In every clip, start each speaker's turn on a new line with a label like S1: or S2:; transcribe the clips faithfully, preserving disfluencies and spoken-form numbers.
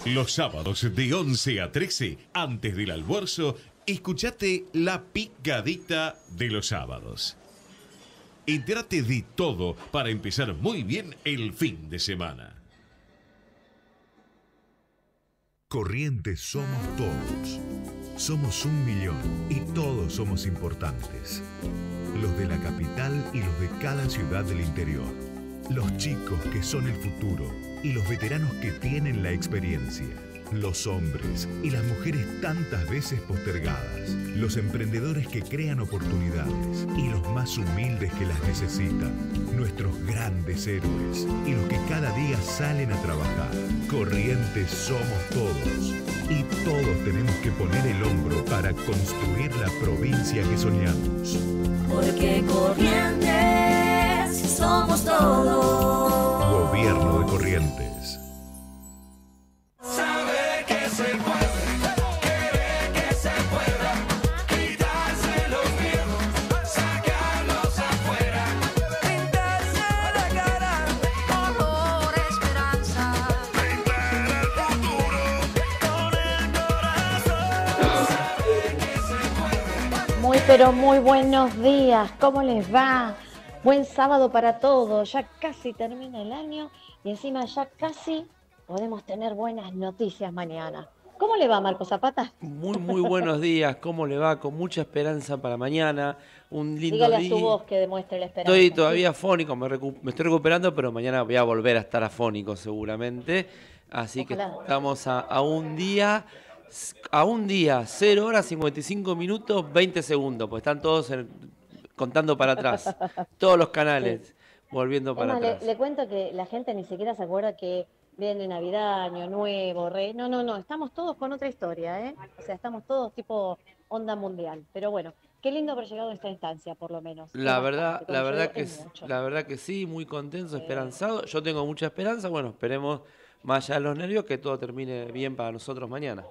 S1: Los sábados de once a trece, antes del almuerzo, escuchate La Picadita de los Sábados. Entérate de todo para empezar muy bien el fin de semana.
S2: Corrientes somos todos. Somos un millón y todos somos importantes. Los de la capital y los de cada ciudad del interior. Los chicos que son el futuro y los veteranos que tienen la experiencia. Los hombres y las mujeres tantas veces postergadas. Los emprendedores que crean oportunidades y los más humildes que las necesitan. Nuestros grandes héroes y los que cada día salen a trabajar. Corrientes somos todos. Y todos tenemos que poner el hombro para construir la provincia que soñamos.
S3: Porque Corrientes somos todos.
S2: Gobierno de Corrientes.
S4: Sabe que se puede, quiere que se pueda, quitarse los miedos, sacarlos afuera, pintarse la cara,
S3: Por esperanza.
S4: pintar el futuro con el corazón. Sabe que se puede.
S5: Muy pero muy buenos días, ¿cómo les va? Buen sábado para todos, ya casi termina el año y encima ya casi podemos tener buenas noticias mañana. ¿Cómo le va, Marco Zapata?
S6: Muy, muy buenos días. ¿Cómo le va? Con mucha esperanza para mañana. Un lindo
S5: Dígale a
S6: día.
S5: su voz que demuestre la esperanza.
S6: Estoy todavía afónico, me, recu- me estoy recuperando, pero mañana voy a volver a estar afónico seguramente. Así que
S5: Ojalá.
S6: estamos a, a un día, a un día, cero horas, cincuenta y cinco minutos, veinte segundos, pues están todos en- contando para atrás. Todos los canales volviendo
S5: Es
S6: para
S5: más, le,
S6: atrás.
S5: le cuento que la gente ni siquiera se acuerda que viene Navidad, Año Nuevo, Rey. No, no, no, estamos todos con otra historia, ¿eh? O sea, estamos todos tipo onda mundial. Pero bueno, qué lindo haber llegado a esta instancia, por lo menos.
S6: La
S5: Es
S6: verdad,
S5: bastante,
S6: la
S5: como yo
S6: verdad
S5: digo,
S6: que
S5: es
S6: s-
S5: mucho.
S6: la verdad que sí, muy contento, esperanzado. Yo tengo mucha esperanza. Bueno, esperemos más allá de los nervios que todo termine bien para nosotros mañana.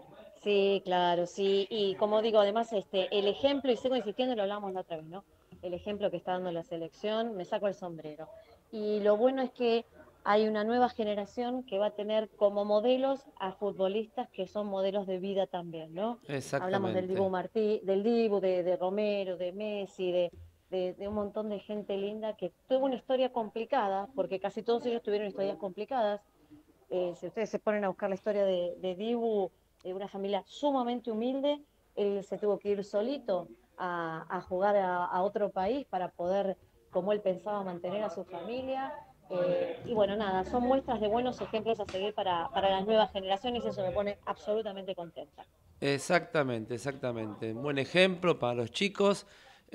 S5: Sí, claro, sí. Y como digo, además, este, el ejemplo, y sigo insistiendo, lo hablamos la otra vez, ¿no? El ejemplo que está dando la selección, me saco el sombrero. Y lo bueno es que hay una nueva generación que va a tener como modelos a futbolistas que son modelos de vida también, ¿no? Hablamos del Dibu
S6: Exactamente.
S5: Martí, del Dibu, de, de Romero, de Messi, de, de, de un montón de gente linda que tuvo una historia complicada, porque casi todos ellos tuvieron historias complicadas. Eh, si ustedes se ponen a buscar la historia de, de Dibu, de una familia sumamente humilde, él se tuvo que ir solito a, a jugar a, a otro país para poder, como él pensaba, mantener a su familia. Eh, y bueno, nada, son muestras de buenos ejemplos a seguir para, para las nuevas generaciones y eso me pone absolutamente contenta.
S6: Exactamente, exactamente. Un buen ejemplo para los chicos,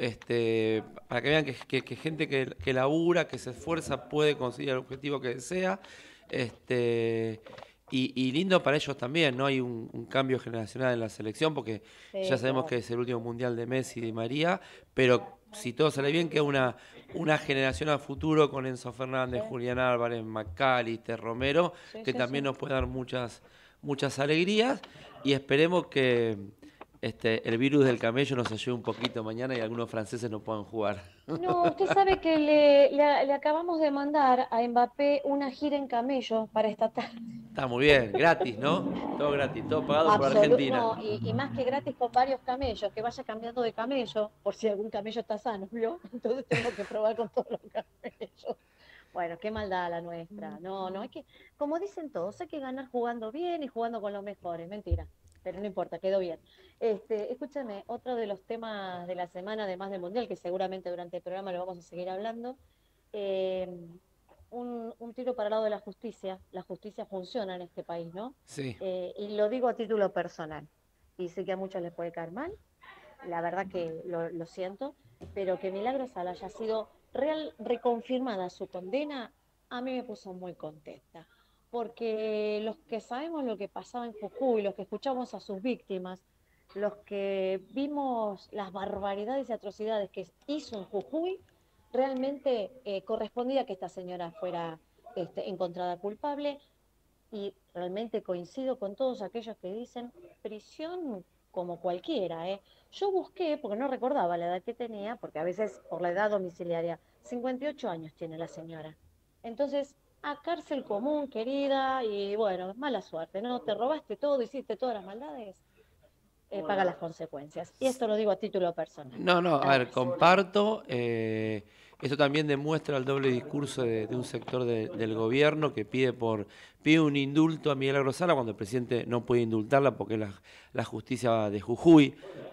S6: este, para que vean que, que- que gente que, que labura, que se esfuerza, puede conseguir el objetivo que desea. Este, y, y lindo para ellos también, ¿no? Hay un, un cambio generacional en la selección, porque
S5: Sí,
S6: ya sabemos
S5: claro.
S6: que es el último mundial de Messi y de María, pero si todo sale bien, queda una, una generación a futuro con Enzo Fernández,
S5: Sí.
S6: Julián Álvarez, McAllister, Romero,
S5: Sí,
S6: que
S5: sí,
S6: también
S5: sí.
S6: nos puede dar muchas, muchas alegrías. Y esperemos que este, el virus del camello nos ayude un poquito mañana y algunos franceses no puedan jugar.
S5: No, usted sabe que le, le- le acabamos de mandar a Mbappé una gira en camello para esta tarde.
S6: Está muy bien, gratis, ¿no? Todo gratis, todo pagado por
S5: Absolu-
S6: Argentina.
S5: no, y, y más que gratis con varios camellos, que vaya cambiando de camello, por si algún camello está sano, ¿vio? Entonces tengo que probar con todos los camellos. Bueno, qué maldad la nuestra. No, no, hay que, como dicen todos, hay que ganar jugando bien y jugando con los mejores. Mentira, pero no importa, quedó bien. Este, escúchame, otro de los temas de la semana, además del Mundial, que seguramente durante el programa lo vamos a seguir hablando, eh, un, un tiro para el lado de la justicia. La justicia funciona en este país, ¿no?
S6: Sí,
S5: Eh, y lo digo a título personal. Y sé que a muchos les puede caer mal, la verdad que lo, lo siento, pero que Milagro Sala haya sido real, reconfirmada su condena, a mí me puso muy contenta. Porque los que sabemos lo que pasaba en Jujuy, los que escuchamos a sus víctimas, los que vimos las barbaridades y atrocidades que hizo en Jujuy, realmente eh, correspondía que esta señora fuera este, encontrada culpable y realmente coincido con todos aquellos que dicen prisión como cualquiera, ¿eh? Yo busqué, porque no recordaba la edad que tenía, porque a veces por la edad domiciliaria, cincuenta y ocho años tiene la señora. Entonces, a cárcel común, querida, y bueno, mala suerte, ¿no? Te robaste todo, hiciste todas las maldades, eh, paga las consecuencias. Y esto lo digo a título personal.
S6: No, no, a
S5: Nada
S6: ver,
S5: más.
S6: comparto. Eh, esto también demuestra el doble discurso de, de un sector de- del gobierno que pide por pide un indulto a Miguel Agrosala cuando el presidente no puede indultarla porque es la, la justicia de Jujuy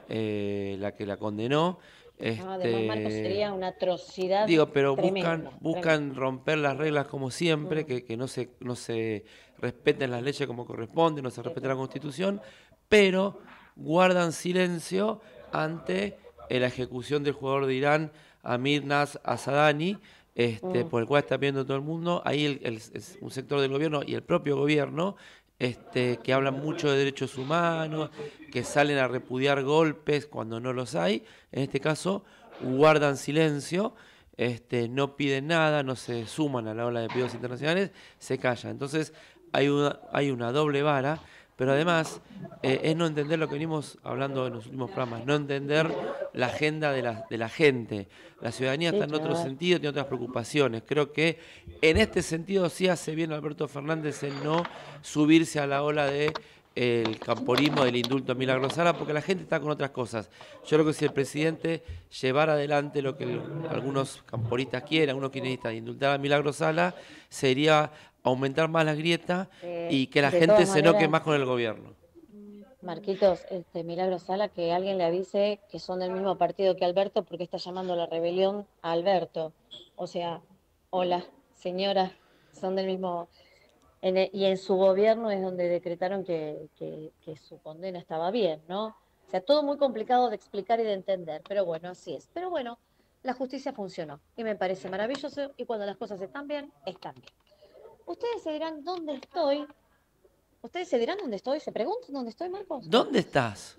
S6: eh, la que la condenó.
S5: No, además, Marcos,
S6: Este,
S5: sería una atrocidad
S6: Digo, pero buscan,
S5: tremenda, tremenda.
S6: buscan romper las reglas como siempre,
S5: Mm,
S6: que, que no se, no se respeten las leyes como corresponde, no se
S5: sí,
S6: respeta
S5: sí.
S6: la Constitución, pero guardan silencio ante eh, la ejecución del jugador de Irán, Amir Nas Asadani, este,
S5: Mm,
S6: por el cual está viendo todo el mundo. Ahí el- el- es un sector del gobierno y el propio gobierno, este, que hablan mucho de derechos humanos, que salen a repudiar golpes cuando no los hay. En este caso, guardan silencio, este, no piden nada, no se suman a la ola de pedidos internacionales, se callan. Entonces hay una, hay una doble vara, pero además eh, es no entender lo que venimos hablando en los últimos programas, no entender la agenda de la, de la gente. La ciudadanía
S5: sí,
S6: está en otro
S5: claro.
S6: sentido, tiene otras preocupaciones. Creo que en este sentido sí hace bien Alberto Fernández en no subirse a la ola de el camporismo del indulto a Milagro Sala, porque la gente está con otras cosas. Yo creo que si el presidente llevara adelante lo que el- algunos camporistas quieren, algunos kirchneristas, indultar a Milagro Sala, sería aumentar más la grieta
S5: Eh,
S6: y que la
S5: de
S6: gente
S5: todas
S6: se enoque más
S5: maneras,
S6: con el gobierno.
S5: Marquitos, este, Milagro Sala, que alguien le avise que son del mismo partido que Alberto porque está llamando a la rebelión a Alberto. O sea, hola, señora, son del mismo... en e- y en su gobierno es donde decretaron que, que- que su condena estaba bien, ¿no? O sea, todo muy complicado de explicar y de entender, pero bueno, así es. Pero bueno, la justicia funcionó y me parece maravilloso y cuando las cosas están bien, están bien. Ustedes se dirán dónde estoy. Ustedes se dirán dónde estoy. ¿Se preguntan dónde estoy, Marcos?
S6: ¿Dónde estás?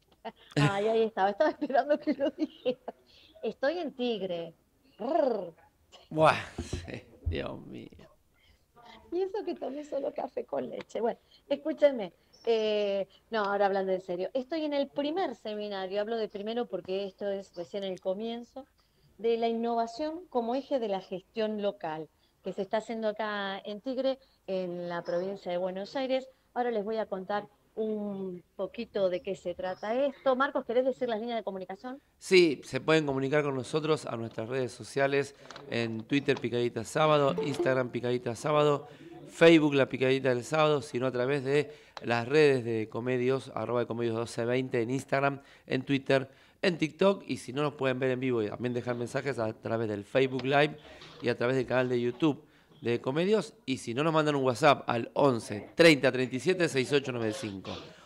S5: Ay, ahí estaba. Estaba esperando que lo dijera. Estoy en Tigre. Brr.
S6: Buah, sí, Dios mío.
S5: Y eso que tomé solo café con leche. Bueno, escúchenme. eh, no, ahora hablando en serio. Estoy en el primer seminario. Hablo de primero porque esto es recién el comienzo de la innovación como eje de la gestión local, que se está haciendo acá en Tigre, en la provincia de Buenos Aires. Ahora les voy a contar un poquito de qué se trata esto. Marcos, ¿querés decir las líneas de comunicación?
S6: Sí, se pueden comunicar con nosotros a nuestras redes sociales, en Twitter Picadita Sábado, Instagram Picadita Sábado, Facebook La Picadita del Sábado, sino a través de las redes de Comedios, arroba de Comedios doce veinte en Instagram, en Twitter, en TikTok, y si no nos pueden ver en vivo y también dejar mensajes a través del Facebook Live y a través del canal de YouTube de Comedios, y si no nos mandan un WhatsApp al once treinta treinta y siete sesenta y ocho noventa y cinco.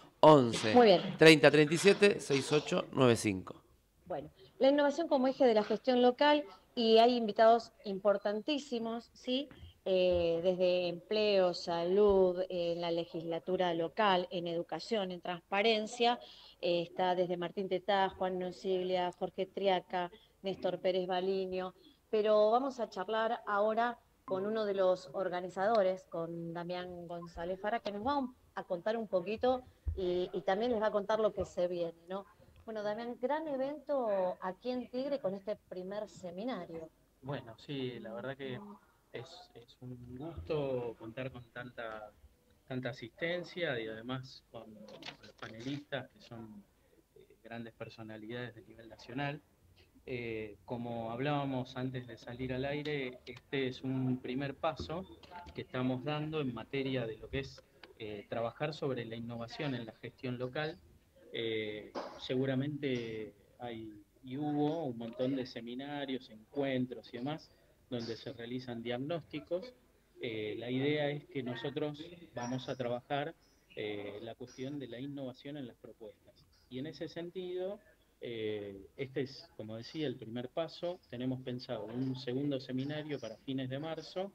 S6: once
S5: Muy bien.
S6: treinta treinta y siete sesenta y ocho noventa y cinco.
S5: Bueno, la innovación como eje de la gestión local y hay invitados importantísimos, ¿sí? Eh, desde empleo, salud, eh, en la legislatura local, en educación, en transparencia, eh, está desde Martín Tetá, Juan Nosiglia, Jorge Triaca, Néstor Pérez Baliño, pero vamos a charlar ahora con uno de los organizadores, con Damián González Fara, que nos va a contar un poquito y, y también les va a contar lo que se viene, ¿no? Bueno, Damián, gran evento aquí en Tigre con este primer seminario.
S7: Bueno, sí, la verdad que es, es un gusto contar con tanta, tanta asistencia y además con, con los panelistas que son eh, grandes personalidades de nivel nacional. Eh, como hablábamos antes de salir al aire, este es un primer paso que estamos dando en materia de lo que es eh, trabajar sobre la innovación en la gestión local. Eh, seguramente hay y hubo un montón de seminarios, encuentros y demás donde se realizan diagnósticos. Eh, la idea es que nosotros vamos a trabajar eh, la cuestión de la innovación en las propuestas. Y en ese sentido, eh, este es, como decía, el primer paso. Tenemos pensado un segundo seminario para fines de marzo.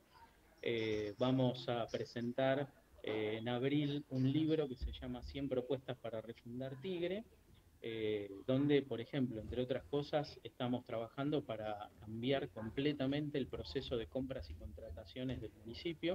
S7: Eh, vamos a presentar eh, en abril un libro que se llama cien propuestas para refundar Tigre, eh, donde, por ejemplo, entre otras cosas, estamos trabajando para cambiar completamente el proceso de compras y contrataciones del municipio.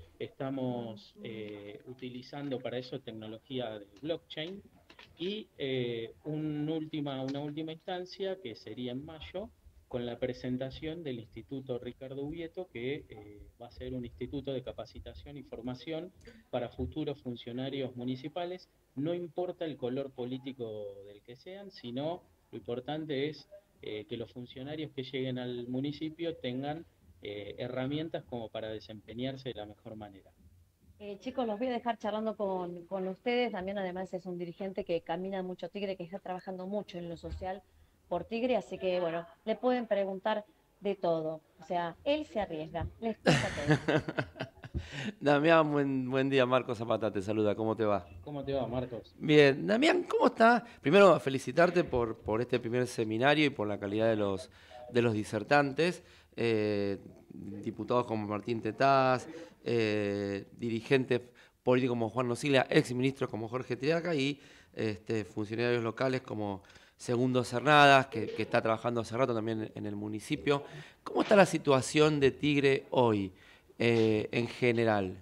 S7: Estamos eh, utilizando para eso tecnología de blockchain y eh, un última, una última instancia, que sería en mayo, con la presentación del Instituto Ricardo Ubieto, que eh, va a ser un instituto de capacitación y formación para futuros funcionarios municipales. No importa el color político del que sean, sino lo importante es eh, que los funcionarios que lleguen al municipio tengan eh, herramientas como para desempeñarse de la mejor manera.
S5: Eh, chicos, los voy a dejar charlando con, con ustedes. También además es un dirigente que camina mucho Tigre, que está trabajando mucho en lo social por Tigre, así que bueno, le pueden preguntar de todo. O sea, él se arriesga, les cuesta todo.
S6: Damián, buen, buen día. Marcos Zapata te saluda. ¿Cómo te va?
S7: ¿Cómo te va, Marcos?
S6: Bien. Damián, ¿cómo estás? Primero, felicitarte por, por este primer seminario y por la calidad de los, de los disertantes. Eh, diputados como Martín Tetaz, eh, dirigentes políticos como Juan Nocilla, exministros como Jorge Triaca y este, funcionarios locales como Segundo Cernadas, que, que está trabajando hace rato también en el municipio. ¿Cómo está la situación de Tigre hoy, eh, en general?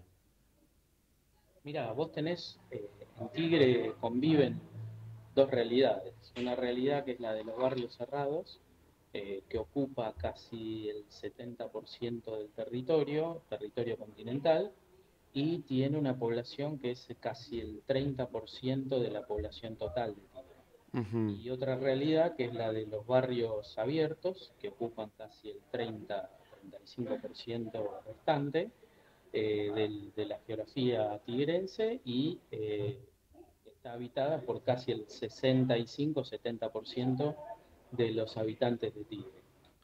S7: Mira, vos tenés, eh, en Tigre conviven dos realidades. Una realidad que es la de los barrios cerrados, eh, que ocupa casi el setenta por ciento del territorio, territorio continental, y tiene una población que es casi el treinta por ciento de la población total de Tigre.
S6: Uh-huh.
S7: Y otra realidad que es la de los barrios abiertos, que ocupan casi el treinta a treinta y cinco por ciento restante eh, del, de la geografía tigrense, y eh, está habitada por casi el sesenta y cinco a setenta por ciento de los habitantes de Tigre.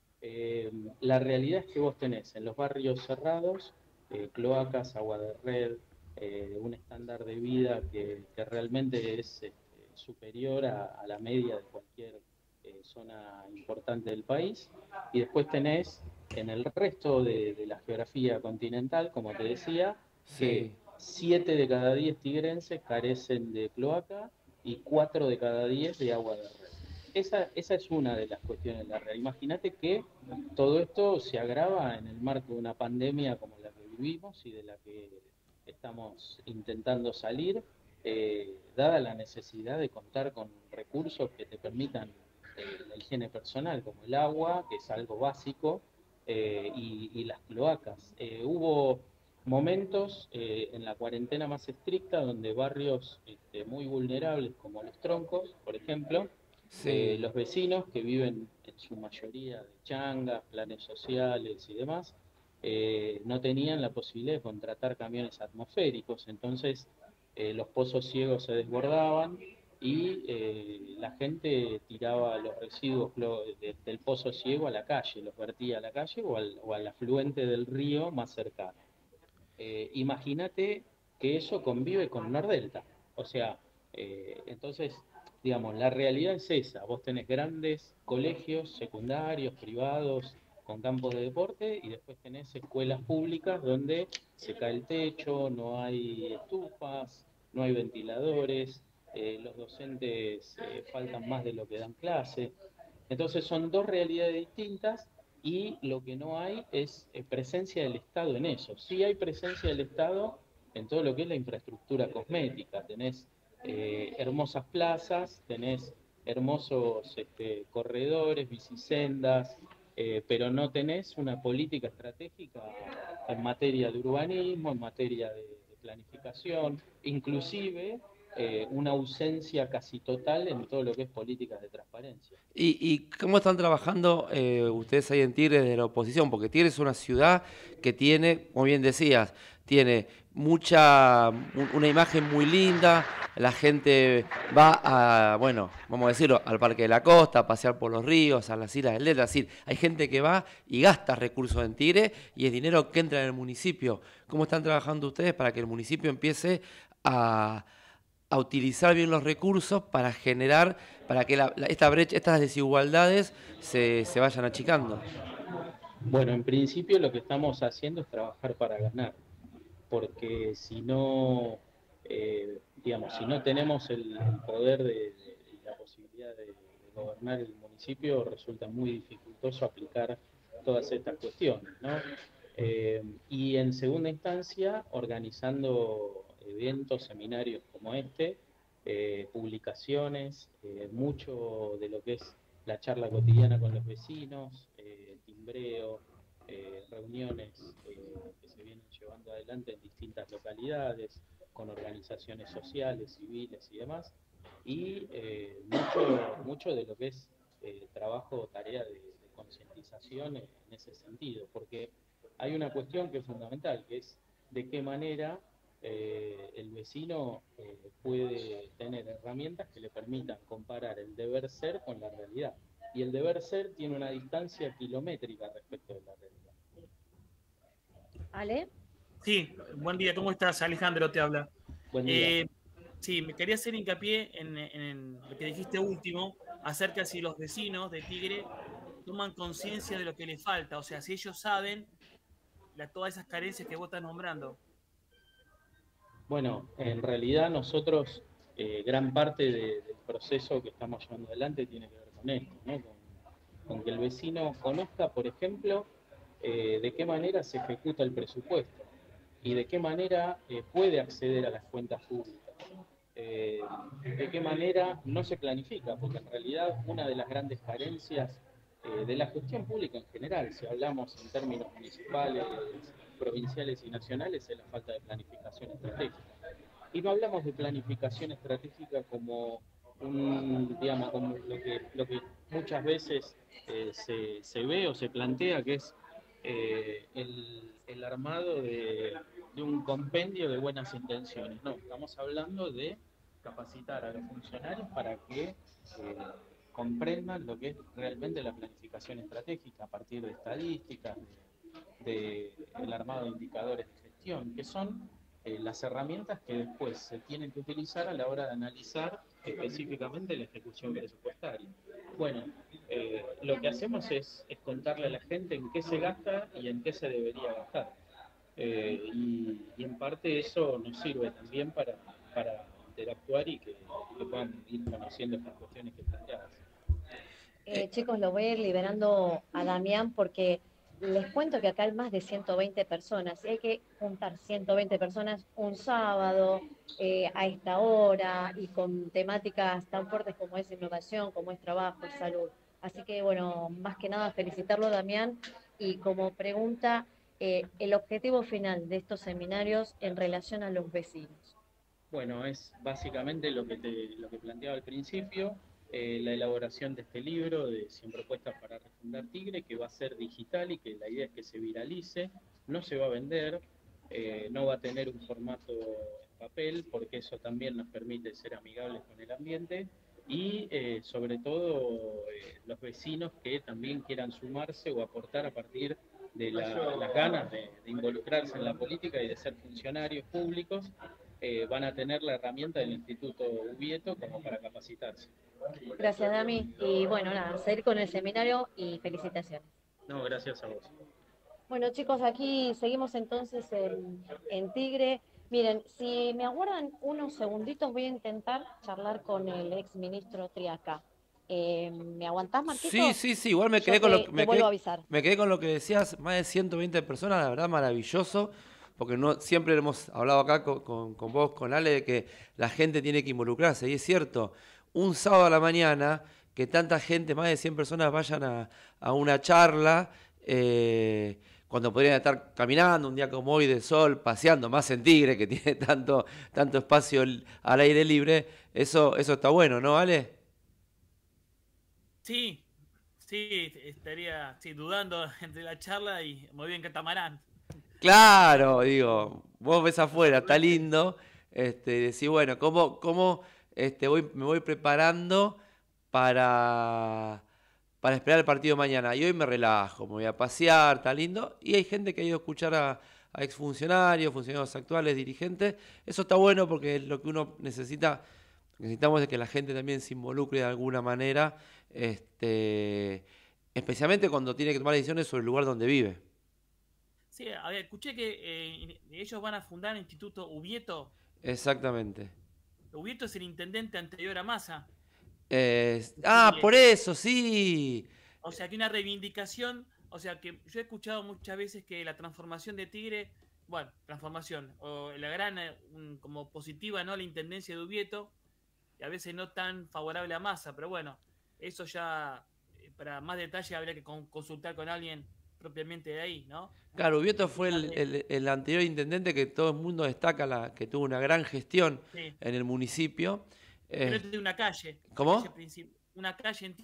S7: Eh, la realidad es que vos tenés en los barrios cerrados eh, cloacas, agua de red, eh, un estándar de vida que, que realmente es eh, superior a, a la media de cualquier eh, zona importante del país, y después tenés en el resto de, de la geografía continental, como te decía,
S6: Sí.
S7: que siete de cada diez tigrenses carecen de cloaca y cuatro de cada diez de agua de red. Esa, esa es una de las cuestiones de la red. Imagínate que todo esto se agrava en el marco de una pandemia como la que vivimos y de la que estamos intentando salir, eh, dada la necesidad de contar con recursos que te permitan eh, la higiene personal, como el agua, que es algo básico, eh, y, y las cloacas. Eh, hubo momentos eh, en la cuarentena más estricta donde barrios este, muy vulnerables, como Los Troncos, por ejemplo,
S6: Sí.
S7: eh, los vecinos que viven en su mayoría de changas, planes sociales y demás, eh, no tenían la posibilidad de contratar camiones atmosféricos, entonces eh, los pozos ciegos se desbordaban y eh, la gente tiraba los residuos de, del pozo ciego a la calle, los vertía a la calle o al, o al afluente del río más cercano. Eh, Imagínate que eso convive con Nordelta, o sea, eh, entonces, digamos, la realidad es esa. Vos tenés grandes colegios secundarios, privados, con campos de deporte, y después tenés escuelas públicas donde se cae el techo, no hay estufas, no hay ventiladores, eh, los docentes eh, faltan más de lo que dan clase. Entonces son dos realidades distintas, y lo que no hay es eh, presencia del Estado en eso. Sí hay presencia del Estado en todo lo que es la infraestructura cosmética. Tenés Eh, hermosas plazas, tenés hermosos este, corredores, bicisendas, eh, pero no tenés una política estratégica en materia de urbanismo, en materia de, de planificación, inclusive eh, una ausencia casi total en todo lo que es políticas de transparencia.
S6: ¿Y, y cómo están trabajando eh, ustedes ahí en Tigre desde la oposición? Porque Tigre es una ciudad que tiene, como bien decías, tiene mucha, una imagen muy linda, la gente va a, bueno, vamos a decirlo, al Parque de la Costa, a pasear por los ríos, a las Islas del Delta, es decir, hay gente que va y gasta recursos en Tigre y es dinero que entra en el municipio. ¿Cómo están trabajando ustedes para que el municipio empiece a, a utilizar bien los recursos para generar, para que la, la, esta brecha, estas desigualdades se, se vayan achicando?
S7: Bueno, en principio lo que estamos haciendo es trabajar para ganar, porque si no, eh, digamos, si no tenemos el, el poder de, de, y la posibilidad de, de gobernar el municipio, resulta muy dificultoso aplicar todas estas cuestiones, ¿no? Eh, y en segunda instancia, organizando eventos, seminarios como este, eh, publicaciones, eh, mucho de lo que es la charla cotidiana con los vecinos, eh, asambleo, eh, reuniones eh, que se vienen llevando adelante en distintas localidades, con organizaciones sociales, civiles y demás, y eh, mucho, mucho de lo que es eh, trabajo o tarea de, de concientización en ese sentido, porque hay una cuestión que es fundamental, que es de qué manera eh, el vecino eh, puede tener herramientas que le permitan comparar el deber ser con la realidad. Y el deber ser tiene una distancia kilométrica respecto de la realidad.
S5: Ale,
S8: Sí, buen día, ¿cómo estás? Alejandro te habla.
S7: Buen día.
S8: Eh, sí, me quería hacer hincapié en, en lo que dijiste último, acerca de si los vecinos de Tigre toman conciencia de lo que les falta, o sea, si ellos saben la, todas esas carencias que vos estás nombrando.
S7: Bueno, en realidad nosotros, eh, gran parte de- del proceso que estamos llevando adelante tiene que ver con esto, ¿no? Con, con que el vecino conozca, por ejemplo, eh, de qué manera se ejecuta el presupuesto y de qué manera eh, puede acceder a las cuentas públicas. Eh, de qué manera no se planifica, porque en realidad una de las grandes carencias eh, de la gestión pública en general, si hablamos en términos municipales, provinciales y nacionales, es la falta de planificación estratégica. Y no hablamos de planificación estratégica como un, digamos, como lo que, lo que muchas veces eh, se, se ve o se plantea, que es eh, el, el armado de, de un compendio de buenas intenciones. No, estamos hablando de capacitar a los funcionarios para que eh, comprendan lo que es realmente la planificación estratégica a partir de estadísticas, de, de el armado de indicadores de gestión, que son eh, las herramientas que después se tienen que utilizar a la hora de analizar específicamente la ejecución presupuestaria. Bueno, eh, lo que hacemos es, es contarle a la gente en qué se gasta y en qué se debería gastar. Eh, y, y en parte eso nos sirve también para, para interactuar y que, que puedan ir conociendo estas cuestiones que planteabas.
S5: eh, chicos, lo voy a ir liberando a Damián porque les cuento que acá hay más de ciento veinte personas y hay que juntar ciento veinte personas un sábado eh, a esta hora y con temáticas tan fuertes como es innovación, como es trabajo, es salud. Así que, bueno, más que nada felicitarlo, Damián, y como pregunta, eh, el objetivo final de estos seminarios en relación a los vecinos.
S7: Bueno, es básicamente lo que, te, lo que planteaba al principio, eh, la elaboración de este libro de cien propuestas para refundar Tigre, que va a ser digital y que la idea es que se viralice, no se va a vender, eh, no va a tener un formato en papel, porque eso también nos permite ser amigables con el ambiente, y eh, sobre todo eh, los vecinos que también quieran sumarse o aportar a partir de la- las ganas de, de involucrarse en la política y de ser funcionarios públicos, eh, van a tener la herramienta del Instituto Ubieto como para capacitarse.
S5: Gracias, Dami. Y bueno, nada, seguir con el seminario y felicitaciones.
S7: No, gracias a vos.
S5: Bueno, chicos, aquí seguimos entonces en, en Tigre. Miren, si me aguardan unos segunditos, voy a intentar charlar con el ex ministro Triaca. Eh, ¿me aguantás, Marquito?
S6: Sí, sí, sí, igual me
S5: Yo
S6: quedé con lo
S5: te-
S6: que
S5: te
S6: me
S5: vuelvo
S6: quedé,
S5: a avisar.
S6: me quedé con lo que decías, más de ciento veinte personas, la verdad maravilloso, porque no siempre hemos hablado acá con, con- con vos, con Ale, de que la gente tiene que involucrarse, y es cierto, un sábado a la mañana, que tanta gente, más de cien personas vayan a, a una charla, eh, cuando podrían estar caminando un día como hoy de sol, paseando, más en Tigre, que tiene tanto, tanto espacio al al aire libre, eso, eso está bueno, ¿no, Ale?
S8: Sí, sí, estaría sí, dudando entre la charla y muy bien catamarán.
S6: Claro, digo, vos ves afuera, está lindo, este, decís, bueno, ¿cómo, cómo este, voy, me voy preparando para, para esperar el partido mañana? Y hoy me relajo, me voy a pasear, está lindo, y hay gente que ha ido a escuchar a, a exfuncionarios, funcionarios actuales, dirigentes, eso está bueno porque es lo que uno necesita, necesitamos de que la gente también se involucre de alguna manera, este, especialmente cuando tiene que tomar decisiones sobre el lugar donde vive.
S8: Sí, a ver, escuché que eh, ellos van a fundar el Instituto Ubieto.
S6: Exactamente.
S8: Ubieto es el intendente anterior a Massa.
S6: Eh, ah,
S8: Y,
S6: por eso, sí.
S8: o sea, que una reivindicación, o sea, que yo he escuchado muchas veces que la transformación de Tigre, bueno, transformación, o la gran, eh, un- como positiva, ¿no? La intendencia de Ubieto, y a veces no tan favorable a Massa, pero bueno, eso ya, eh, para más detalle habría que con- consultar con alguien propiamente de ahí, ¿no?
S6: Claro, Ubieto fue el,
S8: Fíjate.
S6: el- el anterior intendente que todo el mundo destaca, la, que tuvo una gran gestión
S8: Sí.
S6: en el municipio.
S8: Pero
S6: Eh,
S8: es de una calle. la
S6: ¿Cómo?
S8: calle princip- una calle en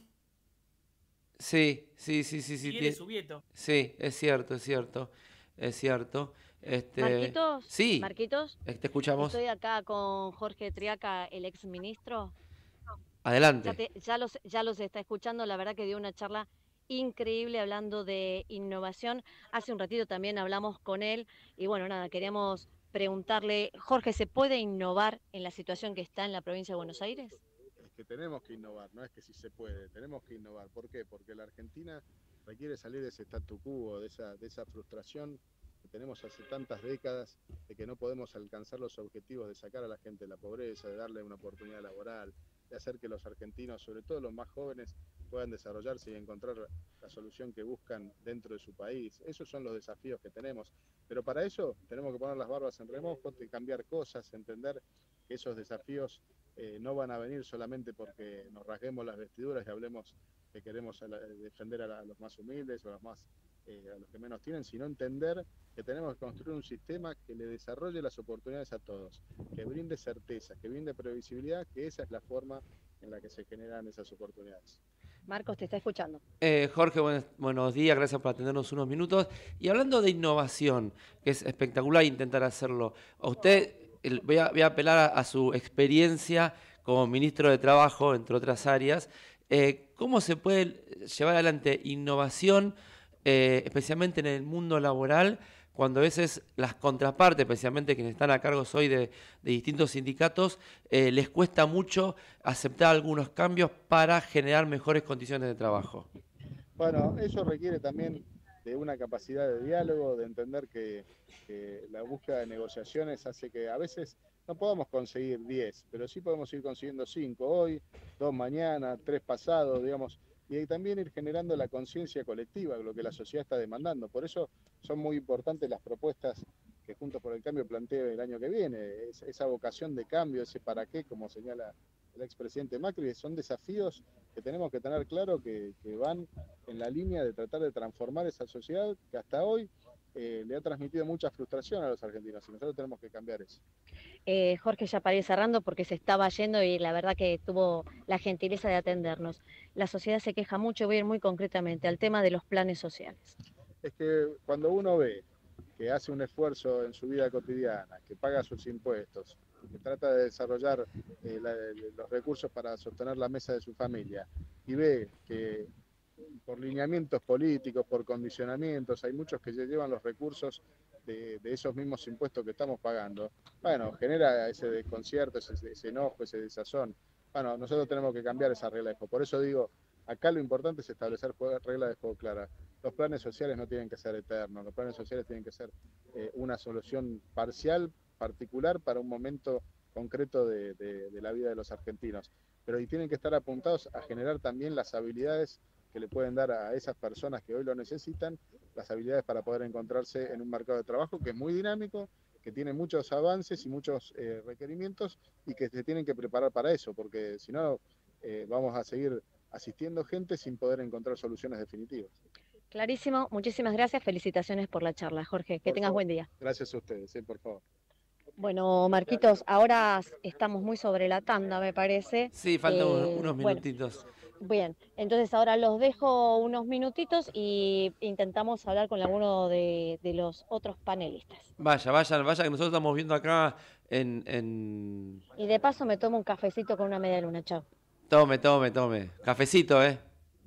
S6: sí, sí, sí, sí, sí.
S8: Tigre,
S6: tie-
S8: Ubieto.
S6: Sí, es cierto, es cierto, es cierto. Este,
S5: Marquitos,
S6: sí,
S5: Marquitos,
S6: eh, te escuchamos.
S5: estoy acá con Jorge Triaca, el ex ministro. Ya,
S6: Adelante.
S5: te- ya, los, ya los está escuchando, la verdad que dio una charla increíble hablando de innovación. Hace un ratito también hablamos con él y bueno, nada, queríamos preguntarle, Jorge, ¿se puede innovar en la situación que está en la provincia de Buenos Aires?
S9: Es que tenemos que innovar, no es que si se puede, tenemos que innovar. ¿Por qué? Porque la Argentina requiere salir de ese statu quo, de esa, de esa frustración que tenemos hace tantas décadas de que no podemos alcanzar los objetivos de sacar a la gente de la pobreza, de darle una oportunidad laboral, de hacer que los argentinos, sobre todo los más jóvenes, puedan desarrollarse y encontrar la solución que buscan dentro de su país. Esos son los desafíos que tenemos. Pero para eso tenemos que poner las barbas en remojo, cambiar cosas, entender que esos desafíos eh, no van a venir solamente porque nos rasguemos las vestiduras y hablemos que queremos a la, defender a, la, a los más humildes o a los, más, eh, a los que menos tienen, sino entender que tenemos que construir un sistema que le desarrolle las oportunidades a todos, que brinde certeza, que brinde previsibilidad, que esa es la forma en la que se generan esas oportunidades.
S5: Marcos, te está escuchando.
S6: Eh, Jorge, buenos, buenos días, gracias por atendernos unos minutos. Y hablando de innovación, que es espectacular intentar hacerlo, a usted el, voy, a, voy a apelar a, a su experiencia como ministro de Trabajo, entre otras áreas. Eh, ¿Cómo se puede llevar adelante innovación, eh, especialmente en el mundo laboral, cuando a veces las contrapartes, especialmente quienes están a cargo hoy de, de distintos sindicatos, eh, les cuesta mucho aceptar algunos cambios para generar mejores condiciones de trabajo?
S9: Bueno, eso requiere también de una capacidad de diálogo, de entender que, que la búsqueda de negociaciones hace que a veces no podamos conseguir diez, pero sí podemos ir consiguiendo cinco hoy, dos mañana, tres pasado, digamos, y también ir generando la conciencia colectiva, lo que la sociedad está demandando. Por eso son muy importantes las propuestas que Juntos por el Cambio plantea el año que viene, es, esa vocación de cambio, ese para qué, como señala el expresidente Macri, son desafíos que tenemos que tener claro que, que van en la línea de tratar de transformar esa sociedad que hasta hoy eh, le ha transmitido mucha frustración a los argentinos y nosotros tenemos que cambiar eso.
S5: Eh, Jorge, ya para ir cerrando porque se estaba yendo y la verdad que tuvo la gentileza de atendernos. La sociedad se queja mucho, voy a ir muy concretamente al tema de los planes sociales.
S9: Es que cuando uno ve que hace un esfuerzo en su vida cotidiana, que paga sus impuestos, que trata de desarrollar eh, la, los recursos para sostener la mesa de su familia, y ve que por lineamientos políticos, por condicionamientos, hay muchos que se llevan los recursos de, de esos mismos impuestos que estamos pagando, bueno, genera ese desconcierto, ese, ese enojo, ese desazón. Bueno, nosotros tenemos que cambiar esa regla de juego. Por eso digo, acá lo importante es establecer reglas de juego claras. Los planes sociales no tienen que ser eternos, los planes sociales tienen que ser eh, una solución parcial, particular, para un momento concreto de, de, de la vida de los argentinos. Pero y tienen que estar apuntados a generar también las habilidades que le pueden dar a esas personas que hoy lo necesitan, las habilidades para poder encontrarse en un mercado de trabajo que es muy dinámico, que tiene muchos avances y muchos eh, requerimientos y que se tienen que preparar para eso, porque si no eh, vamos a seguir asistiendo gente sin poder encontrar soluciones definitivas.
S5: Clarísimo, muchísimas gracias, felicitaciones por la charla, Jorge, que
S9: Por
S5: tengas
S9: favor.
S5: buen día.
S9: Gracias a ustedes, sí, por favor.
S5: Bueno, Marquitos, ahora estamos muy sobre la tanda, me parece.
S6: Sí, faltan
S5: Eh,
S6: unos
S5: bueno,
S6: minutitos.
S5: bien, entonces ahora los dejo unos minutitos y intentamos hablar con alguno de, de los otros panelistas.
S6: Vaya, vayan, vaya, que nosotros estamos viendo acá en... en...
S5: Y de paso me tomo un cafecito con una media luna, chao.
S6: Tome, tome, tome. Cafecito, ¿eh?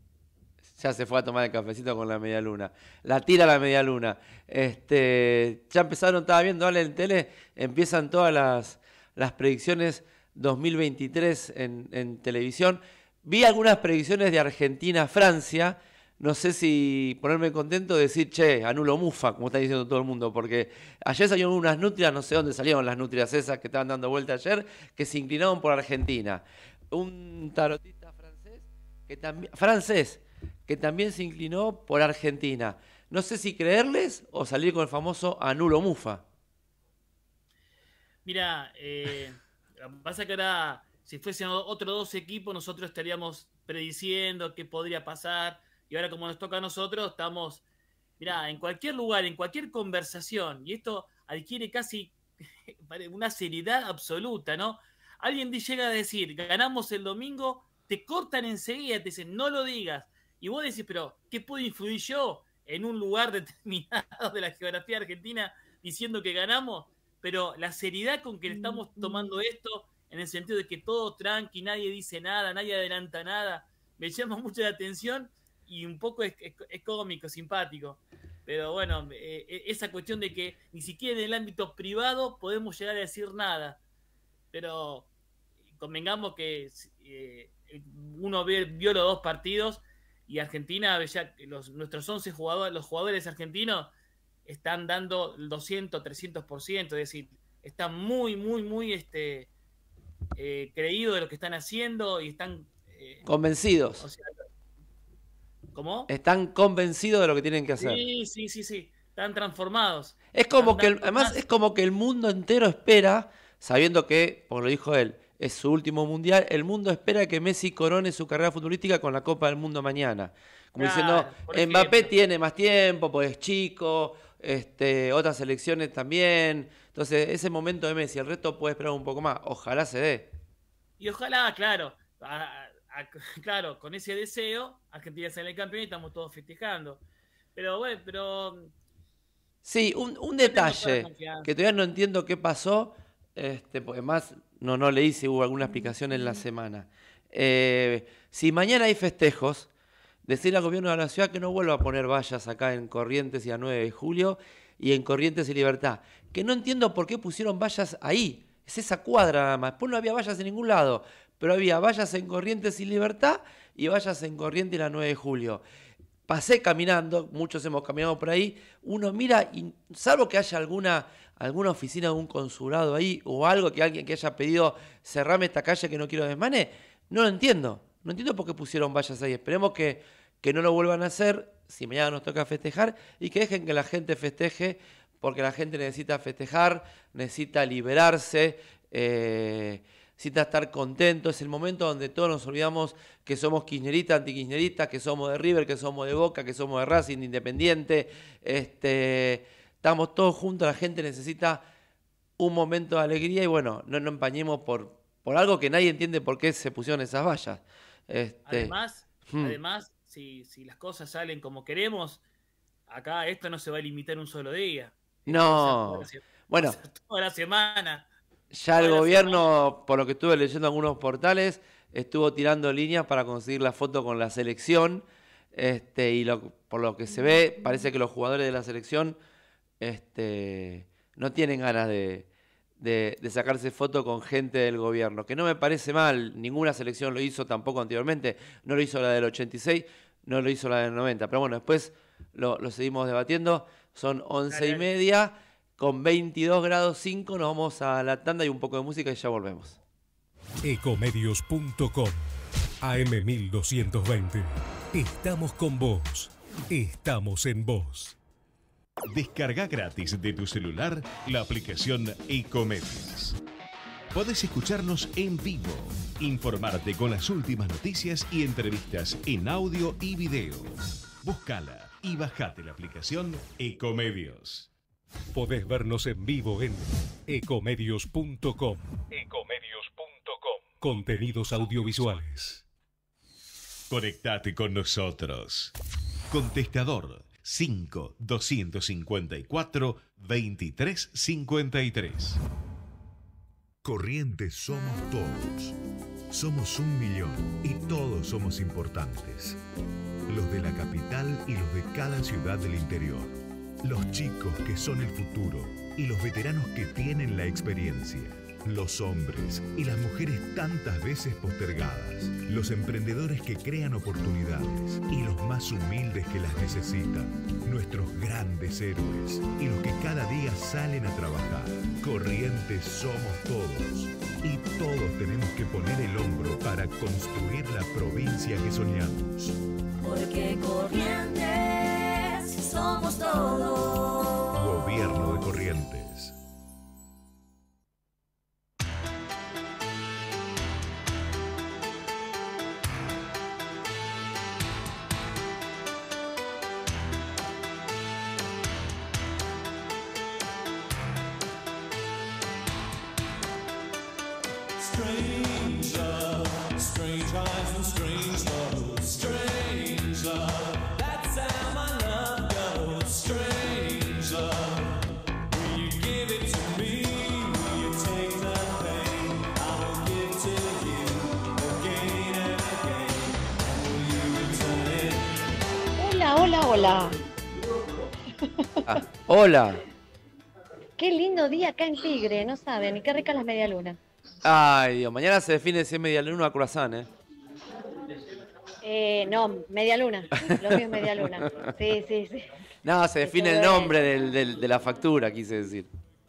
S6: Ya se fue a tomar el cafecito con la media luna. La tira la media luna. Este, ya empezaron, estaba viendo, dale en tele, empiezan todas las, las predicciones dos mil veintitrés en, en televisión. Vi algunas predicciones de Argentina-Francia. No sé si ponerme contento de decir, che, anulo mufa, como está diciendo todo el mundo, porque ayer salieron unas nutrias, no sé dónde salieron las nutrias esas que estaban dando vuelta ayer, que se inclinaron por Argentina. Un tarotista francés que también, francés, que también se inclinó por Argentina. No sé si creerles o salir con el famoso anulo mufa.
S8: Mira, eh, lo que pasa es que ahora, si fuesen otros dos equipos, nosotros estaríamos prediciendo qué podría pasar. Y ahora, como nos toca a nosotros, estamos mirá, en cualquier lugar, en cualquier conversación, y esto adquiere casi una seriedad absoluta, ¿no? Alguien llega a decir, ganamos el domingo, te cortan enseguida, te dicen, no lo digas. Y vos decís, pero, ¿qué puedo influir yo en un lugar determinado de la geografía argentina diciendo que ganamos? Pero la seriedad con que estamos tomando esto, en el sentido de que todo tranqui, nadie dice nada, nadie adelanta nada, me llama mucho la atención y un poco es, es, es cómico, simpático. Pero bueno, eh, esa cuestión de que ni siquiera en el ámbito privado podemos llegar a decir nada. Pero convengamos que eh, uno ve, vio los dos partidos y Argentina, ya los, nuestros once jugadores, los jugadores argentinos están dando el doscientos, trescientos por ciento, es decir, están muy, muy, muy este, eh, creídos de lo que están haciendo y están... Eh,
S6: convencidos.
S8: O sea, ¿cómo?
S6: Están convencidos de lo que tienen que hacer.
S8: Sí, sí, sí, sí, están transformados.
S6: Es como
S8: están
S6: que, el, además, es como que el mundo entero espera, sabiendo que, como lo dijo él, es su último mundial, el mundo espera que Messi corone su carrera futbolística con la Copa del Mundo mañana. Como
S8: Claro, por
S6: diciendo, Mbappé
S8: ejemplo.
S6: tiene más tiempo, pues es chico, este, otras selecciones también. Entonces, ese momento de Messi, el resto puede esperar un poco más. Ojalá se dé.
S8: Y ojalá, claro, a- a- claro, con ese deseo, Argentina sale campeón y estamos todos festejando. Pero bueno, pero
S6: Sí, un, un
S8: yo tengo toda la
S6: detalle
S8: confianza.
S6: que todavía no entiendo qué pasó, este, porque más no, no leí si hubo alguna explicación en la semana. Eh, si mañana hay festejos, decirle al gobierno de la ciudad que no vuelva a poner vallas acá en Corrientes y a nueve de julio y en Corrientes y Libertad. Que no entiendo por qué pusieron vallas ahí. Es esa cuadra nada más. Después no había vallas en ningún lado, pero había vallas en Corrientes y Libertad y vallas en Corrientes y la nueve de julio. Pasé caminando, muchos hemos caminado por ahí, uno mira y salvo que haya alguna, alguna oficina de un consulado ahí o algo que alguien que haya pedido cerrame esta calle que no quiero desmane, no lo entiendo. No entiendo por qué pusieron vallas ahí. Esperemos que, que no lo vuelvan a hacer si mañana nos toca festejar y que dejen que la gente festeje porque la gente necesita festejar, necesita liberarse, eh, necesita estar contento. Es el momento donde todos nos olvidamos que somos kirchneristas, antikirchneristas, que somos de River, que somos de Boca, que somos de Racing, de Independiente. Este, estamos todos juntos, la gente necesita un momento de alegría y bueno, no nos empañemos por, por algo que nadie entiende por qué se pusieron esas vallas. Este,
S8: Además,
S6: hmm.
S8: además si, si las cosas salen como queremos, acá esto no se va a limitar en un solo día. Esto va a
S6: No,
S8: ser toda la se-
S6: bueno,
S8: va a ser toda la semana.
S6: ya el
S8: Toda la
S6: gobierno, por lo que estuve leyendo en algunos portales, estuvo tirando líneas para conseguir la foto con la selección. Este, y lo- por lo que se ve, parece que los jugadores de la selección este, no tienen ganas de, de- de sacarse foto con gente del gobierno. Que no me parece mal, ninguna selección lo hizo tampoco anteriormente. No lo hizo la del ochenta y seis, no lo hizo la del noventa. Pero bueno, después lo, lo seguimos debatiendo. Son once
S8: Dale,
S6: y
S8: dale.
S6: media. Con veintidós grados cinco nos vamos a la tanda y un poco de música y ya volvemos.
S10: Ecomedios punto com A M mil doscientos veinte. Estamos con vos. Estamos en vos.
S1: Descarga gratis de tu celular la aplicación Ecomedios. Podés escucharnos en vivo, informarte con las últimas noticias y entrevistas en audio y video. Búscala y bajate la aplicación Ecomedios.
S10: Podés vernos en vivo en ecomedios punto com. ecomedios punto com. Contenidos audiovisuales.
S1: Conectate con nosotros. Contestador cinco doscientos cincuenta y cuatro veintitrés cincuenta y tres.
S2: Corrientes somos todos. Somos un millón y todos somos importantes. Los de la capital y los de cada ciudad del interior. Los chicos que son el futuro y los veteranos que tienen la experiencia. Los hombres y las mujeres tantas veces postergadas. Los emprendedores que crean oportunidades y los más humildes que las necesitan. Nuestros grandes héroes y los que cada día salen a trabajar. Corrientes somos todos y todos tenemos que poner el hombro para construir la provincia que soñamos.
S3: Porque Corrientes somos todos.
S2: Gobierno de Corrientes.
S4: strange love, strange eyes and strange love, strange love. That's how my love goes, strange love. Will you give it to me? Will you take the pain? I will give to you again and again. And will you return it?
S5: Hola, hola, hola.
S6: Ah, hola.
S5: Qué lindo día acá en Tigre, no saben, y qué ricas las medialunas.
S6: Ay, Dios, mañana se define si es media luna o croissant, ¿eh?
S5: Eh, no, medialuna, lo mío es medialuna. Sí, sí, sí.
S6: No, se define el
S5: Eso es.
S6: nombre del, del- de la factura, quise decir.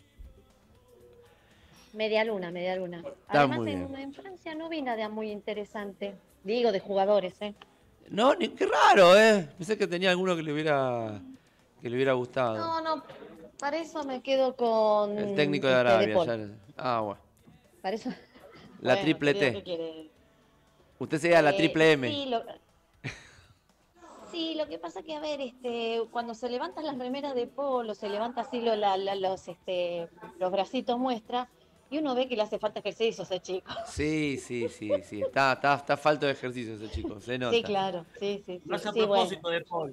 S5: Medialuna, medialuna.
S6: Está
S5: Además,
S6: muy
S5: en,
S6: bien.
S5: en Francia no vi nada muy interesante. Digo, de jugadores, ¿eh?
S6: No, ni- qué raro, ¿eh? Pensé que tenía alguno que le hubiera, que le hubiera gustado.
S5: No, no, para eso me quedo con...
S6: El técnico de
S5: este,
S6: Arabia.
S5: Paul.
S6: ya- ah, bueno.
S5: Para eso...
S6: La
S5: Bueno,
S6: triple
S5: querido,
S6: T.
S5: ¿qué quiere?
S6: Usted sería la
S5: Eh,
S6: triple M.
S5: Sí lo... sí, lo que pasa que, a ver, este, cuando se levantan las remeras de polo, se levanta así lo- la- la- los, este, los bracitos muestra, y uno ve que le hace falta ejercicio a ese chico.
S6: Sí, sí, sí, sí. Está, está, está falto de ejercicio ese chico, se nota.
S5: Sí, claro, sí, sí.
S8: Lo
S5: sí,
S8: hace a
S5: sí, bueno.
S8: propósito de Paul.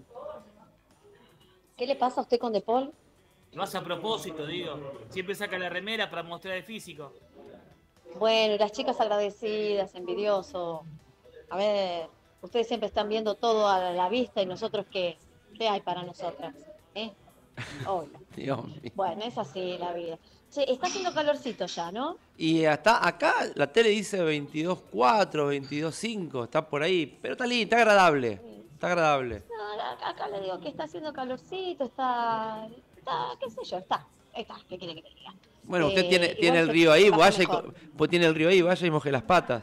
S5: ¿Qué le pasa a usted con De Paul?
S8: Lo hace a propósito, digo. Siempre saca la remera para mostrar el físico.
S5: Bueno, y las chicas agradecidas, envidioso. A ver, ustedes siempre están viendo todo a la vista y nosotros qué, qué hay para nosotras, ¿eh? Hola.
S6: Dios mío.
S5: Bueno, es así la vida. Che, está haciendo calorcito ya, ¿no?
S6: Y hasta acá la tele dice veintidós cuatro, veintidós cinco, está por ahí. Pero está lindo, está agradable. Está agradable.
S5: No, acá, acá le digo que está haciendo calorcito, está, está, qué sé yo, está, está, ¿qué quiere que te diga?
S6: Bueno, usted
S5: Eh,
S6: tiene,
S5: igual
S6: tiene el
S5: se-
S6: río
S5: se
S6: ahí,
S5: pasa
S6: vaya y,
S5: mejor.
S6: co- pues tiene el río ahí, vaya y moje las patas.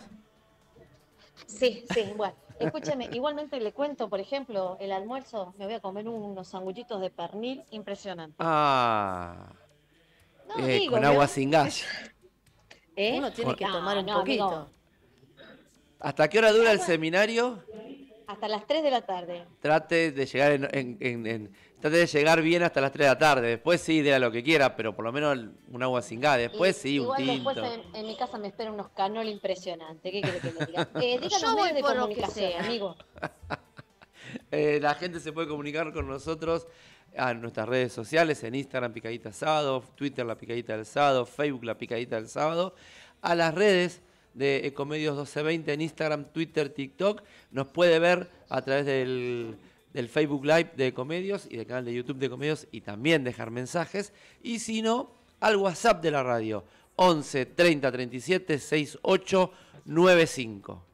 S5: Sí, sí, bueno. Escúcheme, igualmente le cuento, por ejemplo, el almuerzo, me voy a comer unos sanguchitos de pernil impresionantes.
S6: Ah,
S5: No,
S6: eh,
S5: digo,
S6: con
S5: ¿vio?
S6: agua sin gas.
S5: ¿Eh?
S11: Uno tiene que
S5: No,
S11: tomar un
S5: no, amigo.
S11: poquito.
S6: ¿Hasta qué hora dura el seminario?
S5: Hasta las tres de la tarde.
S6: Trate de llegar en, en- en- en- trate de llegar bien hasta las tres de la tarde. Después sí, dé lo que quiera, pero por lo menos un agua sin gas. Después
S5: Y-
S6: sí, un
S5: igual
S6: tinto.
S5: después en, en mi casa me esperan unos canol impresionantes. ¿Qué quiere que le diga? Eh, diga
S11: Yo
S5: los
S11: voy
S5: medios de
S11: por lo que
S5: comunicación,
S11: sea.
S5: amigo.
S6: Eh, la gente se puede comunicar con nosotros a nuestras redes sociales, en Instagram Picadita Sábado, Twitter La Picadita del Sábado, Facebook La Picadita del Sábado, a las redes de Ecomedios doce veinte en Instagram, Twitter, TikTok. Nos puede ver a través del, del Facebook Live de Ecomedios y del canal de YouTube de Ecomedios y también dejar mensajes. Y si no, al WhatsApp de la radio, once treinta treinta y siete sesenta y ocho noventa y cinco.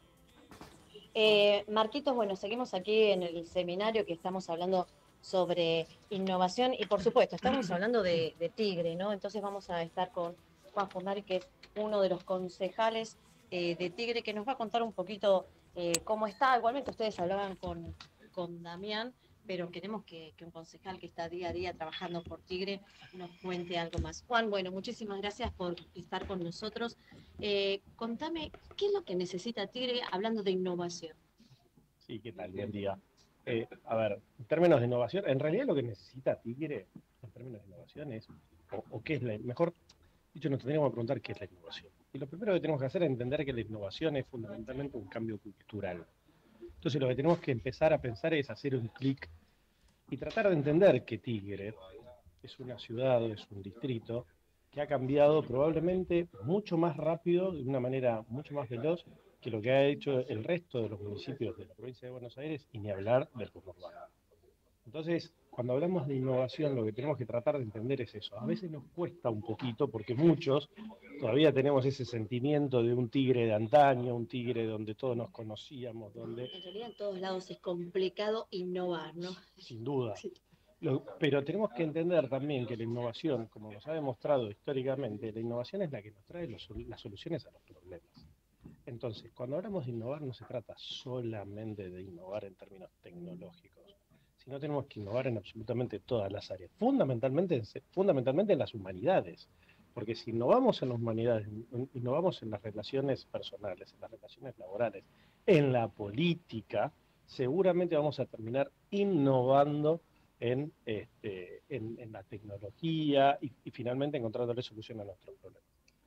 S5: Eh, Marquitos, bueno, seguimos aquí en el seminario que estamos hablando sobre innovación y por supuesto estamos hablando de, de Tigre, ¿no? Entonces vamos a estar con Juan Fundari, que es uno de los concejales eh, de Tigre, que nos va a contar un poquito eh, cómo está. Igualmente ustedes hablaban con, con Damián, pero queremos que, que un concejal que está día a día trabajando por Tigre nos cuente algo más. Juan, bueno, muchísimas gracias por estar con nosotros. Eh, contame, ¿qué es lo que necesita Tigre hablando de innovación?
S12: Sí, ¿qué tal? Buen día. Eh, a ver, en términos de innovación, en realidad lo que necesita Tigre, en términos de innovación, es, o, o qué es la, mejor dicho, nos tendríamos que preguntar qué es la innovación. Y lo primero que tenemos que hacer es entender que la innovación es fundamentalmente un cambio cultural. Entonces lo que tenemos que empezar a pensar es hacer un clic y tratar de entender que Tigre es una ciudad, es un distrito, que ha cambiado probablemente mucho más rápido, de una manera mucho más veloz, que lo que ha hecho el resto de los municipios de la provincia de Buenos Aires, y ni hablar del conurbano. Entonces, cuando hablamos de innovación, lo que tenemos que tratar de entender es eso. A veces nos cuesta un poquito, porque muchos todavía tenemos ese sentimiento de un Tigre de antaño, un Tigre donde todos nos conocíamos, donde,
S5: En realidad en todos lados es complicado innovar, ¿no?
S12: sin duda. Lo- pero tenemos que entender también que la innovación, como nos ha demostrado históricamente, la innovación es la que nos trae los sol- las soluciones a los problemas. Entonces, cuando hablamos de innovar, no se trata solamente de innovar en términos tecnológicos, sino tenemos que innovar en absolutamente todas las áreas, fundamentalmente, en se- fundamentalmente en las humanidades. Porque si innovamos en las humanidades, in- innovamos en las relaciones personales, en las relaciones laborales, en la política, seguramente vamos a terminar innovando en, este, en, en la tecnología y, y finalmente encontrándole solución a nuestros problemas.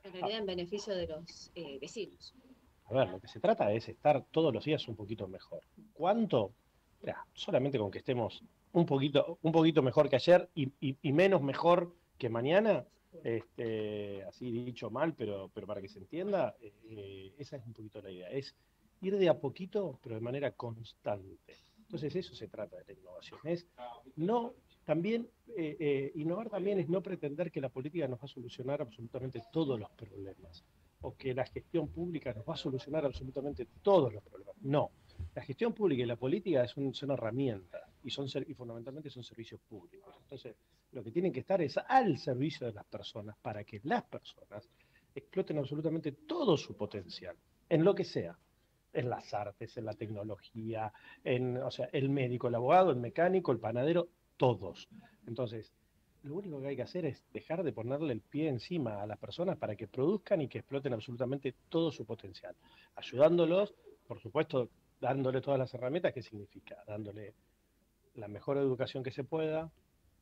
S11: En realidad en beneficio de los eh, vecinos.
S12: A ver, lo que se trata es estar todos los días un poquito mejor. ¿Cuánto? Mirá, solamente con que estemos un poquito, un poquito mejor que ayer y, y- y menos mejor que mañana, este, así dicho mal, pero, pero para que se entienda, eh, esa es un poquito la idea. Es ir de a poquito, pero de manera constante. Entonces eso se trata de la innovación. Es no, también, eh, eh, innovar también es no pretender que la política nos va a solucionar absolutamente todos los problemas o que la gestión pública nos va a solucionar absolutamente todos los problemas. No, la gestión pública y la política es un- son herramientas y, son, ser- y fundamentalmente son servicios públicos. Entonces, lo que tienen que estar es al servicio de las personas para que las personas exploten absolutamente todo su potencial, en lo que sea, en las artes, en la tecnología, en, o sea, el médico, el abogado, el mecánico, el panadero, todos. Entonces, lo único que hay que hacer es dejar de ponerle el pie encima a las personas para que produzcan y que exploten absolutamente todo su potencial, ayudándolos, por supuesto, dándole todas las herramientas. ¿Qué significa? Dándole la mejor educación que se pueda,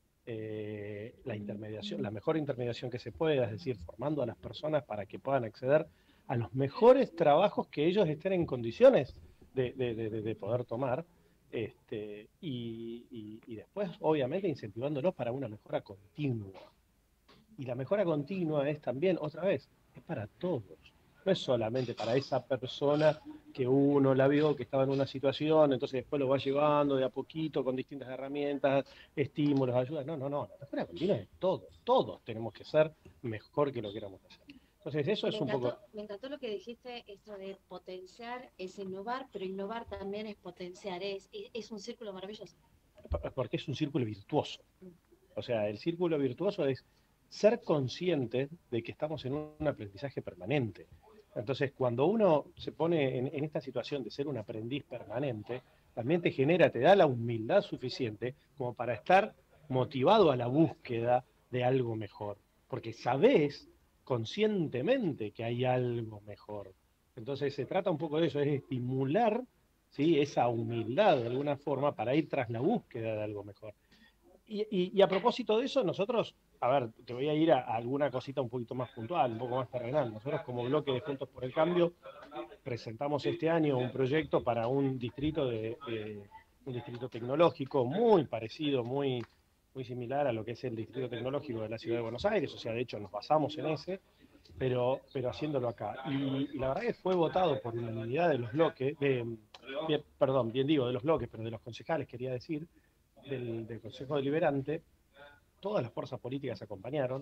S12: eh, la intermediación, la mejor intermediación que se pueda, es decir, formando a las personas para que puedan acceder a los mejores trabajos que ellos estén en condiciones de, de- de- de- de poder tomar, este, y, y- y después, obviamente, incentivándolos para una mejora continua. Y la mejora continua es también, otra vez, es para todos. No es solamente para esa persona que uno la vio que estaba en una situación, entonces después lo va llevando de a poquito con distintas herramientas, estímulos, ayudas. No, no, no. La mejora continua es de todos. Todos tenemos que ser mejor que lo que éramos ayer. Entonces eso
S11: Me
S12: es un
S11: encantó,
S12: poco...
S11: me encantó lo que dijiste, esto de potenciar es innovar, pero innovar también es potenciar, es, es, es un círculo maravilloso.
S12: Porque es un círculo virtuoso. O sea, el círculo virtuoso es ser consciente de que estamos en un aprendizaje permanente. Entonces, cuando uno se pone en, en esta situación de ser un aprendiz permanente, también te genera, te da la humildad suficiente como para estar motivado a la búsqueda de algo mejor. Porque sabés conscientemente que hay algo mejor. Entonces, se trata un poco de eso, es estimular, ¿sí?, esa humildad de alguna forma para ir tras la búsqueda de algo mejor. Y, y- y a propósito de eso, nosotros, a ver, te voy a ir a, a alguna cosita un poquito más puntual, un poco más terrenal. Nosotros como bloque de Juntos por el Cambio presentamos este año un proyecto para un distrito de, de- un distrito tecnológico muy parecido, muy, muy similar a lo que es el distrito tecnológico de la ciudad de Buenos Aires. O sea, de hecho nos basamos en ese, pero, pero haciéndolo acá. Y, y la verdad que fue votado por unanimidad de los bloques, de, bien, perdón, bien digo de los bloques, pero de los concejales, quería decir, del, del Consejo Deliberante. Todas las fuerzas políticas acompañaron,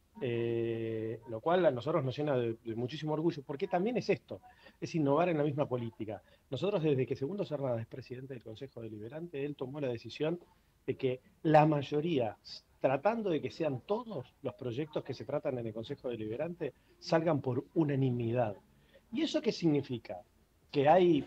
S12: eh, lo cual a nosotros nos llena de, de muchísimo orgullo, porque también es esto, es innovar en la misma política. Nosotros, desde que Segundo Cerrada es presidente del Consejo Deliberante, él tomó la decisión de que la mayoría, tratando de que sean todos los proyectos que se tratan en el Consejo Deliberante, salgan por unanimidad. ¿Y eso qué significa? Que hay,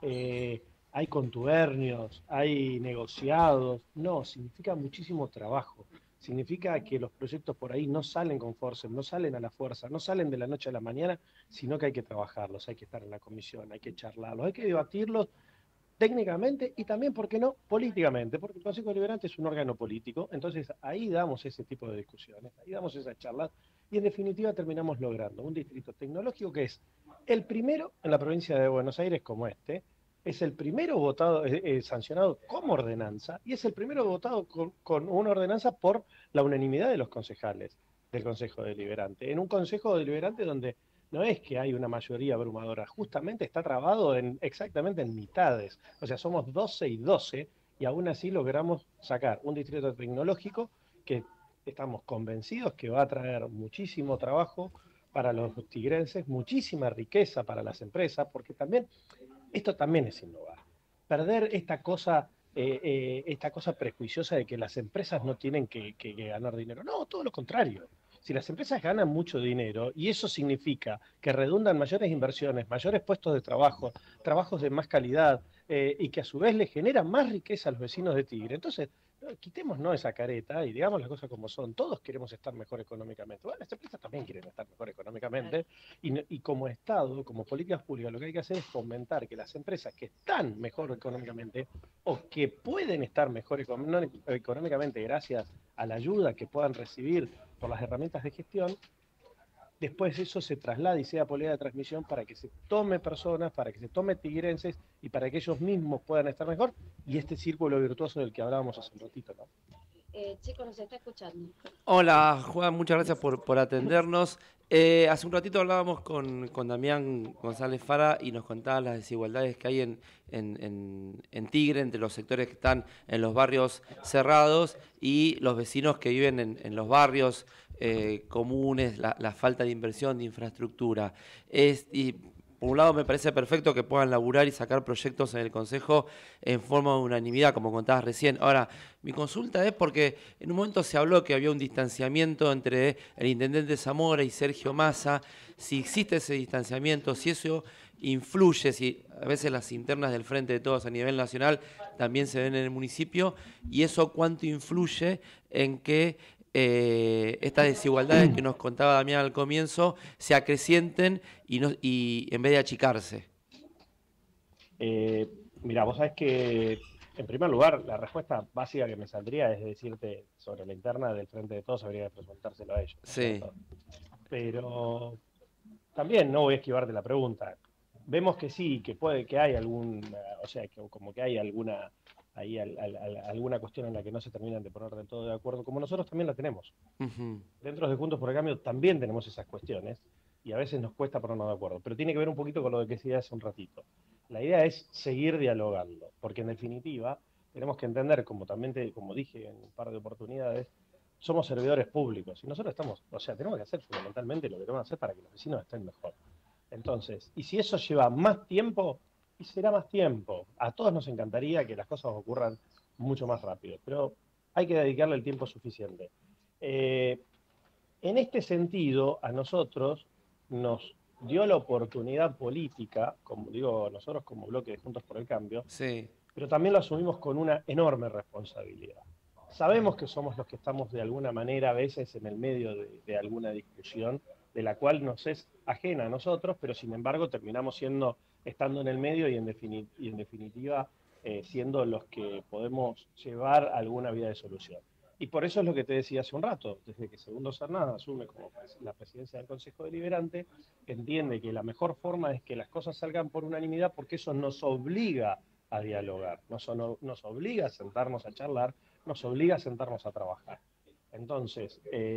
S12: eh, hay contubernios, hay negociados. No, significa muchísimo trabajo. Significa que los proyectos por ahí no salen con fuerza, no salen a la fuerza, no salen de la noche a la mañana, sino que hay que trabajarlos, hay que estar en la comisión, hay que charlarlos, hay que debatirlos técnicamente y también, ¿por qué no?, políticamente, porque el Consejo Deliberante es un órgano político. Entonces ahí damos ese tipo de discusiones, ahí damos esas charlas y en definitiva terminamos logrando un distrito tecnológico que es el primero en la provincia de Buenos Aires como este, es el primero votado, eh, eh, sancionado como ordenanza y es el primero votado con, con una ordenanza por la unanimidad de los concejales del Consejo Deliberante, en un Consejo Deliberante donde no es que hay una mayoría abrumadora, justamente está trabado en, exactamente en mitades. O sea, somos doce y doce y aún así logramos sacar un distrito tecnológico que estamos convencidos que va a traer muchísimo trabajo para los tigrenses, muchísima riqueza para las empresas, porque también, esto también es innovar. Perder esta cosa, eh, eh, esta cosa prejuiciosa de que las empresas no tienen que, que- que ganar dinero. No, todo lo contrario. Si las empresas ganan mucho dinero y eso significa que redundan mayores inversiones, mayores puestos de trabajo, trabajos de más calidad, eh, y que a su vez le generan más riqueza a los vecinos de Tigre, entonces no, quitémonos esa careta y digamos las cosas como son. Todos queremos estar mejor económicamente. Bueno, las empresas también quieren estar mejor económicamente y, no- y como Estado, como políticas públicas, lo que hay que hacer es fomentar que las empresas que están mejor económicamente o que pueden estar mejor econó- económicamente gracias a la ayuda que puedan recibir por las herramientas de gestión, después eso se traslade y sea política de transmisión para que se tome personas, para que se tome tigrenses y para que ellos mismos puedan estar mejor, y este círculo virtuoso del que hablábamos hace un ratito, ¿no?
S11: Eh, chicos, nos está escuchando.
S6: Hola, Juan, muchas gracias por, por atendernos. Eh, hace un ratito hablábamos con, con Damián González Fara y nos contaba las desigualdades que hay en, en, en, en Tigre, entre los sectores que están en los barrios cerrados y los vecinos que viven en, en los barrios eh, comunes, la, la falta de inversión, de infraestructura. Es, y, por un lado me parece perfecto que puedan laburar y sacar proyectos en el Consejo en forma de unanimidad, como contabas recién. Ahora, mi consulta es porque en un momento se habló que había un distanciamiento entre el intendente Zamora y Sergio Massa. Si existe ese distanciamiento, si eso influye, si a veces las internas del Frente de Todos a nivel nacional también se ven en el municipio, y eso cuánto influye en que Eh, estas desigualdades que nos contaba Damián al comienzo se acrecienten y, no, y en vez de achicarse.
S12: Eh, mira, vos sabés que, en primer lugar, la respuesta básica que me saldría es decirte sobre la interna del Frente de Todos, habría que preguntárselo a ellos.
S6: Sí.
S12: ¿Cierto? Pero también no voy a esquivarte la pregunta. Vemos que sí, que puede que hay algún, o sea, que como que hay alguna ahí al, al, al, alguna cuestión en la que no se terminan de poner del todo de acuerdo, como nosotros también la tenemos.
S6: Uh-huh.
S12: Dentro de Juntos por el Cambio también tenemos esas cuestiones y a veces nos cuesta ponernos de acuerdo, pero tiene que ver un poquito con lo que decía hace un ratito. La idea es seguir dialogando, porque en definitiva tenemos que entender, como también te, como dije en un par de oportunidades, somos servidores públicos y nosotros estamos, o sea, tenemos que hacer fundamentalmente lo que tenemos que hacer para que los vecinos estén mejor. Entonces, y si eso lleva más tiempo, y será más tiempo. A todos nos encantaría que las cosas ocurran mucho más rápido, pero hay que dedicarle el tiempo suficiente. Eh, en este sentido, a nosotros nos dio la oportunidad política, como digo, nosotros como bloque de Juntos por el Cambio,
S6: sí.
S12: pero también lo asumimos con una enorme responsabilidad. Sabemos que somos los que estamos de alguna manera a veces en el medio de, de alguna discusión, de la cual nos es ajena a nosotros, pero sin embargo terminamos siendo estando en el medio y en, defini y en definitiva eh, siendo los que podemos llevar alguna vía de solución. Y por eso es lo que te decía hace un rato, desde que Segundo Cernada asume como la presidencia del Consejo Deliberante, entiende que la mejor forma es que las cosas salgan por unanimidad porque eso nos obliga a dialogar, nos, nos obliga a sentarnos a charlar, nos obliga a sentarnos a trabajar. Entonces,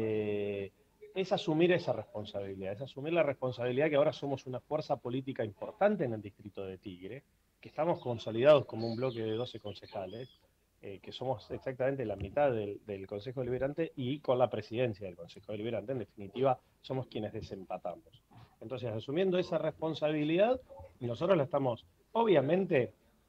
S12: eh, es asumir esa responsabilidad, es asumir la responsabilidad que ahora somos una fuerza política importante en el distrito de Tigre, que estamos consolidados como un bloque de doce concejales, eh, que somos exactamente la mitad del, del Consejo Deliberante y con la presidencia del Consejo Deliberante, en definitiva, somos quienes desempatamos. Entonces, asumiendo esa responsabilidad, nosotros la estamos, obviamente,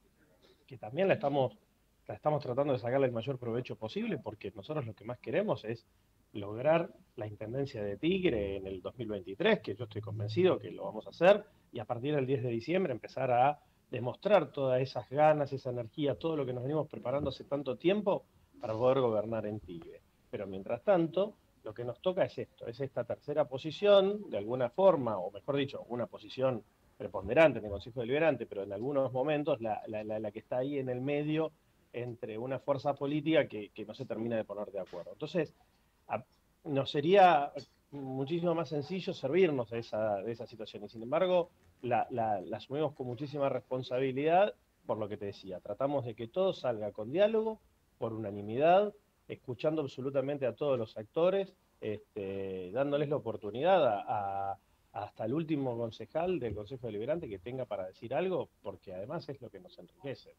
S12: que también la estamos, la estamos tratando de sacarle el mayor provecho posible, porque nosotros lo que más queremos es lograr la intendencia de Tigre en el dos mil veintitrés, que yo estoy convencido que lo vamos a hacer, y a partir del diez de diciembre empezar a demostrar todas esas ganas, esa energía, todo lo que nos venimos preparando hace tanto tiempo para poder gobernar en Tigre. Pero mientras tanto, lo que nos toca es esto, es esta tercera posición, de alguna forma, o mejor dicho, una posición preponderante en el Consejo Deliberante, pero en algunos momentos la, la, la, la que está ahí en el medio entre una fuerza política que, que no se termina de poner de acuerdo. Entonces, A, nos sería muchísimo más sencillo servirnos de esa, de esa situación y sin embargo la, la, la asumimos con muchísima responsabilidad por lo que te decía, tratamos de que todo salga con diálogo, por unanimidad, escuchando absolutamente a todos los actores, este, dándoles la oportunidad a, a, hasta el último concejal del Consejo Deliberante que tenga para decir algo, porque además es lo que nos enriquece.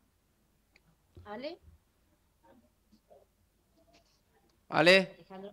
S11: ¿Ale?
S6: ¿Ale?
S11: Alejandro.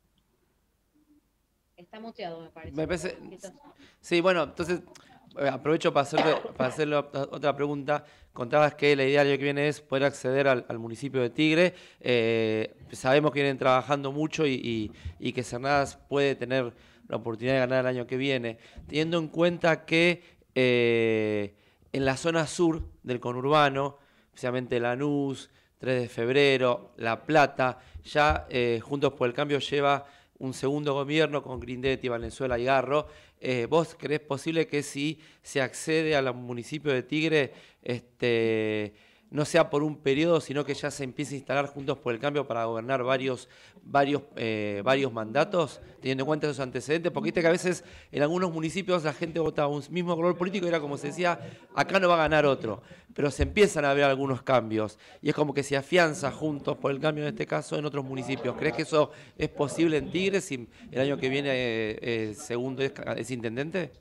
S11: Está muteado, me parece.
S6: Me parece... Sí, bueno, entonces aprovecho para hacerle, para hacerle otra pregunta. Contabas que la idea del año que viene es poder acceder al, al municipio de Tigre. Eh, sabemos que vienen trabajando mucho y, y, y que Cernadas puede tener la oportunidad de ganar el año que viene. Teniendo en cuenta que eh, en la zona sur del conurbano, especialmente Lanús, tres de febrero, La Plata, ya eh, Juntos por el Cambio lleva un segundo gobierno con Grindetti, Valenzuela y Garro. Eh, ¿Vos creés posible que si se accede al municipio de Tigre, este, no sea por un periodo, sino que ya se empiece a instalar Juntos por el Cambio para gobernar varios, varios, eh, varios mandatos, teniendo en cuenta esos antecedentes? Porque viste que a veces en algunos municipios la gente votaba un mismo color político y era como se decía, acá no va a ganar otro. Pero se empiezan a ver algunos cambios y es como que se afianza Juntos por el Cambio en este caso en otros municipios. ¿Crees que eso es posible en Tigre si el año que viene eh, eh, segundo es, es intendente?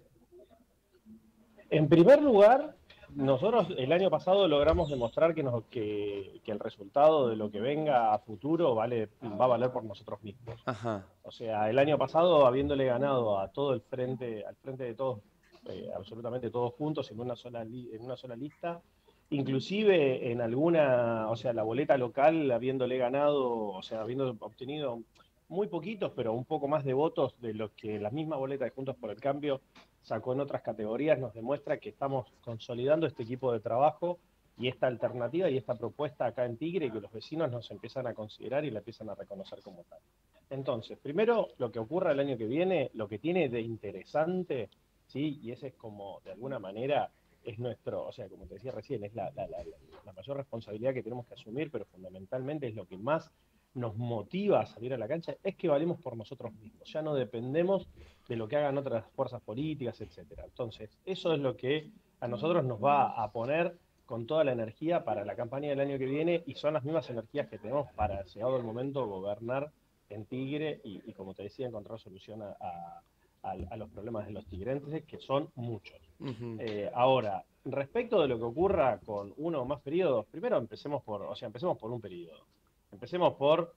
S12: En primer lugar, nosotros el año pasado logramos demostrar que, nos, que, que el resultado de lo que venga a futuro vale, va a valer por nosotros mismos.
S6: Ajá.
S12: O sea, el año pasado, habiéndole ganado a todo el frente, al frente de todos, eh, absolutamente todos juntos en una sola li- en una sola lista, inclusive en alguna, o sea, la boleta local habiéndole ganado, o sea, habiendo obtenido muy poquitos, pero un poco más de votos de los que la misma boleta de Juntos por el Cambio sacó en otras categorías, nos demuestra que estamos consolidando este equipo de trabajo y esta alternativa y esta propuesta acá en Tigre, y que los vecinos nos empiezan a considerar y la empiezan a reconocer como tal. Entonces, primero, lo que ocurra el año que viene, lo que tiene de interesante, ¿sí? Y ese es como, de alguna manera, es nuestro, o sea, como te decía recién, es la, la, la, la mayor responsabilidad que tenemos que asumir, pero fundamentalmente es lo que más nos motiva a salir a la cancha, es que valemos por nosotros mismos, ya no dependemos de lo que hagan otras fuerzas políticas, etcétera. Entonces, eso es lo que a nosotros nos va a poner con toda la energía para la campaña del año que viene, y son las mismas energías que tenemos para, llegado el momento, gobernar en Tigre y, y como te decía, encontrar solución a, a, a, a los problemas de los tigrenses, que son muchos.
S6: Uh-huh.
S12: Eh, ahora, respecto de lo que ocurra con uno o más periodos, primero empecemos por, o sea, empecemos por un periodo. Empecemos por,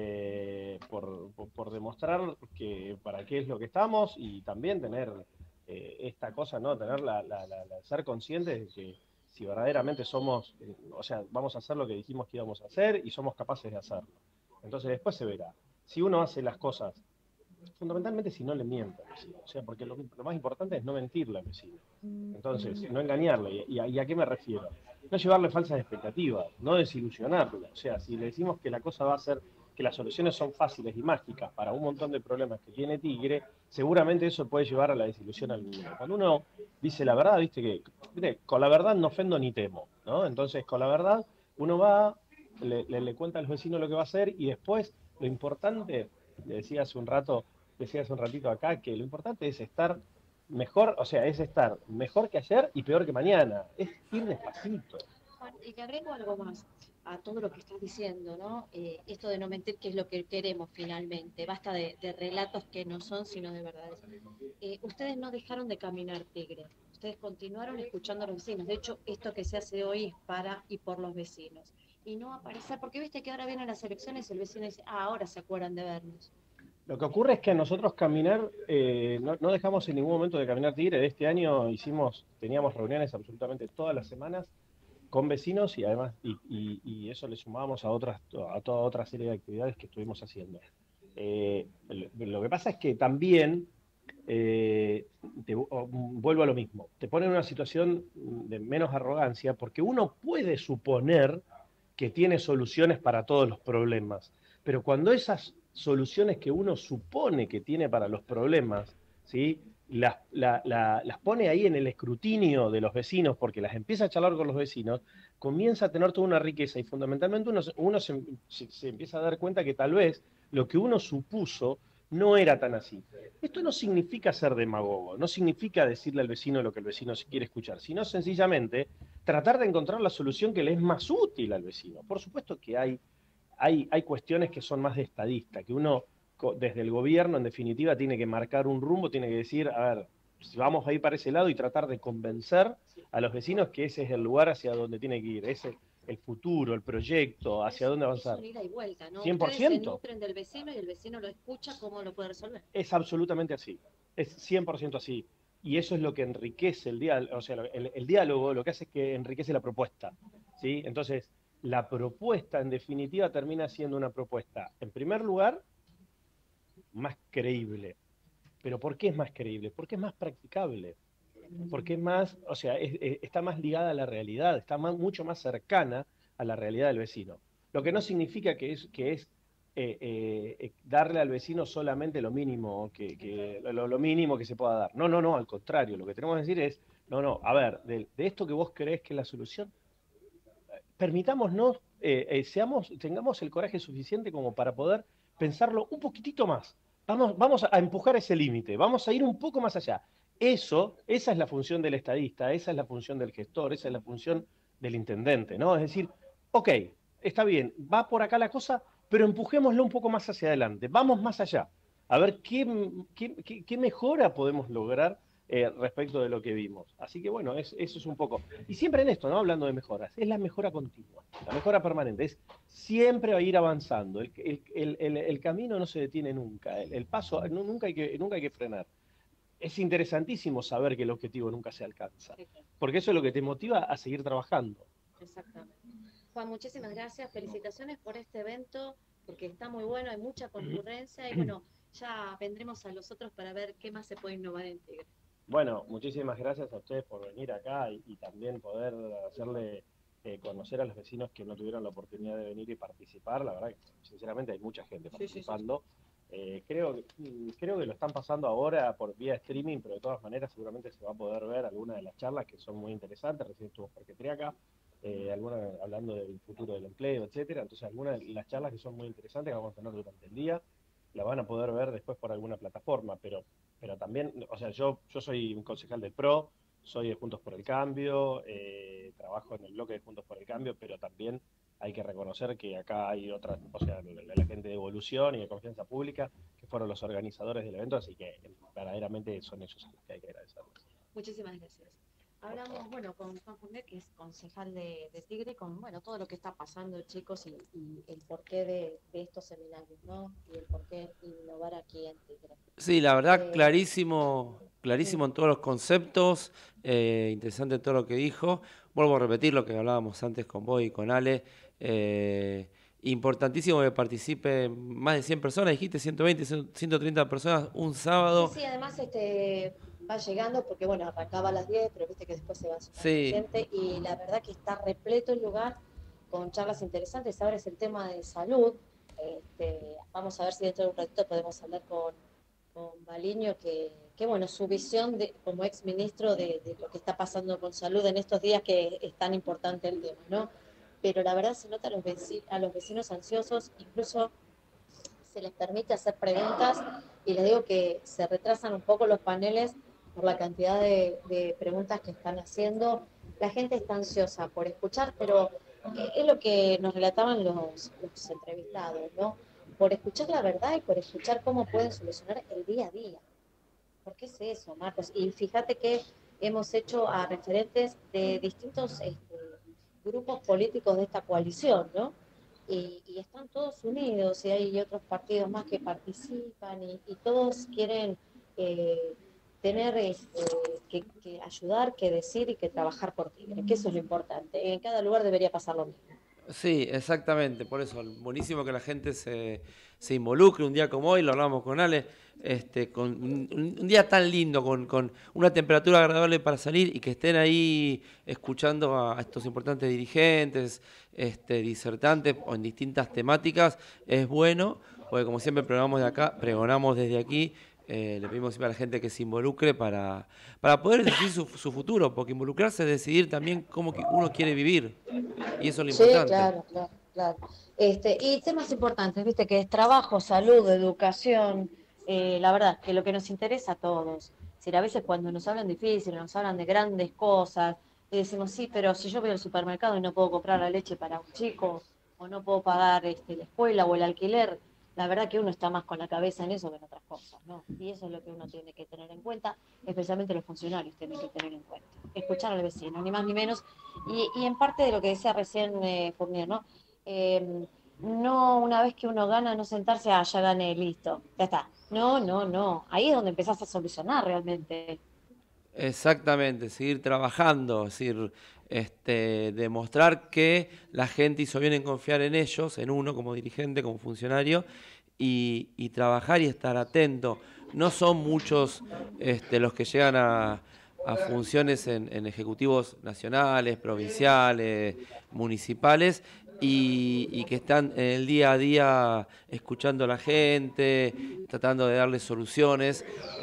S12: eh, por, por, por demostrar que para qué es lo que estamos, y también tener eh, esta cosa, ¿no? Tener la, la, la, la- ser conscientes de que si verdaderamente somos, eh, o sea, vamos a hacer lo que dijimos que íbamos a hacer y somos capaces de hacerlo. Entonces después se verá. Si uno hace las cosas, fundamentalmente si no le miente al vecino, o sea, porque lo, lo más importante es no mentirle al vecino. Entonces, no engañarle. ¿Y a, y a qué me refiero? No llevarle falsas expectativas, no desilusionarlo. O sea, si le decimos que la cosa va a ser, que las soluciones son fáciles y mágicas para un montón de problemas que tiene Tigre, seguramente eso puede llevar a la desilusión al niño. Cuando uno dice la verdad, viste que viste, con la verdad no ofendo ni temo, ¿no? Entonces, con la verdad, uno va, le, le, le cuenta a los vecinos lo que va a hacer, y después lo importante, le decía hace un rato, decía hace un ratito acá, que lo importante es estar mejor, o sea, es estar mejor que ayer y peor que mañana. Es ir despacito.
S11: Juan, y le agrego algo más a todo lo que estás diciendo, ¿no? Eh, esto de no mentir, que es lo que queremos finalmente. Basta de, de relatos que no son, sino de verdades. Eh, ustedes no dejaron de caminar Tigre. Ustedes continuaron escuchando a los vecinos. De hecho, esto que se hace hoy es para y por los vecinos. Y no aparecer, porque viste que ahora vienen las elecciones y el vecino dice, ah, ahora se acuerdan de vernos.
S12: Lo que ocurre es que nosotros caminar, eh, no, no dejamos en ningún momento de caminar Tigre. De este año hicimos, teníamos reuniones absolutamente todas las semanas con vecinos, y además, y, y, y eso le sumábamos a otras, a toda otra serie de actividades que estuvimos haciendo. Eh, lo, lo que pasa es que también, eh, te, vuelvo a lo mismo, te pone en una situación de menos arrogancia, porque uno puede suponer que tiene soluciones para todos los problemas, pero cuando esas soluciones que uno supone que tiene para los problemas, ¿sí? las, la, la, las pone ahí en el escrutinio de los vecinos, porque las empieza a charlar con los vecinos, comienza a tener toda una riqueza, y fundamentalmente uno, uno se, se, se empieza a dar cuenta que tal vez lo que uno supuso no era tan así. Esto no significa ser demagogo, no significa decirle al vecino lo que el vecino quiere escuchar, sino sencillamente tratar de encontrar la solución que le es más útil al vecino. Por supuesto que hay Hay, hay cuestiones que son más de estadista, que uno desde el gobierno en definitiva tiene que marcar un rumbo, tiene que decir, a ver, si vamos a ir para ese lado, y tratar de convencer a los vecinos que ese es el lugar hacia donde tiene que ir, ese el futuro, el proyecto, hacia dónde avanzar.
S11: Es un ida y vuelta, ¿no?
S12: cien por
S11: Ustedes se
S12: ciento.
S11: nutren del vecino y el vecino lo escucha, ¿cómo lo puede resolver?
S12: Es absolutamente así, es cien por ciento así. Y eso es lo que enriquece el diálogo, o sea, el, el diálogo lo que hace es que enriquece la propuesta, ¿sí? Entonces, la propuesta, en definitiva, termina siendo una propuesta, en primer lugar, más creíble. ¿Pero por qué es más creíble? Porque es más practicable. Porque es más, o sea, es, es, está más ligada a la realidad, está más, mucho más cercana a la realidad del vecino. Lo que no significa que es, que es eh, eh, darle al vecino solamente lo mínimo que, que, lo, lo mínimo que se pueda dar. No, no, no, al contrario. Lo que tenemos que decir es, no, no, a ver, de, de esto que vos creés que es la solución, permitámonos, eh, eh, seamos, tengamos el coraje suficiente como para poder pensarlo un poquitito más. Vamos, vamos a empujar ese límite, vamos a ir un poco más allá. Eso, esa es la función del estadista, esa es la función del gestor, esa es la función del intendente, ¿no? Es decir, ok, está bien, va por acá la cosa, pero empujémoslo un poco más hacia adelante, vamos más allá, a ver qué, qué, qué, qué mejora podemos lograr eh, respecto de lo que vimos. Así que bueno, es, eso es un poco. Y siempre en esto, ¿no? Hablando de mejoras, es la mejora continua, la mejora permanente, es siempre a ir avanzando, el, el, el, el, el camino no se detiene nunca, el, el paso no, nunca, hay que, nunca hay que frenar. Es interesantísimo saber que el objetivo nunca se alcanza, porque eso es lo que te motiva a seguir trabajando.
S11: Exactamente. Juan, muchísimas gracias, felicitaciones por este evento, porque está muy bueno, hay mucha concurrencia y bueno, ya vendremos a los otros para ver qué más se puede innovar en Tigre.
S12: Bueno, muchísimas gracias a ustedes por venir acá y, y también poder hacerle eh, conocer a los vecinos que no tuvieron la oportunidad de venir y participar. La verdad que sinceramente hay mucha gente participando. Sí, sí, sí. Eh, creo, creo que lo están pasando ahora por vía streaming, pero de todas maneras seguramente se va a poder ver algunas de las charlas que son muy interesantes. Recién estuvo Jorge Triaca, eh, algunas hablando del futuro del empleo, etcétera. Entonces algunas de las charlas que son muy interesantes que vamos a tener durante el día, la van a poder ver después por alguna plataforma, pero, pero también, o sea, yo, yo soy un concejal del P R O, soy de Juntos por el Cambio, eh, trabajo en el bloque de Juntos por el Cambio, pero también hay que reconocer que acá hay otras, o sea, la, la gente de Evolución y de Confianza Pública, que fueron los organizadores del evento, así que verdaderamente son ellos a los que hay que agradecerles.
S11: Muchísimas gracias. Hablamos, bueno, con Juan Funder, que es concejal de, de Tigre, con, bueno, todo lo que está pasando, chicos, y, y el porqué de, de estos seminarios, ¿no? Y el porqué innovar aquí en Tigre.
S6: Sí, la verdad,
S11: Eh,
S6: clarísimo, clarísimo en todos los conceptos, eh, interesante todo lo que dijo. Vuelvo a repetir lo que hablábamos antes con vos y con Ale. Eh, importantísimo que participen más de cien personas, dijiste ciento veinte, ciento treinta personas un sábado.
S11: Sí, sí, además este, va llegando porque, bueno, arrancaba a las diez, pero viste que después se va sumando
S6: Sí.
S11: gente y la verdad que está repleto el lugar con charlas interesantes. Ahora es el tema de salud. Este, vamos a ver si dentro de un ratito podemos hablar con, con Baliño, que, que, bueno, su visión de, como ex ministro de, de lo que está pasando con salud en estos días, que es tan importante el tema, ¿no? Pero la verdad se nota a los, vecinos, a los vecinos ansiosos, incluso se les permite hacer preguntas y les digo que se retrasan un poco los paneles por la cantidad de, de preguntas que están haciendo. La gente está ansiosa por escuchar, pero es lo que nos relataban los, los entrevistados, ¿no? Por escuchar la verdad y por escuchar cómo pueden solucionar el día a día. ¿Por qué es eso, Marcos? Y fíjate que hemos hecho a referentes de distintos este, grupos políticos de esta coalición, ¿no? Y, y están todos unidos y hay otros partidos más que participan y, y todos quieren eh, tener este, que, que ayudar, que decir y que trabajar por Tigre, que eso es lo importante. En cada lugar debería pasar lo mismo.
S6: Sí, exactamente, por eso, buenísimo que la gente se, se involucre un día como hoy, lo hablamos con Ale, este, con un, un día tan lindo, con, con una temperatura agradable para salir y que estén ahí escuchando a, a estos importantes dirigentes, este, disertantes o en distintas temáticas, es bueno, porque como siempre pregonamos de acá, pregonamos desde aquí. Eh, le pedimos siempre a la gente que se involucre para, para poder decidir su, su futuro, porque involucrarse es decidir también cómo que uno quiere vivir, y eso es lo
S11: Sí,
S6: importante.
S11: claro, claro, claro. Este, y temas importantes, viste, que es trabajo, salud, educación, eh, la verdad, que lo que nos interesa a todos. Es decir, a veces cuando nos hablan difícil, nos hablan de grandes cosas, y decimos, sí, pero si yo voy al supermercado y no puedo comprar la leche para un chico, o no puedo pagar este, la escuela o el alquiler, la verdad que uno está más con la cabeza en eso que en otras cosas, ¿no? Y eso es lo que uno tiene que tener en cuenta, especialmente los funcionarios tienen que tener en cuenta. Escuchar al vecino, ni más ni menos. Y, y en parte de lo que decía recién eh, Fournier, ¿no? Eh, no una vez que uno gana, no sentarse, ah, ya gané, listo, ya está. No, no, no. Ahí es donde empezás a solucionar realmente.
S6: Exactamente, seguir trabajando, es decir, este, demostrar que la gente hizo bien en confiar en ellos, en uno como dirigente, como funcionario, y, y trabajar y estar atento. No son muchos este, los que llegan a, a funciones en, en ejecutivos nacionales, provinciales, municipales, y, y que están en el día a día escuchando a la gente, tratando de darles soluciones.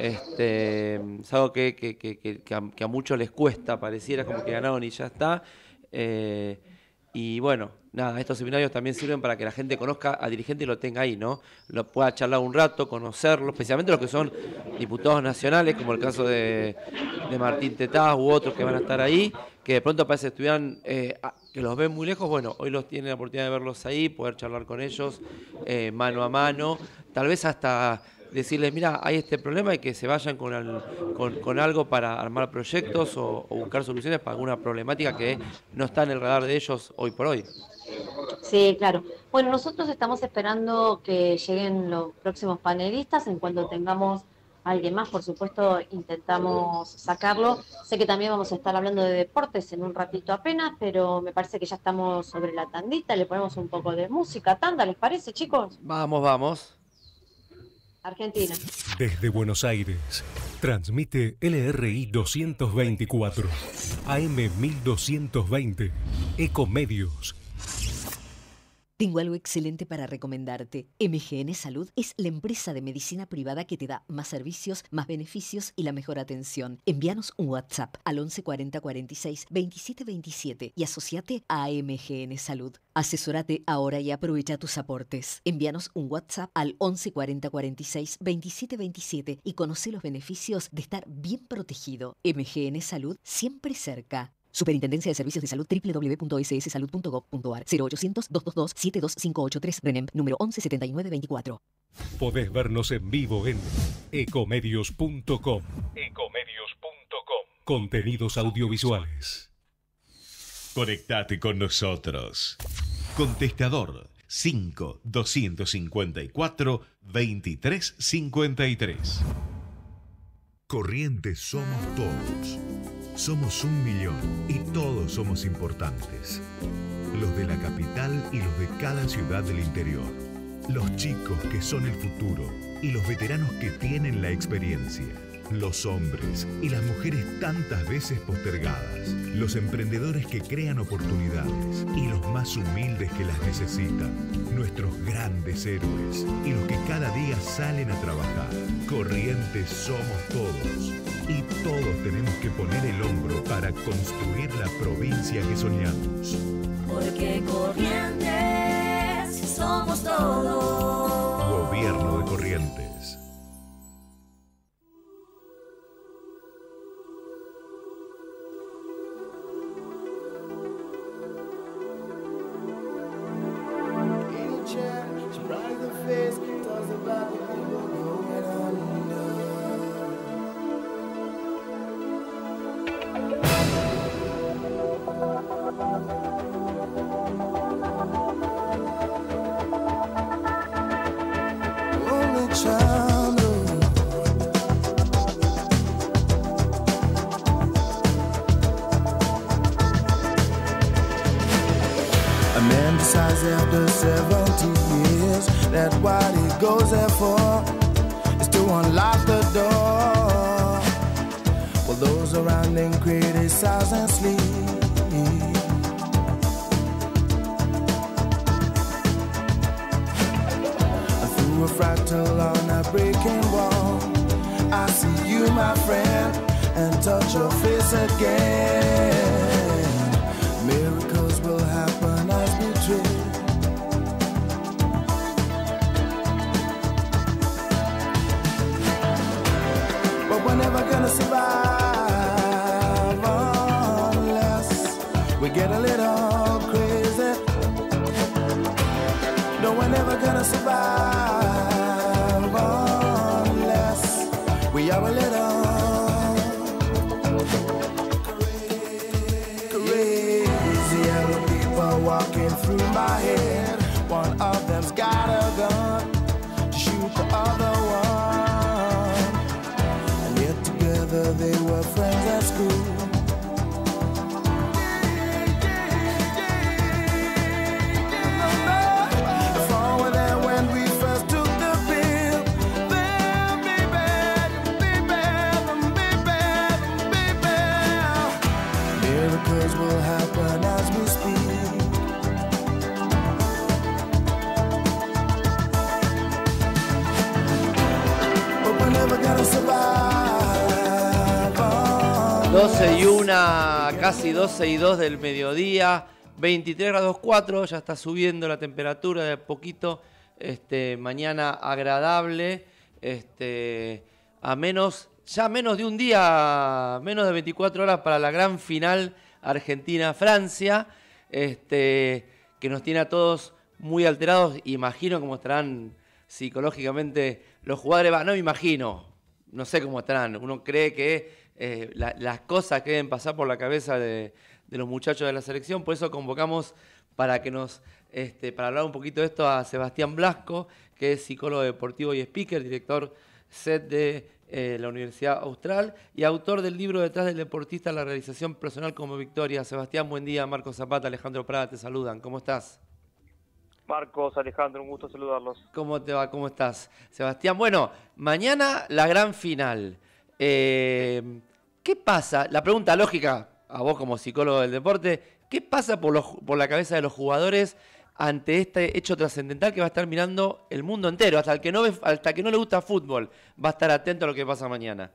S6: Este, es algo que, que, que, que, a, que a muchos les cuesta, pareciera como que ganaron y ya está. Eh, Y bueno, nada, estos seminarios también sirven para que la gente conozca al dirigente y lo tenga ahí, ¿no? Lo pueda charlar un rato, conocerlo, especialmente los que son diputados nacionales, como el caso de, de Martín Tetaz u otros que van a estar ahí, que de pronto parece que estuvieran, eh, que los ven muy lejos. Bueno, hoy los tienen la oportunidad de verlos ahí, poder charlar con ellos eh, mano a mano, tal vez hasta decirles, mira, hay este problema y que se vayan con, el, con, con algo para armar proyectos o, o buscar soluciones para alguna problemática que no está en el radar de ellos hoy por hoy.
S11: Sí, claro. Bueno, nosotros estamos esperando que lleguen los próximos panelistas. En cuanto tengamos a alguien más, por supuesto, intentamos sacarlo. Sé que también vamos a estar hablando de deportes en un ratito apenas, pero me parece que ya estamos sobre la tandita. Le ponemos un poco de música. Tanda, ¿les parece, chicos?
S6: Vamos, vamos.
S11: Argentina.
S10: Desde Buenos Aires, transmite L R I doscientos veinticuatro, A M mil doscientos veinte, Ecomedios.
S13: Tengo algo excelente para recomendarte. M G N Salud es la empresa de medicina privada que te da más servicios, más beneficios y la mejor atención. Envíanos un WhatsApp al once cuarenta cuarenta y seis veintisiete veintisiete y asociate a M G N Salud. Asesórate ahora y aprovecha tus aportes. Envíanos un WhatsApp al once cuarenta cuarenta y seis veintisiete veintisiete y conoce los beneficios de estar bien protegido. M G N Salud, siempre cerca. Superintendencia de Servicios de Salud, doble u doble u doble u punto s s salud punto gov punto a r, cero ochocientos, doscientos veintidós, setenta y dos cinco ochenta y tres, RENEM, número once setenta y nueve veinticuatro.
S10: Podés vernos en vivo en ecomedios punto com.
S1: ecomedios punto com.
S10: Contenidos audiovisuales.
S1: Conectate con nosotros. Contestador cinco doscientos cincuenta y cuatro veintitrés cincuenta y tres.
S2: Corrientes somos todos. Somos un millón y todos somos importantes. Los de la capital y los de cada ciudad del interior. Los chicos que son el futuro y los veteranos que tienen la experiencia. Los hombres y las mujeres tantas veces postergadas. Los emprendedores que crean oportunidades y los más humildes que las necesitan. Nuestros grandes héroes y los que cada día salen a trabajar. Corrientes somos todos. Y todos tenemos que poner el hombro para construir la provincia que soñamos.
S3: Porque Corrientes somos todos.
S2: Gobierno de Corrientes.
S14: After seventy years, that what he goes there for is to unlock the door. While those around him criticize and sleep. And through a fractal on a breaking wall, I see you, my friend, and touch your face again. Miracles will happen as we dream. We're never gonna survive unless we get a little crazy. No, we're never gonna survive unless we are a little crazy. And the people walking through my head, one of them's got a gun to shoot the other one. They were friends at school. If all were there when we first took the pill, then be bad, be bad, be bad, be bad. Miracles will happen as we speak. But we're never gonna survive.
S6: doce y una, casi doce y dos del mediodía. veintitrés grados cuatro, ya está subiendo la temperatura de a poquito. Este, mañana agradable, este, a menos, ya menos de un día, menos de veinticuatro horas para la gran final Argentina-Francia, este, que nos tiene a todos muy alterados. Imagino cómo estarán psicológicamente los jugadores. Va, no me imagino, no sé cómo estarán. Uno cree que eh, la, las cosas que deben pasar por la cabeza de, de los muchachos de la selección. Por eso convocamos para que nos, este, para hablar un poquito de esto, a Sebastián Blasco, que es psicólogo deportivo y speaker, director C E T de eh, la Universidad Austral y autor del libro Detrás del deportista, la realización personal como victoria. Sebastián, buen día. Marcos Zapata, Alejandro Prada te saludan. ¿Cómo estás?
S15: Marcos, Alejandro, un gusto saludarlos.
S6: ¿Cómo te va? ¿Cómo estás, Sebastián? Bueno, mañana la gran final. Eh, ¿Qué pasa? La pregunta lógica, a vos como psicólogo del deporte, ¿qué pasa por, los, por la cabeza de los jugadores ante este hecho trascendental que va a estar mirando el mundo entero? Hasta el que no ve, hasta el que no le gusta fútbol va a estar atento a lo que pasa mañana.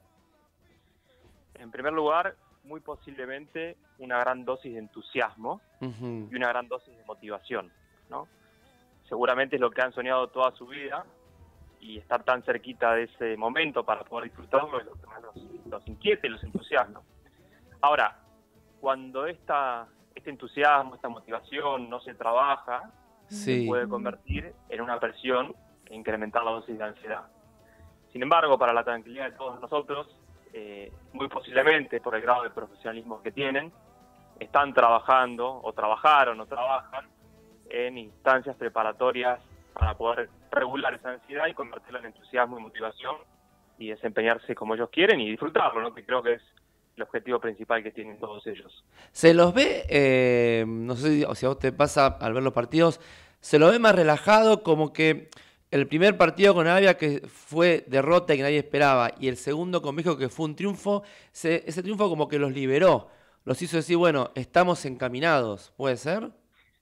S15: En primer lugar, muy posiblemente una gran dosis de entusiasmo
S6: Uh-huh.
S15: y una gran dosis de motivación, ¿no? Seguramente es lo que han soñado toda su vida y estar tan cerquita de ese momento para poder disfrutarlo es lo que más los, los inquieta y los entusiasma. Ahora, cuando esta, este entusiasmo, esta motivación no se trabaja,
S6: Sí.
S15: se puede convertir en una presión e incrementar la dosis de ansiedad. Sin embargo, para la tranquilidad de todos nosotros, eh, muy posiblemente por el grado de profesionalismo que tienen, están trabajando o trabajaron o trabajan en instancias preparatorias para poder regular esa ansiedad y convertirla en entusiasmo y motivación y desempeñarse como ellos quieren y disfrutarlo, ¿no? Que creo que es el objetivo principal que tienen todos ellos.
S6: Se los ve, eh, no sé si, o si a vos te pasa al ver los partidos, se lo ve más relajado, como que el primer partido con Arabia que fue derrota y que nadie esperaba, y el segundo con México que fue un triunfo, se, ese triunfo como que los liberó, los hizo decir, bueno, estamos encaminados, ¿puede ser?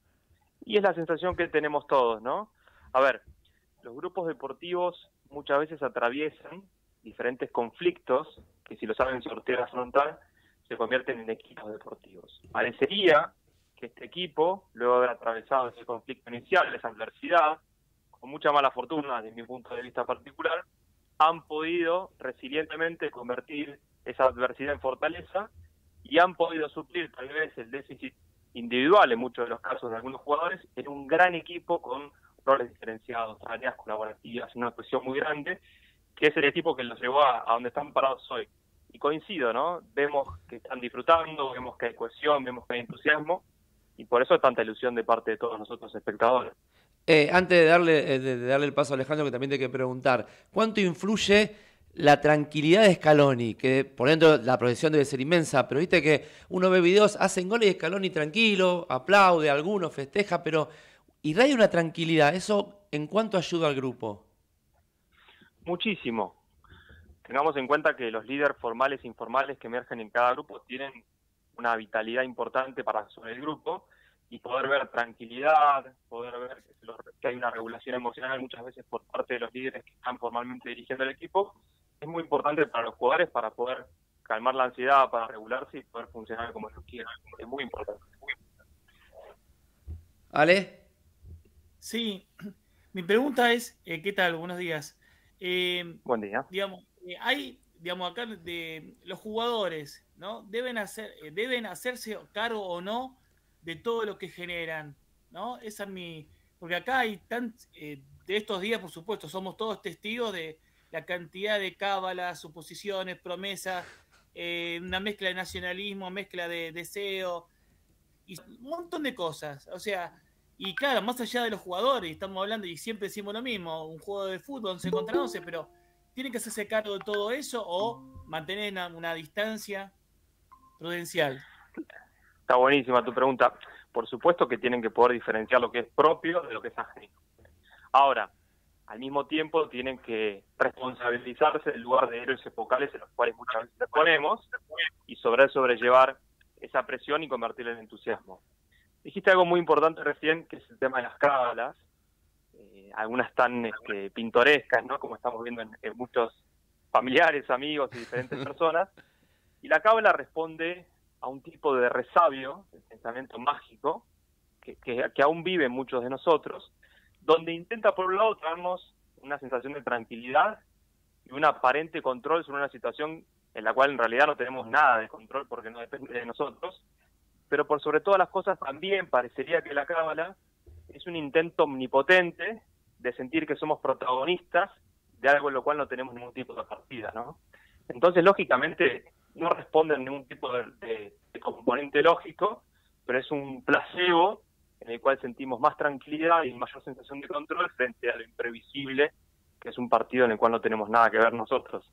S15: Y es la sensación que tenemos todos, ¿no? A ver, los grupos deportivos muchas veces atraviesan diferentes conflictos que, si lo saben sortear afrontar, se convierten en equipos deportivos. Parecería que este equipo, luego de haber atravesado ese conflicto inicial, esa adversidad, con mucha mala fortuna, desde mi punto de vista particular, han podido resilientemente convertir esa adversidad en fortaleza y han podido suplir tal vez el déficit individual, en muchos de los casos de algunos jugadores, en un gran equipo con roles diferenciados, tareas colaborativas, una cohesión muy grande, que es el equipo que los llevó a, a donde están parados hoy. Y coincido, ¿no? Vemos que están disfrutando, vemos que hay cohesión, vemos que hay entusiasmo, y por eso es tanta ilusión de parte de todos nosotros espectadores.
S6: Eh, antes de darle, eh, de, de darle el paso a Alejandro, que también te hay que preguntar, ¿cuánto influye la tranquilidad de Scaloni? Que por dentro la proyección debe ser inmensa, pero viste que uno ve videos, hacen goles y Scaloni tranquilo, aplaude, algunos festeja, pero irradia una tranquilidad. ¿Eso en cuánto ayuda al grupo?
S15: Muchísimo. Tengamos en cuenta que los líderes formales e informales que emergen en cada grupo tienen una vitalidad importante para sobre el grupo, y poder ver tranquilidad, poder ver que, los, que hay una regulación emocional muchas veces por parte de los líderes que están formalmente dirigiendo el equipo, es muy importante para los jugadores para poder calmar la ansiedad, para regularse y poder funcionar como ellos quieran. Es muy importante. Muy importante.
S6: ¿Ale?
S8: Sí, mi pregunta es, eh, ¿qué tal? Buenos días. Eh,
S15: Buen día.
S8: Digamos, eh, hay, digamos, acá de los jugadores, ¿no? Deben hacer, eh, deben hacerse cargo o no de todo lo que generan, ¿no? Esa es mi, porque acá hay tan, eh, de estos días, por supuesto, somos todos testigos de la cantidad de cábalas, suposiciones, promesas, eh, una mezcla de nacionalismo, mezcla de deseo, y un montón de cosas, o sea, y claro, más allá de los jugadores, estamos hablando y siempre decimos lo mismo, un juego de fútbol, once contra once, pero ¿tienen que hacerse cargo de todo eso o mantener una, una distancia prudencial?
S15: Está buenísima tu pregunta. Por supuesto que tienen que poder diferenciar lo que es propio de lo que es ajeno. Ahora, al mismo tiempo tienen que responsabilizarse del lugar de héroes epocales en los cuales muchas veces nos ponemos y sobre sobrellevar esa presión y convertirla en entusiasmo. Dijiste algo muy importante recién, que es el tema de las cábalas, eh, algunas tan este, pintorescas, ¿no? Como estamos viendo en, en muchos familiares, amigos y diferentes personas, y la cábala responde a un tipo de resabio, de pensamiento mágico, que, que, que aún viven muchos de nosotros, donde intenta por un lado traernos una sensación de tranquilidad y un aparente control sobre una situación en la cual en realidad no tenemos nada de control porque no depende de nosotros, pero por sobre todas las cosas también parecería que la cábala es un intento omnipotente de sentir que somos protagonistas de algo en lo cual no tenemos ningún tipo de partida, ¿no? Entonces, lógicamente, no responde a ningún tipo de, de, de componente lógico, pero es un placebo en el cual sentimos más tranquilidad y mayor sensación de control frente a lo imprevisible, que es un partido en el cual no tenemos nada que ver nosotros.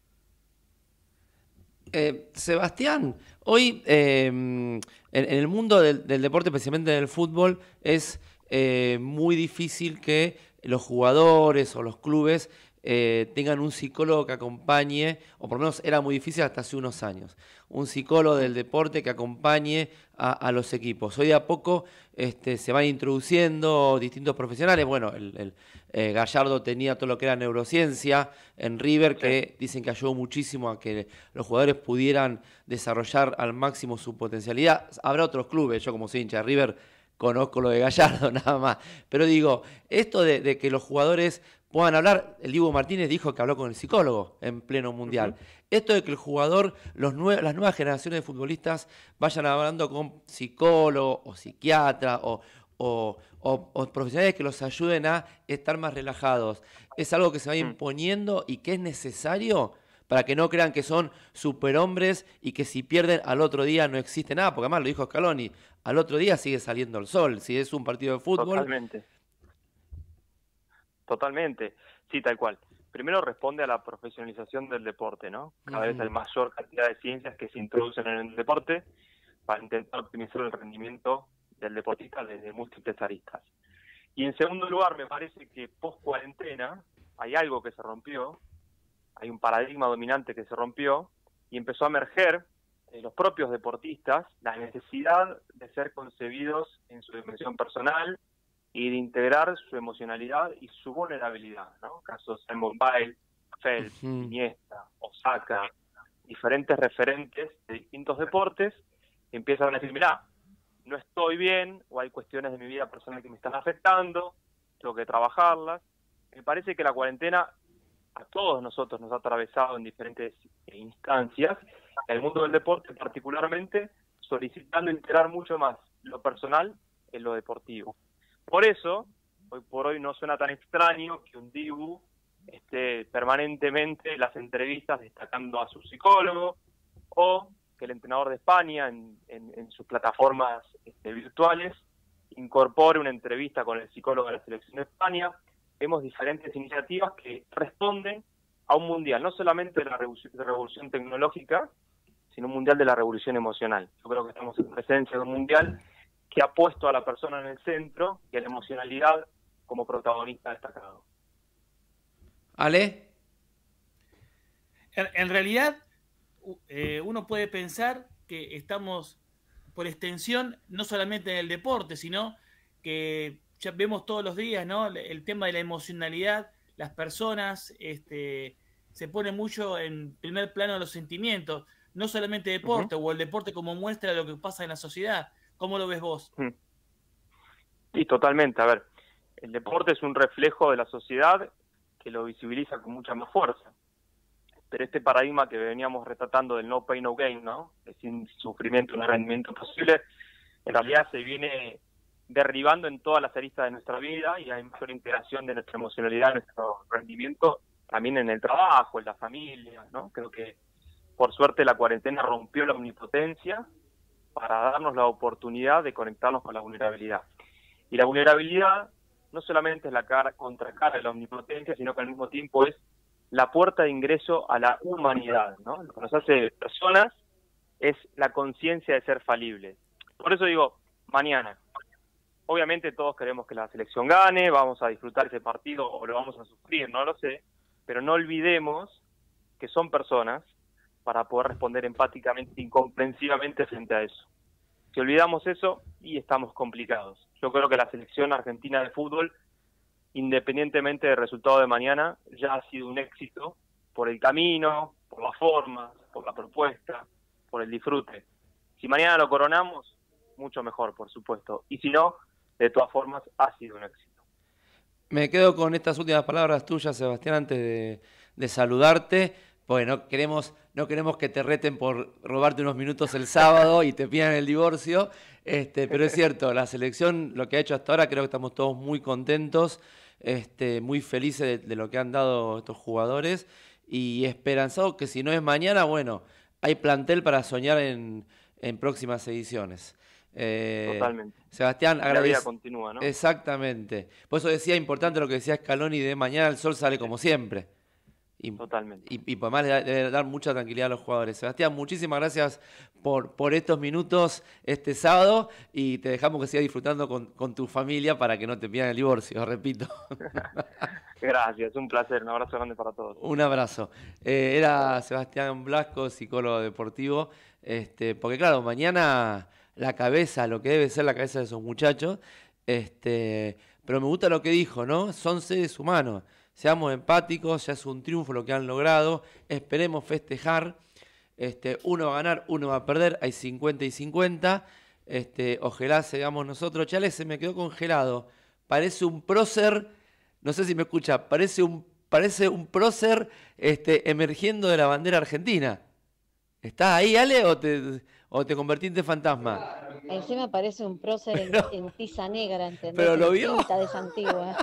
S6: Eh, Sebastián, hoy eh, en, en el mundo del, del deporte, especialmente del fútbol, es eh, muy difícil que los jugadores o los clubes eh, tengan un psicólogo que acompañe, o por lo menos era muy difícil hasta hace unos años, un psicólogo del deporte que acompañe a, a los equipos. Hoy de a poco este, se van introduciendo distintos profesionales. Bueno, el, el eh, Gallardo tenía todo lo que era neurociencia en River, que dicen que ayudó muchísimo a que los jugadores pudieran desarrollar al máximo su potencialidad. Habrá otros clubes, yo como soy hincha de River conozco lo de Gallardo nada más, pero digo, esto de, de que los jugadores puedan hablar, el Dibu Martínez dijo que habló con el psicólogo en pleno mundial. Uh-huh. Esto de que el jugador, los nue las nuevas generaciones de futbolistas vayan hablando con psicólogo o psiquiatra o, o, o, o profesionales que los ayuden a estar más relajados, ¿es algo que se va imponiendo y que es necesario para que no crean que son superhombres y que si pierden al otro día no existe nada? Porque además lo dijo Scaloni, al otro día sigue saliendo el sol, si es un partido de fútbol.
S15: Totalmente. Totalmente, sí, tal cual. Primero responde a la profesionalización del deporte, ¿no? Cada uh-huh. vez hay mayor cantidad de ciencias que se introducen en el deporte para intentar optimizar el rendimiento del deportista desde múltiples aristas. Y en segundo lugar, me parece que post cuarentena hay algo que se rompió, hay un paradigma dominante que se rompió y empezó a emerger en los propios deportistas la necesidad de ser concebidos en su dimensión personal y de integrar su emocionalidad y su vulnerabilidad, ¿no? Casos Simone Biles, Phelps, uh-huh. Iniesta, Osaka, diferentes referentes de distintos deportes empiezan a decir, mirá, no estoy bien, o hay cuestiones de mi vida personal que me están afectando, tengo que trabajarlas. Me parece que la cuarentena a todos nosotros nos ha atravesado en diferentes instancias, el mundo del deporte particularmente, solicitando integrar mucho más lo personal en lo deportivo. Por eso, hoy por hoy no suena tan extraño que un Dibu esté permanentemente en las entrevistas destacando a su psicólogo, o que el entrenador de España en, en, en sus plataformas este, virtuales incorpore una entrevista con el psicólogo de la selección de España. Vemos diferentes iniciativas que responden a un mundial, no solamente de la revolución, de revolución tecnológica, sino un mundial de la revolución emocional. Yo creo que estamos en presencia de un mundial que ha puesto a la persona en el centro y a la emocionalidad como protagonista destacado.
S6: ¿Ale?
S8: En, en realidad, eh, uno puede pensar que estamos, por extensión, no solamente en el deporte, sino que ya vemos todos los días, ¿no? El tema de la emocionalidad, las personas este, se ponen mucho en primer plano los sentimientos, no solamente deporte, uh-huh. o el deporte como muestra de lo que pasa en la sociedad. ¿Cómo lo ves vos?
S15: Sí, totalmente. A ver, el deporte es un reflejo de la sociedad que lo visibiliza con mucha más fuerza. Pero este paradigma que veníamos retratando del no pain, no gain, ¿no? Es sin sufrimiento, no rendimiento posible, en realidad se viene derribando en todas las aristas de nuestra vida y hay mayor integración de nuestra emocionalidad, nuestro rendimiento, también en el trabajo, en la familia, ¿no? Creo que, por suerte, la cuarentena rompió la omnipotencia para darnos la oportunidad de conectarnos con la vulnerabilidad. Y la vulnerabilidad no solamente es la cara, contracara de la omnipotencia, sino que al mismo tiempo es la puerta de ingreso a la humanidad, ¿no? Lo que nos hace personas es la conciencia de ser falibles. Por eso digo, mañana, obviamente todos queremos que la selección gane, vamos a disfrutar ese partido o lo vamos a sufrir, no lo sé, pero no olvidemos que son personas para poder responder empáticamente y comprensivamente frente a eso. Si olvidamos eso, y estamos complicados. Yo creo que la selección argentina de fútbol, independientemente del resultado de mañana, ya ha sido un éxito por el camino, por las formas, por la propuesta, por el disfrute. Si mañana lo coronamos, mucho mejor, por supuesto. Y si no, de todas formas ha sido un éxito.
S6: Me quedo con estas últimas palabras tuyas, Sebastián, antes de, de saludarte. Bueno, queremos, no queremos que te reten por robarte unos minutos el sábado y te pidan el divorcio, este, pero es cierto, la selección, lo que ha hecho hasta ahora, creo que estamos todos muy contentos, este, muy felices de, de lo que han dado estos jugadores y esperanzados que si no es mañana, bueno, hay plantel para soñar en, en próximas ediciones. Eh,
S15: Totalmente.
S6: Sebastián,
S15: La vida
S6: agradece.
S15: continúa, ¿no?
S6: Exactamente. Por eso decía, importante lo que decía Scaloni de mañana el sol sale como siempre. Y,
S15: Totalmente.
S6: Y, y además le da- debe dar mucha tranquilidad a los jugadores. Sebastián, muchísimas gracias por, por estos minutos este sábado y te dejamos que sigas disfrutando con, con tu familia para que no te pidan el divorcio, repito.
S15: Gracias, un placer, un abrazo grande para todos.
S6: Un abrazo. Eh, era Sebastián Blasco, psicólogo deportivo, este, porque claro, mañana la cabeza, lo que debe ser la cabeza de esos muchachos, este, pero me gusta lo que dijo, ¿no? Son seres humanos, seamos empáticos, ya es un triunfo lo que han logrado, esperemos festejar, este, uno va a ganar, uno va a perder, hay cincuenta y cincuenta, este, ojalá seamos nosotros. Chale, se me quedó congelado, parece un prócer, no sé si me escucha, parece un, parece un prócer este, emergiendo de la bandera argentina. ¿Estás ahí, Ale, o te, o te convertiste en fantasma?
S11: Encima parece un prócer en, en tiza negra, ¿entendés?
S6: ¿Pero lo
S11: En
S6: vio?
S11: tinta de esa antigua.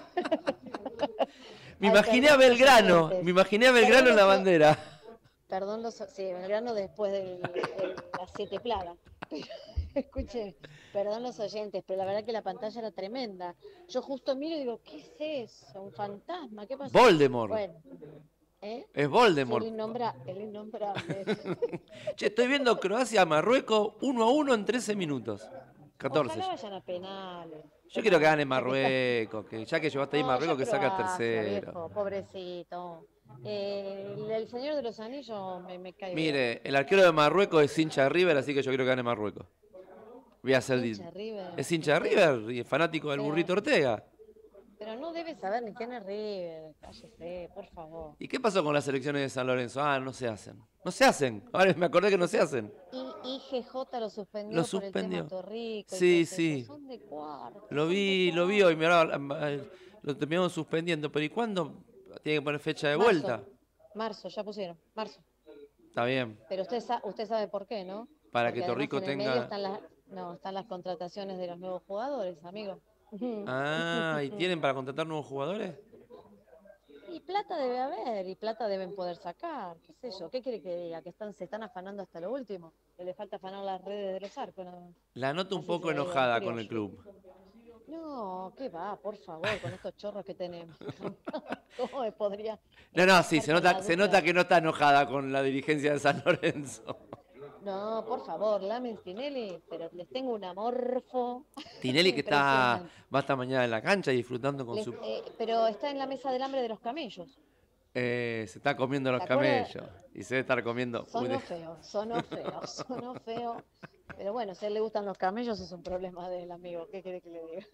S6: Me
S11: Ay,
S6: imaginé a
S11: perdón,
S6: Belgrano,
S11: oyentes.
S6: me imaginé a Belgrano en la
S11: Perdón,
S6: bandera.
S11: Perdón, los, sí, Belgrano después de las siete plagas. Pero, escuche, perdón los oyentes, pero la verdad que la pantalla era tremenda. Yo justo miro y digo, ¿qué es eso? ¿Un fantasma? ¿Qué pasó?
S6: Voldemort.
S11: Bueno, ¿eh?
S6: Es Voldemort.
S11: El, innombra, el innombrable.
S6: Che, estoy viendo Croacia-Marruecos uno a uno en trece minutos. catorce.
S11: Ojalá vayan a penales.
S6: Yo quiero que gane Marruecos, que ya que llevaste ahí
S11: No,
S6: Marruecos, que
S11: ya
S6: saca
S11: Croacia,
S6: tercero.
S11: viejo, pobrecito. Eh, el, el Señor de los Anillos me, me cae bien.
S6: Mire, el arquero de Marruecos es hincha de River, así que yo quiero que gane Marruecos. Voy a hacer
S11: Hincha de River.
S6: Es hincha de River y es fanático del
S11: Pero-
S6: burrito Ortega.
S11: Pero no debe saber ni quién es River. Cállese, por favor.
S6: ¿Y qué pasó con las elecciones de San Lorenzo? Ah, no se hacen. No se hacen. Ahora me acordé que no se hacen.
S11: Y I G J lo suspendió,
S6: Lo
S11: por
S6: suspendió.
S11: el tema Torrico. y
S6: Sí,
S11: todo
S6: sí.
S11: eso. Son de cuarto.
S6: Lo vi, lo vi hoy, mirá, lo terminamos suspendiendo. Pero ¿y cuándo tiene que poner fecha de
S11: Marzo.
S6: vuelta?
S11: Marzo, ya pusieron. Marzo.
S6: Está bien.
S11: Pero usted, sa- usted sabe por qué, ¿no?
S6: Para
S11: Porque
S6: que
S11: además
S6: Torrico
S11: en el
S6: tenga-
S11: medio están las, no, están las contrataciones de los nuevos jugadores, amigo.
S6: Ah, ¿y tienen para contratar nuevos jugadores?
S11: Y plata debe haber, y plata deben poder sacar, qué sé yo, ¿qué quiere que diga? Que están, se están afanando hasta lo último, que le falta afanar las redes de los arcos. No,
S6: La noto un
S11: Así
S6: poco
S11: se ve en
S6: enojada con
S11: criollo.
S6: el club.
S11: no, ¿qué va? Por favor, con estos chorros que tenemos. ¿Cómo me podría...?
S6: No, no, sí, se
S11: con
S6: nota,
S11: la
S6: se
S11: dupla?
S6: nota que no está enojada con la dirigencia de San Lorenzo.
S11: No, por favor, Lamen Tinelli, pero les tengo un amorfo.
S6: Tinelli que está,
S11: Impresionante.
S6: va esta mañana en la cancha disfrutando con
S11: Les-
S6: su...
S11: eh, pero está en la mesa del hambre de los camellos.
S6: Eh, se está comiendo los
S11: ¿Se acuerda?
S6: camellos. Y se debe estar comiendo... Uy,
S11: Sonó
S6: de-
S11: feo, sonó feo, sonó feo. Pero bueno, si a él le gustan los camellos es un problema de él, amigo. ¿Qué quiere que le diga?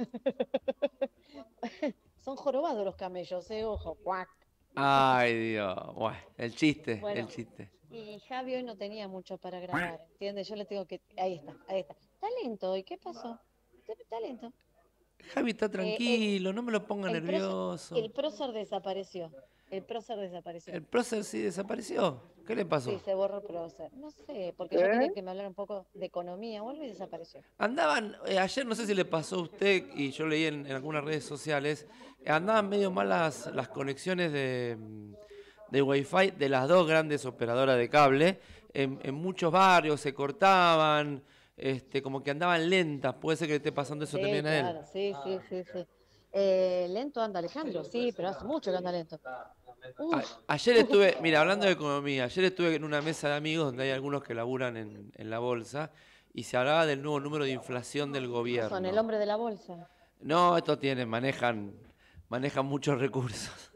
S11: Son jorobados los camellos, eh, ojo. Cuac.
S6: Ay, Dios. Bueno, el chiste,
S11: Bueno.
S6: el chiste.
S11: Y Javi hoy no tenía mucho para grabar, ¿entiendes? Yo le tengo que... Ahí está, ahí está. Talento, ¿y qué pasó? Talento.
S6: Javi está tranquilo, no me lo ponga
S11: Eh, El prócer-
S6: nervioso.
S11: El prócer desapareció. El prócer desapareció.
S6: El prócer sí desapareció. ¿Qué le pasó?
S11: Sí, se borró el prócer. No sé, porque yo
S6: ¿Eh?
S11: quería que me hablara un poco de economía o algo y desapareció.
S6: Andaban, eh, ayer no sé si le pasó a usted, y yo leí en, en algunas redes sociales, eh, andaban medio mal las, las conexiones de, mm, de Wi-Fi de las dos grandes operadoras de cable. En, en muchos barrios se cortaban, este, como que andaban lentas. Puede ser que le esté pasando eso
S11: Sí,
S6: también a él.
S11: claro, sí, sí, sí, sí. Eh, lento anda Alejandro, sí, pero hace mucho que anda lento. Uf.
S6: A- Ayer estuve, mira, hablando de economía, ayer estuve en una mesa de amigos donde hay algunos que laburan en, en la bolsa y se hablaba del nuevo número de inflación del gobierno.
S11: Son el hombre de la bolsa.
S6: No, estos tienen, manejan, manejan muchos recursos.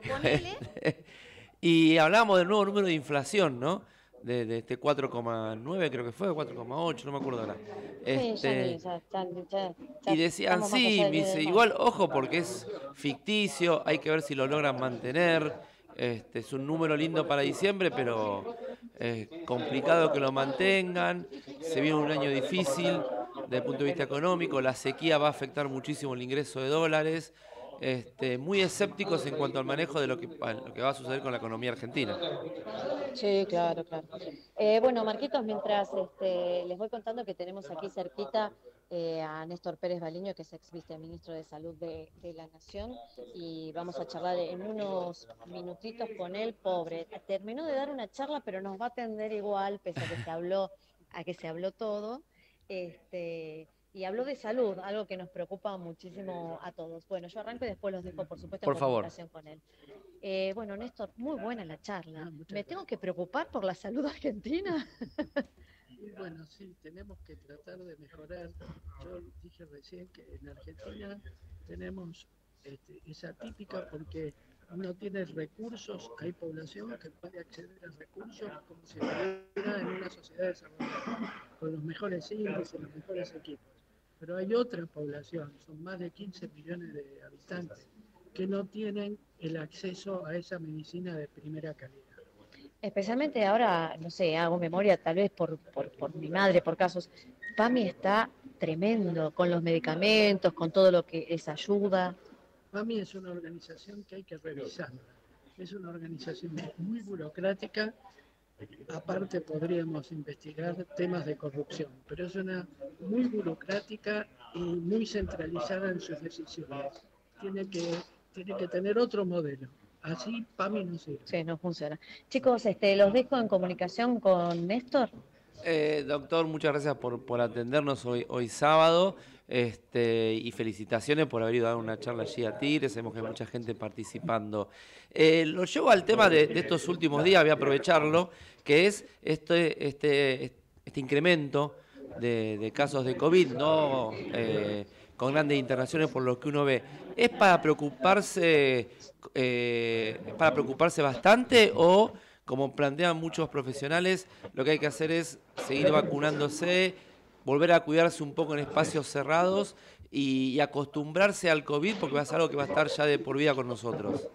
S6: Y hablábamos del nuevo número de inflación, ¿no? De, de este cuatro coma nueve creo que fue, cuatro coma ocho, no me acuerdo ahora.
S11: Sí, ya
S6: Este,
S11: ni- ya- ya- ya- ya
S6: y decían,
S11: estamos más
S6: sí,
S11: allá del
S6: me
S11: bien y
S6: dice,
S11: del mal.
S6: igual, ojo, porque es ficticio, hay que ver si lo logran mantener. Este, es un número lindo para diciembre, pero es complicado que lo mantengan. Se viene un año difícil desde el punto de vista económico, la sequía va a afectar muchísimo el ingreso de dólares, este, muy escépticos en cuanto al manejo de lo que, lo que va a suceder con la economía argentina.
S5: Sí, claro, claro. Eh, bueno, Marquitos, mientras este, les voy contando que tenemos aquí cerquita eh, a Néstor Pérez Baliño, que es ex viceministro de Salud de, de la Nación, y vamos a charlar en unos minutitos con él, pobre. Terminó de dar una charla, pero nos va a atender igual, pese a que se habló, a que se habló todo. Este, y habló de salud, algo que nos preocupa muchísimo a todos. Bueno, yo arranco y después los dejo, por supuesto,
S6: Por
S5: en
S6: favor.
S5: comunicación con él. Eh, bueno, Néstor, muy buena la charla. ¿Me tengo que preocupar por la salud argentina?
S16: Y bueno, sí, tenemos que tratar de mejorar. Yo dije recién que en Argentina tenemos, este, es atípica porque no tiene recursos, hay población que puede acceder a recursos como si estuviera en una sociedad desarrollada, con los mejores índices, los mejores equipos. Pero hay otra población, son más de quince millones de habitantes, que no tienen el acceso a esa medicina de primera calidad.
S5: Especialmente ahora, no sé, hago memoria tal vez por, por, por mi madre, por casos. PAMI está tremendo con los medicamentos, con todo lo que es ayuda.
S16: PAMI es una organización que hay que revisarla. Es una organización muy burocrática. Aparte podríamos investigar temas de corrupción, pero es una muy burocrática y muy centralizada en sus decisiones. Tiene que, tiene que tener otro modelo. Así PAMI no sirve.
S5: Sí, no funciona. Chicos, este, los dejo en comunicación con Néstor.
S6: Eh, doctor, muchas gracias por, por atendernos hoy, hoy sábado, este, y felicitaciones por haber ido a dar una charla allí a Tigre. Sabemos que hay mucha gente participando. Eh, lo llevo al tema de, de estos últimos días, voy a aprovecharlo, que es este, este, este incremento de, de casos de COVID, ¿no? Eh, con grandes internaciones por lo que uno ve. ¿Es para preocuparse, eh, para preocuparse bastante o, como plantean muchos profesionales, lo que hay que hacer es seguir vacunándose, volver a cuidarse un poco en espacios cerrados y, y acostumbrarse al COVID, porque va a ser algo que va a estar ya de por vida con nosotros?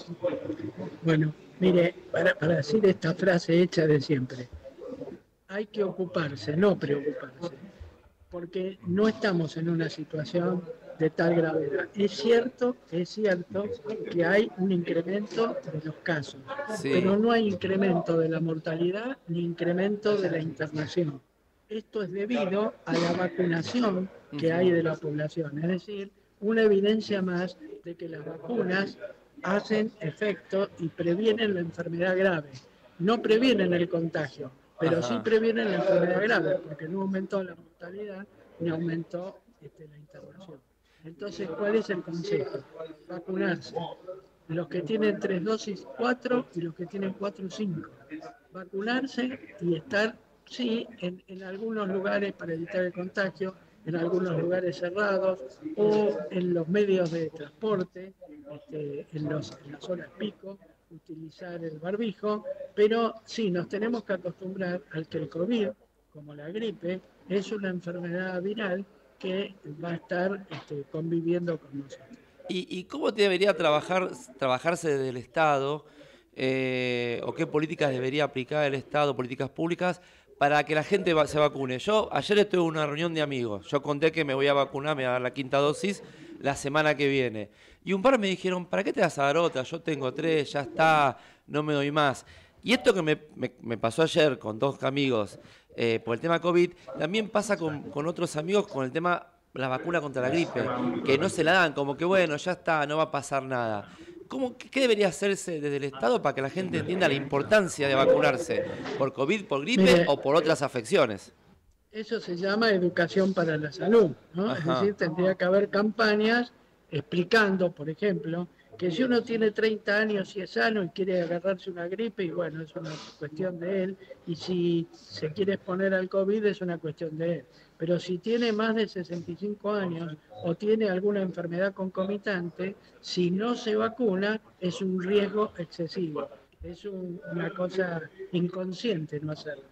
S16: Bueno, mire, para, para decir esta frase hecha de siempre, hay que ocuparse, no preocuparse, porque no estamos en una situación de tal gravedad. Es cierto, es cierto que hay un incremento de los casos,
S6: Sí.
S16: pero no hay incremento de la mortalidad ni incremento de la internación. Esto es debido a la vacunación que hay de la población, es decir, una evidencia más de que las vacunas hacen efecto y previenen la enfermedad grave. No previenen el contagio, pero
S6: Ajá.
S16: sí previenen la enfermedad grave, porque no aumentó la mortalidad ni aumentó este, la internación. Entonces, ¿cuál es el consejo? Vacunarse. Los que tienen tres dosis, cuatro, y los que tienen cuatro, cinco. Vacunarse y estar, sí, en, en algunos lugares para evitar el contagio, en algunos lugares cerrados o en los medios de transporte, este, en, los, en las horas pico, utilizar el barbijo, pero sí, nos tenemos que acostumbrar al que el COVID, como la gripe, es una enfermedad viral que va a estar este, conviviendo con nosotros.
S6: ¿Y, y cómo debería trabajar, trabajarse desde el Estado, eh, o qué políticas debería aplicar el Estado, políticas públicas, para que la gente va- se vacune? Yo ayer estuve en una reunión de amigos, yo conté que me voy a vacunar, me voy a dar la quinta dosis la semana que viene. Y un par me dijeron, ¿para qué te vas a dar otra? Yo tengo tres, ya está, no me doy más. Y esto que me, me- me pasó ayer con dos amigos eh, por el tema COVID, también pasa con, con otros amigos con el tema la vacuna contra la gripe, que no se la dan, como que bueno, ya está, no va a pasar nada. ¿Cómo, qué debería hacerse desde el Estado para que la gente entienda la importancia de vacunarse? ¿Por COVID, por gripe
S16: Mire,
S6: o por otras afecciones?
S16: Eso se llama educación para la salud, ¿no? Es
S6: Ajá.
S16: decir, tendría que haber campañas explicando, por ejemplo, que si uno tiene treinta años y es sano y quiere agarrarse una gripe, y bueno, es una cuestión de él, y si se quiere exponer al COVID es una cuestión de él. Pero si tiene más de sesenta y cinco años o tiene alguna enfermedad concomitante, si no se vacuna es un riesgo excesivo. Es un- una cosa inconsciente no hacerlo.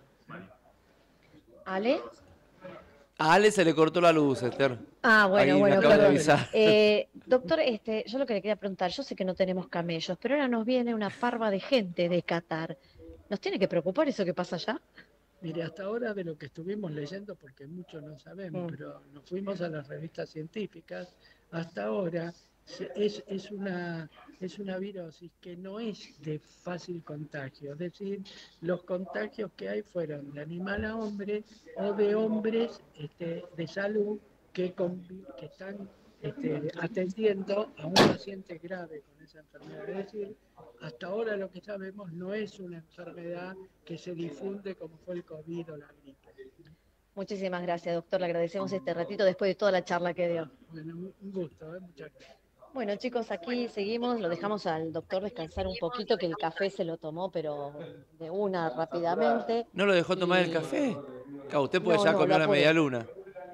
S5: ¿Ale?
S6: A Ale se le cortó la luz, Esther.
S5: Ah, bueno,
S6: Ahí me
S5: bueno,
S6: acaba de
S5: perdón.
S6: avisar.
S5: Eh, doctor, este, yo lo que le quería preguntar, yo sé que no tenemos camellos, pero ahora nos viene una parva de gente de Qatar. ¿Nos tiene que preocupar eso que pasa allá?
S16: Mire, hasta ahora de lo que estuvimos leyendo, porque muchos no sabemos,
S5: Mm.
S16: pero nos fuimos a las revistas científicas, hasta ahora se- es, es una, es una virosis que no es de fácil contagio, es decir, los contagios que hay fueron de animal a hombre o de hombres este, de salud que, convi- que están este, atendiendo a un paciente grave con esa enfermedad. Es decir, hasta ahora lo que sabemos no es una enfermedad que se difunde como fue el COVID o la gripe.
S5: Muchísimas gracias, doctor. Le agradecemos este ratito después de toda la charla que dio.
S16: Bueno, un un gusto, ¿eh? Muchas gracias.
S5: Bueno, chicos, aquí seguimos. Lo dejamos al doctor descansar un poquito, que el café se lo tomó, pero de una rápidamente.
S6: ¿No lo dejó tomar el
S5: Y-
S6: café? Claro, usted puede
S5: No,
S6: ya
S5: no,
S6: comió
S5: lo
S6: la
S5: apuré.
S6: media luna.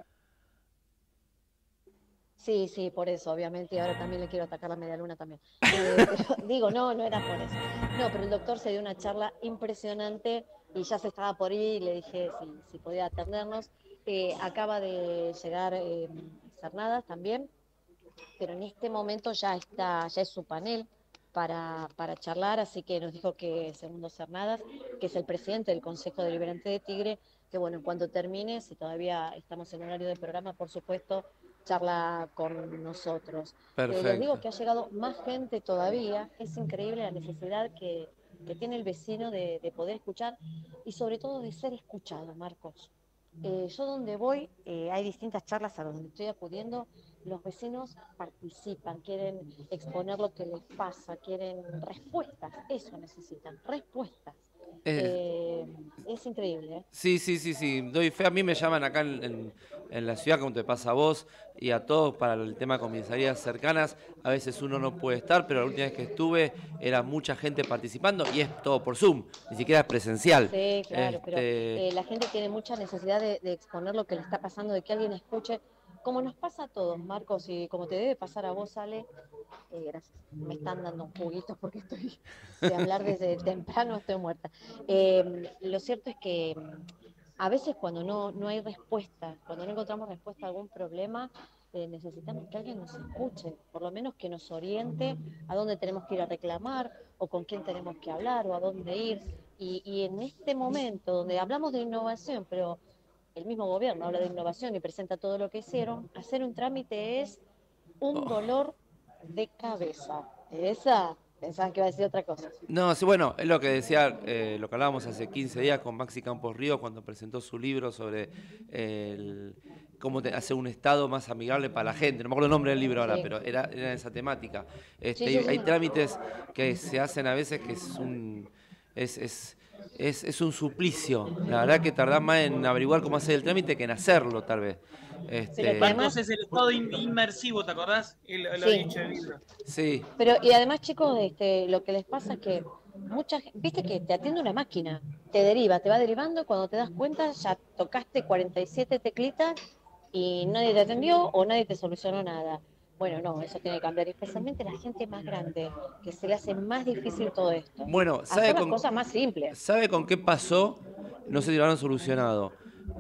S5: Sí, sí, por eso, obviamente, y ahora también le quiero atacar la media luna también. Eh, pero, digo, no, no era por eso. No, pero el doctor se dio una charla impresionante y ya se estaba por ir y le dije si, si podía atendernos. Eh, acaba de llegar eh, Cernadas también, pero en este momento ya está, ya es su panel para, para charlar, así que nos dijo que Segundo Cernadas, que es el presidente del Consejo Deliberante de Tigre, que bueno, en cuanto termine, si todavía estamos en horario de programa, por supuesto, charla con nosotros. Eh, les
S6: Perfecto.
S5: digo que ha llegado más gente todavía, es increíble la necesidad que, que tiene el vecino de, de poder escuchar y sobre todo de ser escuchado, Marcos. Eh, yo donde voy, eh, hay distintas charlas a donde estoy acudiendo, los vecinos participan, quieren exponer lo que les pasa, quieren respuestas, eso necesitan, respuestas.
S6: Eh,
S5: Eh, es increíble, ¿eh?
S6: Sí, sí, sí, sí. Doy fe. A mí me llaman acá en, en- en la ciudad, como te pasa a vos, y a todos para el tema de comisarías cercanas. A veces uno no puede estar, pero la última vez que estuve era mucha gente participando y es todo por Zoom, ni siquiera es presencial.
S5: Sí, claro, pero
S6: Este,
S5: eh, la gente tiene mucha necesidad de, de exponer lo que le está pasando, de que alguien escuche, como nos pasa a todos, Marcos, y como te debe pasar a vos, Ale. Eh, gracias, me están dando un juguito porque estoy de hablar desde temprano, estoy muerta. Eh, lo cierto es que mm, a veces cuando no, no hay respuesta, cuando no encontramos respuesta a algún problema, eh, necesitamos que alguien nos escuche, por lo menos que nos oriente a dónde tenemos que ir a reclamar, o con quién tenemos que hablar, o a dónde ir. Y, y en este momento donde hablamos de innovación, pero el mismo gobierno habla de innovación y presenta todo lo que hicieron, hacer un trámite es un dolor de cabeza. Esa, pensaba que iba a decir otra cosa.
S6: No, sí, bueno, es lo que decía, eh, lo que hablábamos hace quince días con Maxi Campos Ríos cuando presentó su libro sobre el, cómo te- hacer un Estado más amigable para la gente. No me acuerdo el nombre del libro ahora,
S5: Sí.
S6: pero era, era esa temática. Este,
S5: Sí, sí,
S6: hay-
S5: sí.
S6: Hay trámites que se hacen a veces que es un... Es, es, es, es un suplicio. La verdad que tardás más en averiguar cómo hacer el trámite que en hacerlo, tal vez. Este,
S8: Marcos es el estado in- inmersivo, ¿te acordás? El, lo
S5: Sí.
S8: dicho del libro.
S6: Sí.
S5: Pero, y además, chicos, este, lo que les pasa es que mucha gen- viste que te atiende una máquina, te deriva, te va derivando, cuando te das cuenta ya tocaste cuarenta y siete teclitas y nadie te atendió o nadie te solucionó nada. Bueno, no, eso tiene que cambiar, y especialmente la gente más grande, que se le hace más difícil todo esto.
S6: Bueno, ¿sabe
S5: Hacer las
S6: con,
S5: cosas más simples.
S6: ¿sabe con qué pasó? No sé si lo han solucionado.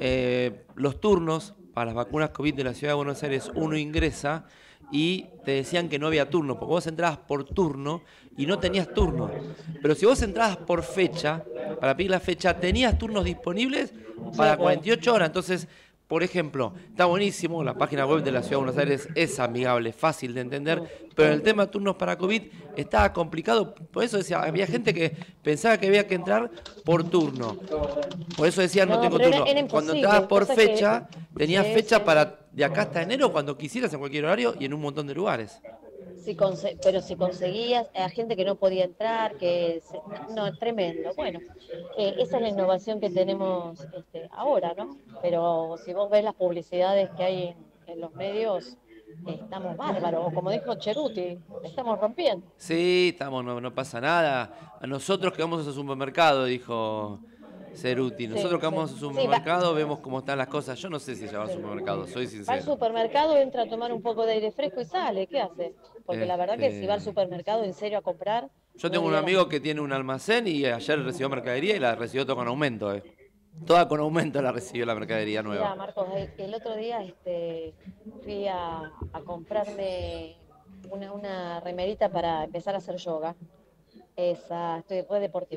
S6: Eh, los turnos para las vacunas COVID de la Ciudad de Buenos Aires, uno ingresa y te decían que no había turno, porque vos entrabas por turno y no tenías turno. Pero si vos entrabas por fecha, para pedir la fecha, tenías turnos disponibles para
S5: claro.
S6: cuarenta y ocho horas. Entonces, por ejemplo, está buenísimo, la página web de la Ciudad de Buenos Aires es amigable, fácil de entender, pero el tema de turnos para COVID estaba complicado. Por eso decía, había gente que pensaba que había que entrar por turno. Por eso decían, no,
S5: No,
S6: tengo
S5: pero era-
S6: turno.
S5: era
S6: Cuando
S5: imposible,
S6: entrabas por
S5: pasa que-
S6: fecha, tenías
S5: Sí,
S6: fecha
S5: sí.
S6: para de acá hasta enero cuando quisieras, en cualquier horario y en un montón de lugares.
S5: Si conse- pero si conseguías a gente que no podía entrar, que se- no, tremendo. Bueno, eh, esa es la innovación que tenemos este, ahora, ¿no? Pero si vos ves las publicidades que hay en, en los medios, eh, estamos bárbaros. O como dijo Cheruti, estamos rompiendo.
S6: Sí, estamos, no, no pasa nada. A nosotros que vamos al supermercado, dijo Ceruti. Nosotros que vamos al
S5: sí. Sí, va-
S6: supermercado vemos cómo están las cosas. Yo no sé si ella va al supermercado, soy
S5: Va al
S6: sincero.
S5: supermercado, entra a tomar un poco de aire fresco y sale. ¿Qué hace? Porque la verdad que
S6: Este-
S5: si va al supermercado en serio a comprar...
S6: Yo
S5: no
S6: tengo un
S5: diga-
S6: amigo que tiene un almacén y ayer recibió mercadería y la recibió toda con aumento. Eh. Toda con aumento la recibió la mercadería
S5: Mira,
S6: nueva.
S5: Marcos, el, el otro día este, fui a, a comprarme una, una remerita para empezar a hacer yoga. Esa, estoy re deportiva.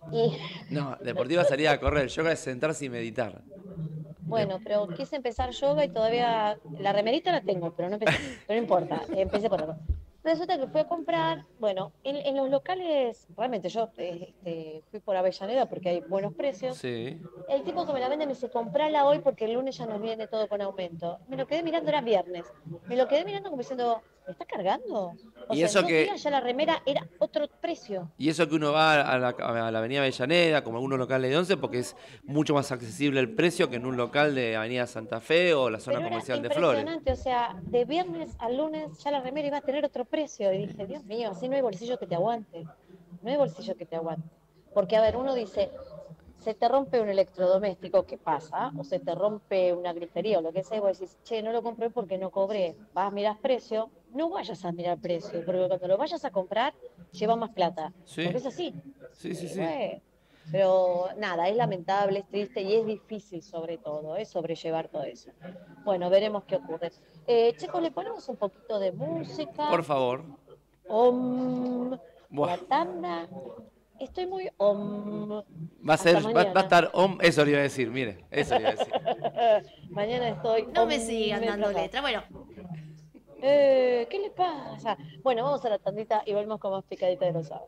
S5: Y
S6: No, deportiva salía a correr, yoga es sentarse y meditar.
S5: bueno, pero quise empezar yoga y todavía la remerita la tengo, pero no empecé, pero no importa, empecé por algo. Resulta que fui a comprar, bueno, en, en los locales, realmente yo este, fui por Avellaneda porque hay buenos precios.
S6: Sí.
S5: El tipo que me la vende me dice, comprala hoy porque el lunes ya nos viene todo con aumento. Me lo quedé mirando, era viernes. Me lo quedé mirando como diciendo, ¿me está cargando? O
S6: Y
S5: sea,
S6: eso
S5: en dos
S6: que-
S5: días ya la remera era otro precio.
S6: Y eso que uno va a la, a la avenida Avellaneda, como algunos locales de Once, porque es mucho más accesible el precio que en un local de avenida Santa Fe o la zona
S5: Pero era
S6: comercial de Flores.
S5: impresionante, o sea, de viernes al lunes ya la remera iba a tener otro precio. Y dije, Dios mío, así no hay bolsillo que te aguante. No hay bolsillo que te aguante. Porque, a ver, uno dice, se te rompe un electrodoméstico, ¿qué pasa? O se te rompe una grifería o lo que sea, y vos decís, che, no lo compré porque no cobré. Vas, mirás precio, no vayas a mirar precio, porque cuando lo vayas a comprar, lleva más plata.
S6: Sí.
S5: Porque es así.
S6: Sí, sí, sí.
S5: Bueno, pero nada, es lamentable, es triste y es difícil sobre todo, ¿eh? Sobrellevar todo eso. Bueno, veremos qué ocurre. Eh, chicos, le ponemos un poquito de música.
S6: Por favor.
S5: Om,
S6: Buah.
S5: la tanda. Estoy muy om.
S6: Va a, ser,
S5: Hasta
S6: va, va a
S5: mañana.
S6: estar... om- eso le iba a decir, mire. Eso le iba a decir.
S5: Mañana estoy.
S11: No me
S5: om,
S11: sigan dando
S5: mientras-
S11: letra. Bueno,
S5: Eh, ¿qué le pasa? Bueno, vamos a la tandita y volvemos con más picadita de los sábados.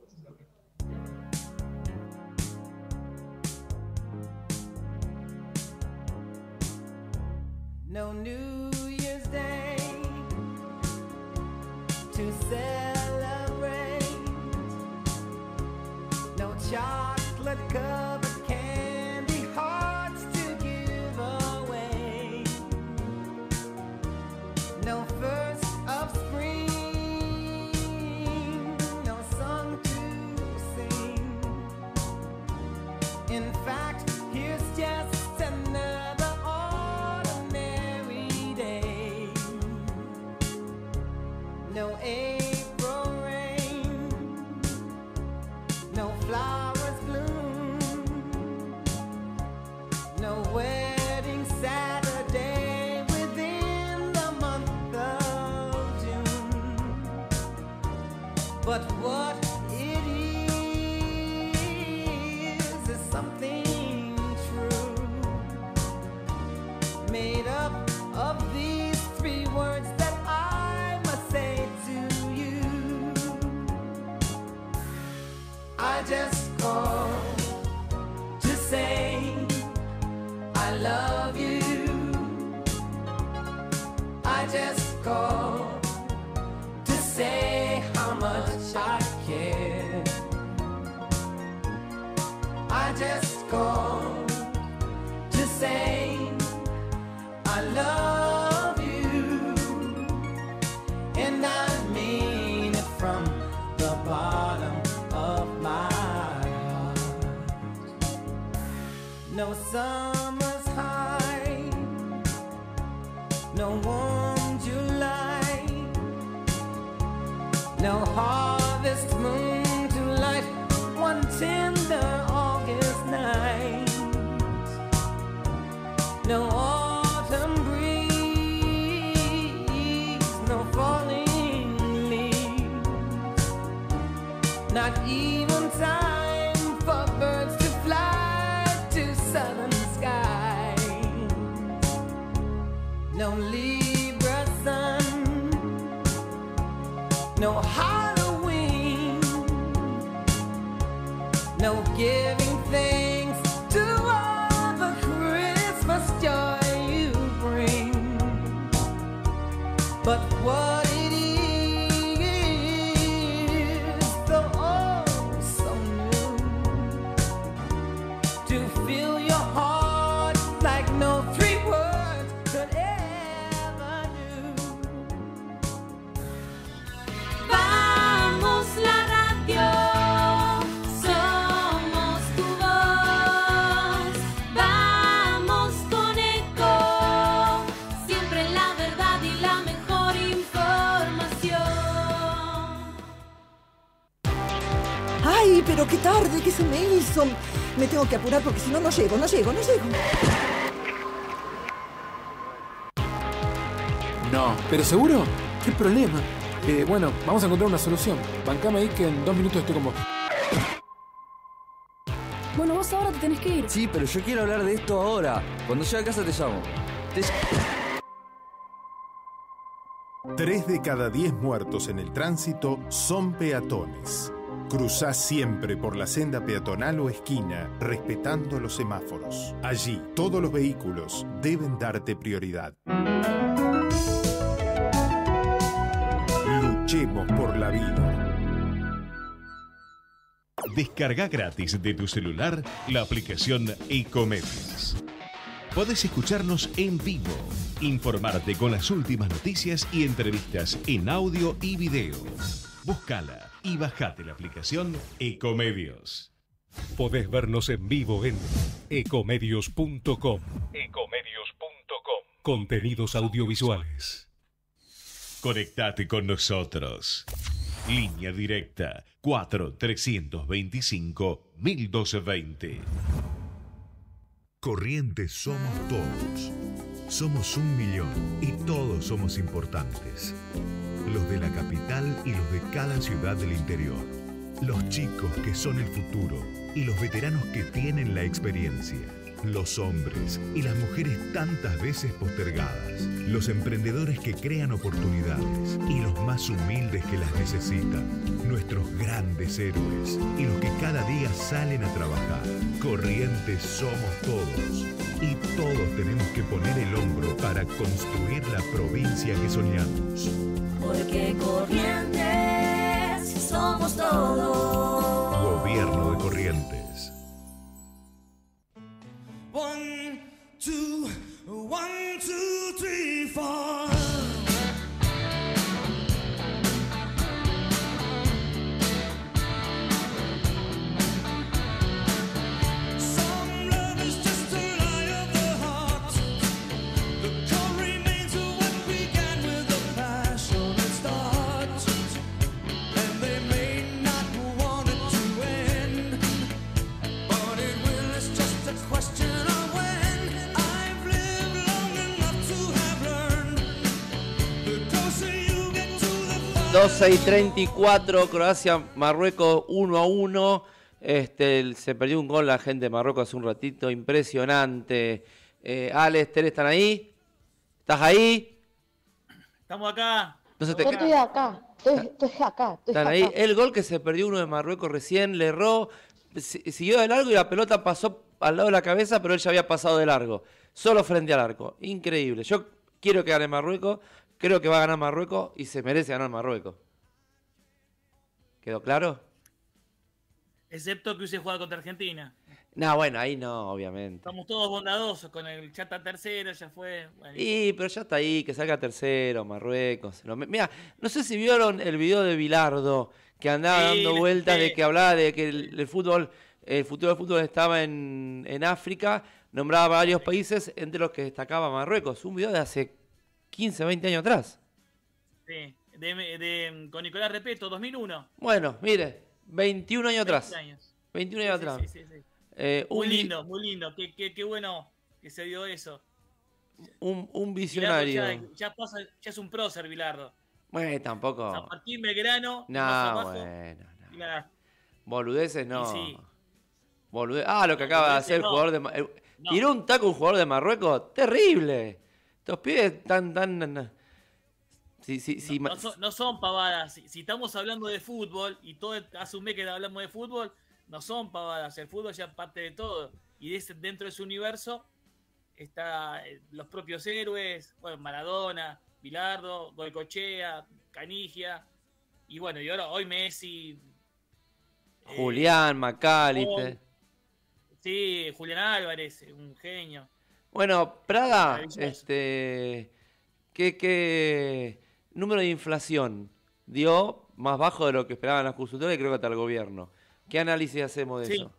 S17: No New Year's Day to celebrate. No chocolate covered candy hearts to give away. No first of spring, no song to sing. In fact, here's just another ordinary day. No April rain, no flowers bloom, no wedding Saturday within the month of June. But what it is is something true, made up of these three words that I must say to you. I just called to say I love you. I just called to say how much I care. I just called to say I love you, and I mean it from the bottom of my heart. No summer's high, no warm July, no harvest moon to light one tender August night. No autumn breeze, no falling leaves, not even time for birds to fly to southern skies. No Libra sun, no Halloween, no giving thanks to all the Christmas joy you bring. But what it is, though oh so new, to fill your heart like no three words could ever do.
S3: Vamos la radio, somos tu voz. Vamos con eco, siempre la verdad y la mejor información.
S18: Ay, pero qué tarde que se me hizo. Me tengo que apurar porque si no, no llego, no llego, no llego.
S19: No, ¿pero seguro? ¿Qué problema? Eh, bueno, vamos a encontrar una solución. Bancame ahí que en dos minutos estoy con vos.
S20: pero vos ahora te tenés que ir.
S21: Sí, pero yo quiero hablar de esto ahora. Cuando llegue a casa te llamo. Te...
S22: Tres de cada diez muertos en el tránsito son peatones. Cruzá siempre por la senda peatonal o esquina, respetando los semáforos. Allí, todos los vehículos deben darte prioridad. Luchemos por la vida.
S1: Descarga gratis de tu celular la aplicación Ecomedios. Podés escucharnos en vivo, informarte con las últimas noticias y entrevistas en audio y video. Búscala y bajate la aplicación Ecomedios.
S10: Podés vernos en vivo en ecomedios punto com.
S1: Ecomedios punto com.
S10: Contenidos audiovisuales.
S1: Conectate con nosotros. Línea directa cuatro trescientos veinticinco mil doscientos veinte.
S2: Corrientes somos todos. Somos un millón y todos somos importantes. Los de la capital y los de cada ciudad del interior. Los chicos que son el futuro y los veteranos que tienen la experiencia. Los hombres y las mujeres tantas veces postergadas. Los emprendedores que crean oportunidades y los más humildes que las necesitan. Nuestros grandes héroes y los que cada día salen a trabajar. Corrientes somos todos. Y todos tenemos que poner el hombro para construir la provincia que soñamos.
S3: Porque Corrientes somos todos.
S2: Gobierno de Corrientes.
S4: One, two, one, two, three, four. Some love is just a lie of the heart. The core remains of what began with a passionate start. And they may not want it to end, but it will. It's just a question of when. I've lived long enough to have learned. The closer you get to the
S6: doce y treinta y cuatro, Croacia, Marruecos uno a uno. Este, se perdió un gol la gente de Marruecos hace un ratito, impresionante. Eh, Alex, Tere, ¿están ahí? ¿Estás ahí?
S8: Estamos acá.
S6: No se te-
S5: Yo estoy acá, estoy, estoy acá, estoy
S6: ¿Están
S5: acá.
S6: ahí? El gol que se perdió uno de Marruecos recién, le erró, si- siguió de largo y la pelota pasó al lado de la cabeza, pero él ya había pasado de largo, solo frente al arco. Increíble. Yo quiero que gane Marruecos, creo que va a ganar Marruecos y se merece ganar Marruecos. ¿Quedó claro?
S8: Excepto que hubiese jugado contra Argentina.
S6: No, bueno, ahí no, obviamente.
S8: Estamos todos bondadosos con el chata tercero, ya fue. Bueno,
S6: Y, pero ya está ahí, que salga tercero, Marruecos. No, mira, no sé si vieron el video de Bilardo, que andaba
S8: Sí,
S6: dando
S8: le
S6: vueltas,
S8: escuché.
S6: de que hablaba de que el, el fútbol, el futuro del fútbol estaba en, en África, nombraba varios países, entre los que destacaba Marruecos. Un video de hace quince, veinte años atrás.
S8: sí, de, de- con Nicolás Repeto, dos mil uno.
S6: Bueno, mire, veintiún años atrás.
S8: veinte años.
S6: veintiún años
S8: Sí,
S6: atrás.
S8: sí, sí, sí.
S6: Eh, un,
S8: Muy
S6: vi-
S8: lindo, muy lindo. Qué, qué, qué bueno que se dio eso.
S6: un, un
S8: Bilardo
S6: visionario.
S8: Ya, ya, pasa, ya es un prócer, Bilardo.
S6: Bueno,
S8: San
S6: tampoco.
S8: Martín Belgrano,
S6: No,
S8: más abajo,
S6: bueno.
S8: y nada.
S6: Boludeces no.
S8: Y sí.
S6: Bolude- Ah, lo que acaba de
S8: Boludeces
S6: hacer el
S8: no.
S6: jugador de... Ma- eh,
S8: No.
S6: Tiró un taco un jugador de Marruecos. Terrible. Estos pibes tan... tan... Sí, sí, sí,
S8: No,
S6: ma-
S8: no son, no son pavadas. Si, si estamos hablando de fútbol, y todo hace un mes que hablamos de fútbol, no son pavadas. El fútbol ya es parte de todo. Y de ese- dentro de ese universo está eh, los propios héroes, bueno, Maradona, Bilardo, Goicochea, Canigia, y bueno, y ahora hoy Messi,
S6: Julián, Macalister.
S8: sí, Julián Álvarez, un genio.
S6: Bueno, Prada,
S8: Maravilloso.
S6: este... ¿Qué, qué número de inflación dio más bajo de lo que esperaban los consultores y creo que hasta el gobierno? ¿Qué análisis hacemos de
S8: Sí.
S6: eso?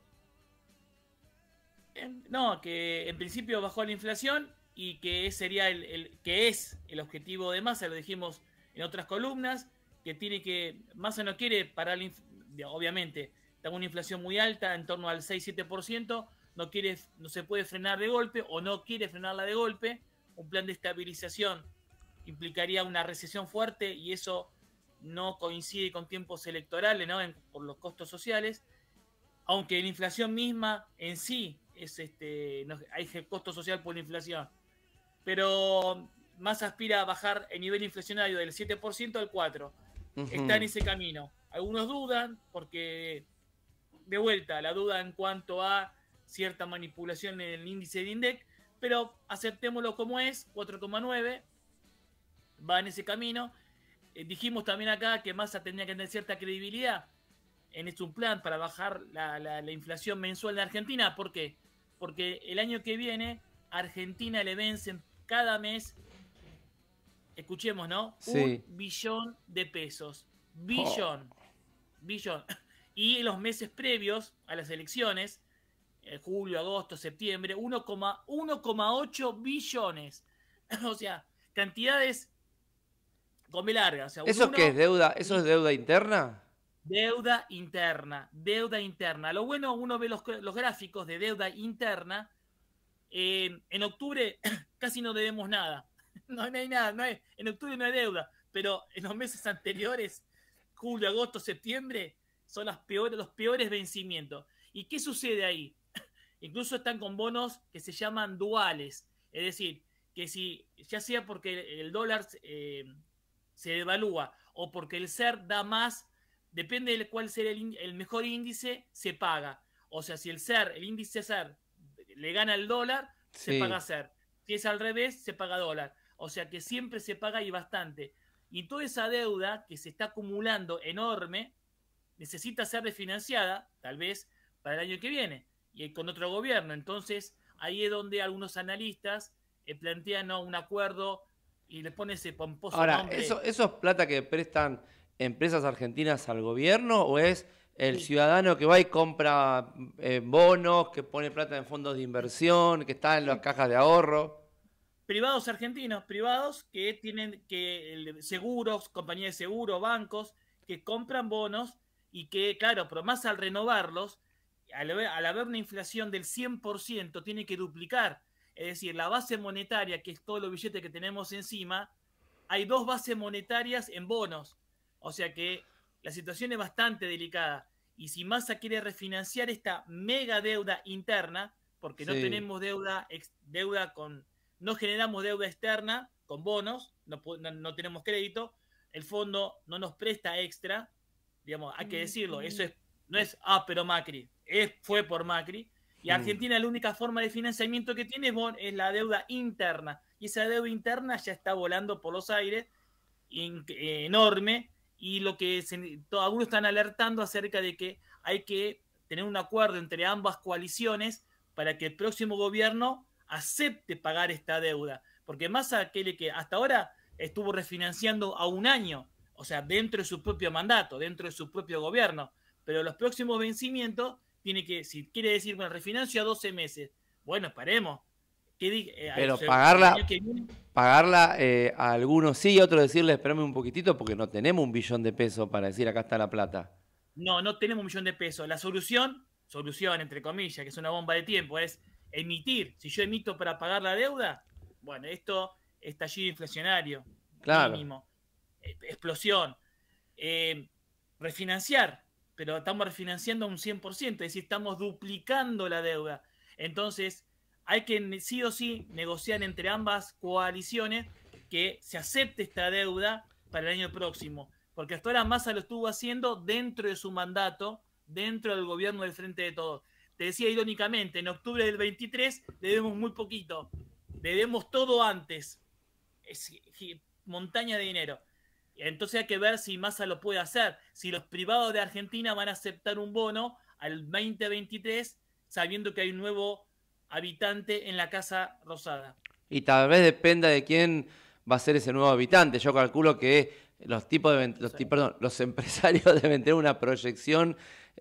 S8: Eh, No, que en principio bajó la inflación y que sería el, el- que es el objetivo de Massa, lo dijimos en otras columnas, que tiene que, Massa no quiere parar, la inf- obviamente, está una inflación muy alta, en torno al seis siete por ciento, no quiere, no se puede frenar de golpe o no quiere frenarla de golpe, un plan de estabilización implicaría una recesión fuerte y eso no coincide con tiempos electorales, ¿no? En- por los costos sociales. aunque la inflación misma en sí es este, no, hay costo social por la inflación, pero Massa aspira a bajar el nivel inflacionario del siete por ciento al cuatro por ciento.
S6: Ujú.
S8: Está en ese camino. Algunos dudan porque, de vuelta, la duda en cuanto a cierta manipulación en el índice de INDEC, pero aceptémoslo como es, cuatro coma nueve, va en ese camino. Eh, dijimos también acá que Massa tendría que tener cierta credibilidad en este un plan para bajar la, la, la inflación mensual de Argentina. ¿Por qué? Porque el año que viene a Argentina le vencen cada mes, escuchemos, ¿no?
S6: Sí.
S8: Un billón de pesos. Billón. Billón. Y en los meses previos a las elecciones, eh, julio, agosto, septiembre, uno coma ocho billones. O sea, cantidades come larga. O sea,
S6: ¿Eso
S8: uno-
S6: qué es deuda? ¿Eso es deuda interna?
S8: Deuda interna, deuda interna. Lo bueno, uno ve los, los gráficos de deuda interna. Eh, en octubre casi no debemos nada. No, no hay nada. No hay, en octubre no hay deuda. Pero en los meses anteriores, julio, agosto, septiembre, son las peores, los peores vencimientos. ¿Y qué sucede ahí? Incluso están con bonos que se llaman duales. Es decir, que si, ya sea porque el dólar eh, se devalúa o porque el S E R da más, depende de cuál sea el, ín- el mejor índice, se paga. O sea, si el S E R, el índice S E R, le gana el dólar, se
S6: Sí.
S8: paga S E R. Si es al revés, se paga dólar. O sea que siempre se paga y bastante. Y toda esa deuda que se está acumulando enorme necesita ser refinanciada, tal vez para el año que viene, y con otro gobierno. Entonces, ahí es donde algunos analistas eh, plantean, ¿no?, un acuerdo y le ponen ese pomposo
S6: Ahora,
S8: nombre.
S6: ¿eso, ¿eso es plata que prestan empresas argentinas al gobierno o es el
S8: Sí.
S6: ciudadano que va y compra eh, bonos, que pone plata en fondos de inversión, que está en las cajas de ahorro?
S8: Privados argentinos, privados que tienen que el- seguros, compañías de seguro, bancos, que compran bonos y que, claro, pero más al renovarlos, al haber, al haber una inflación del cien por ciento, tiene que duplicar. Es decir, la base monetaria, que es todos los billetes que tenemos encima, hay dos bases monetarias en bonos. O sea que la situación es bastante delicada. Y si Massa quiere refinanciar esta mega deuda interna, porque no
S6: Sí.
S8: tenemos deuda, ex- deuda con, no generamos deuda externa con bonos, no, pu- no- no tenemos crédito, el fondo no nos presta extra, digamos, hay que decirlo, eso es, no es, ah, pero Macri, es, fue por Macri, y
S6: Mm.
S8: Argentina la única forma de financiamiento que tiene es, bon- es la deuda interna, y esa deuda interna ya está volando por los aires, in- eh, enorme, y lo que se, to- algunos están alertando acerca de que hay que tener un acuerdo entre ambas coaliciones para que el próximo gobierno acepte pagar esta deuda, porque más aquel que hasta ahora estuvo refinanciando a un año, o sea, dentro de su propio mandato, dentro de su propio gobierno, pero los próximos vencimientos tiene que, si quiere decir, bueno, refinancio a doce meses, bueno, paremos. ¿Qué di- eh,
S6: Pero
S8: se- el
S6: pagarla,
S8: año que viene-
S6: pagarla eh, a algunos sí, y a otros decirle, esperame un poquitito porque no tenemos un billón de pesos para decir acá está la plata.
S8: No, no tenemos un millón de pesos. La solución, solución entre comillas, que es una bomba de tiempo, es emitir. Si yo emito para pagar la deuda, bueno, esto es estallido inflacionario,
S6: Claro.
S8: mínimo, eh, explosión. Eh, refinanciar, pero estamos refinanciando a un cien por ciento, es decir, estamos duplicando la deuda. Entonces, hay que ne- sí o sí negociar entre ambas coaliciones que se acepte esta deuda para el año próximo, porque hasta ahora Massa lo estuvo haciendo dentro de su mandato, dentro del gobierno del Frente de Todos. Te decía irónicamente, en octubre del veintitrés debemos muy poquito, debemos todo antes, es gi- montaña de dinero. Entonces hay que ver si Massa lo puede hacer, si los privados de Argentina van a aceptar un bono al veinte veintitrés sabiendo que hay un nuevo habitante en la Casa Rosada.
S6: Y tal vez dependa de quién va a ser ese nuevo habitante. Yo calculo que los tipos de, los, ti- perdón, los empresarios deben tener una proyección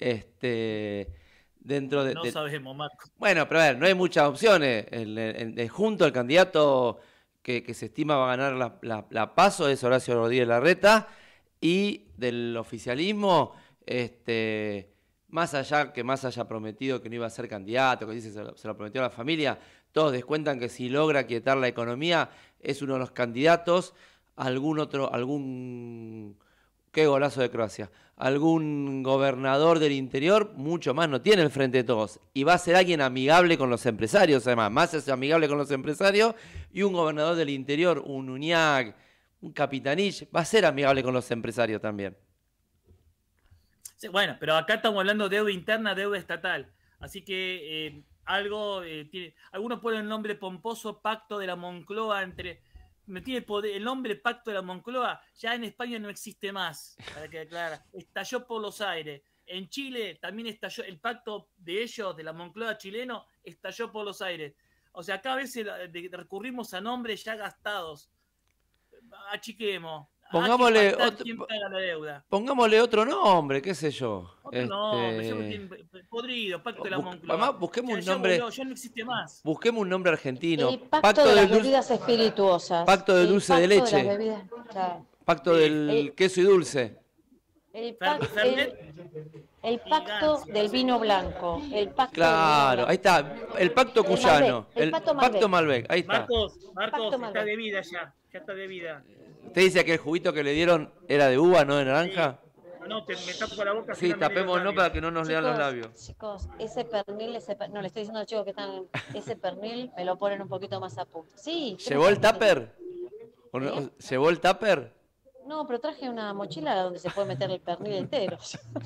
S6: este, dentro de,
S8: No
S6: de-
S8: sabemos, Marco.
S6: Bueno, pero a ver, no hay muchas opciones. El, el- el- junto al candidato que, que se estima va a ganar la, la, la PASO es Horacio Rodríguez Larreta, y del oficialismo, este, más allá que más haya prometido que no iba a ser candidato, que dice se lo, se lo prometió a la familia, todos descuentan que si logra quietar la economía es uno de los candidatos. Algún otro, algún Qué golazo de Croacia. Algún gobernador del interior, mucho más, no tiene el Frente de Todos. Y va a ser alguien amigable con los empresarios, además. Más es amigable con los empresarios. Y un gobernador del interior, un Uñac, un Capitanich, va a ser amigable con los empresarios también.
S8: Sí, bueno, pero acá estamos hablando de deuda interna, deuda estatal. Así que eh, algo eh, tiene. Algunos ponen el nombre pomposo Pacto de la Moncloa entre. Me tiene poder, el nombre Pacto de la Moncloa ya en España no existe más, para que aclara. Estalló por los aires. En Chile también estalló el pacto de ellos, de la Moncloa chileno, estalló por los aires. O sea, acá a veces recurrimos a nombres ya gastados. Achiquemos.
S6: Pongámosle,
S8: Hay que pactar
S6: otro,
S8: quién paga la deuda.
S6: pongámosle otro nombre, qué sé yo.
S8: Otro nombre,
S6: Este,
S8: ya no tiene- podrido, Pacto de la
S6: bu-
S8: Moncloa.
S6: además, busquemos
S8: Ya-
S6: un
S8: ya
S6: nombre-
S8: voló, ya no existe más.
S6: Busquemos un nombre argentino.
S5: El pacto, de
S6: del
S5: las
S6: dulce,
S5: bebidas espirituosas.
S6: Pacto de
S5: El
S6: dulce de
S5: pacto
S6: leche.
S5: las bebidas- claro.
S6: pacto del
S5: El-
S6: queso y dulce.
S5: El, pac- el- el pacto del vino blanco. El pacto
S6: Claro, ahí está. El pacto
S5: El
S6: cuyano.
S5: Malbec, el
S6: El
S5: pacto
S6: pacto
S5: Malbec.
S6: Malbec. Ahí está.
S8: Marcos, Marcos,
S5: Pacto
S8: está
S5: Malbec.
S8: de vida ya. Ya está de vida.
S6: ¿Usted dice que el juguito que le dieron era de uva, no de naranja?
S8: No, te, me tapo la boca.
S6: Sí, tapémonos para que no nos lean los
S5: Chicos,
S6: labios.
S5: Chicos, ese pernil, ese per- no le estoy diciendo a los chicos que están, ese pernil me lo ponen un poquito más a punto. Sí. ¿qué
S6: ¿Llevó
S5: me
S6: el
S5: pasa?
S6: tupper? ¿O no? ¿Llevó el tupper?
S5: No, pero traje una mochila donde se puede meter el pernil entero.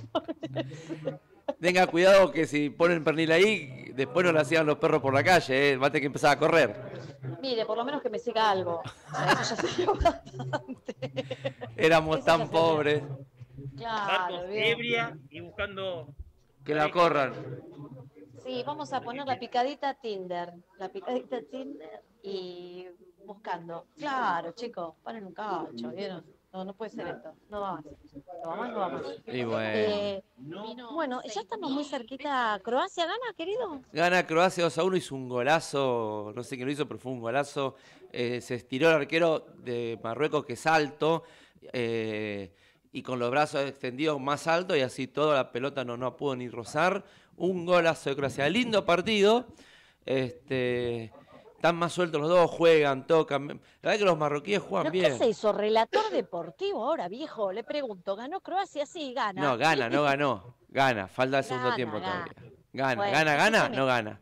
S6: Tenga cuidado que si ponen pernil ahí, después no lo hacían los perros por la calle, ¿eh? Va a tener que empezar a correr.
S5: Mire, por lo menos que me siga algo. O sea, eso ya sería bastante.
S6: Éramos
S5: Eso
S6: tan
S5: ya sería-
S6: pobres.
S5: Claro,
S8: Marcos,
S5: bien.
S8: ebria y buscando.
S6: Que la corran.
S5: Sí, vamos a poner la picadita Tinder. La picadita Tinder y buscando. Claro, chicos, ponen un cacho, ¿vieron? No, no puede ser esto. No va más. No va más, no va más.
S6: Y bueno.
S5: Eh, bueno, ya estamos muy cerquita. ¿Croacia gana, querido?
S6: Gana Croacia dos a uno, hizo un golazo, no sé quién lo hizo, pero fue un golazo. Eh, se estiró el arquero de Marruecos, que es alto, eh, y con los brazos extendidos más alto, y así toda la pelota no, no pudo ni rozar. Un golazo de Croacia. Lindo partido. Este, están más sueltos los dos, juegan, tocan. La verdad es que los marroquíes juegan
S5: ¿Pero qué
S6: bien.
S5: se hizo? ¿Relator deportivo ahora, viejo? Le pregunto, ¿ganó Croacia? Sí, gana.
S6: No, gana, no ganó. Gana, falta el segundo
S5: Gana,
S6: tiempo
S5: gana.
S6: todavía. Gana,
S5: Bueno,
S6: gana, gana,
S5: escúchame.
S6: no gana.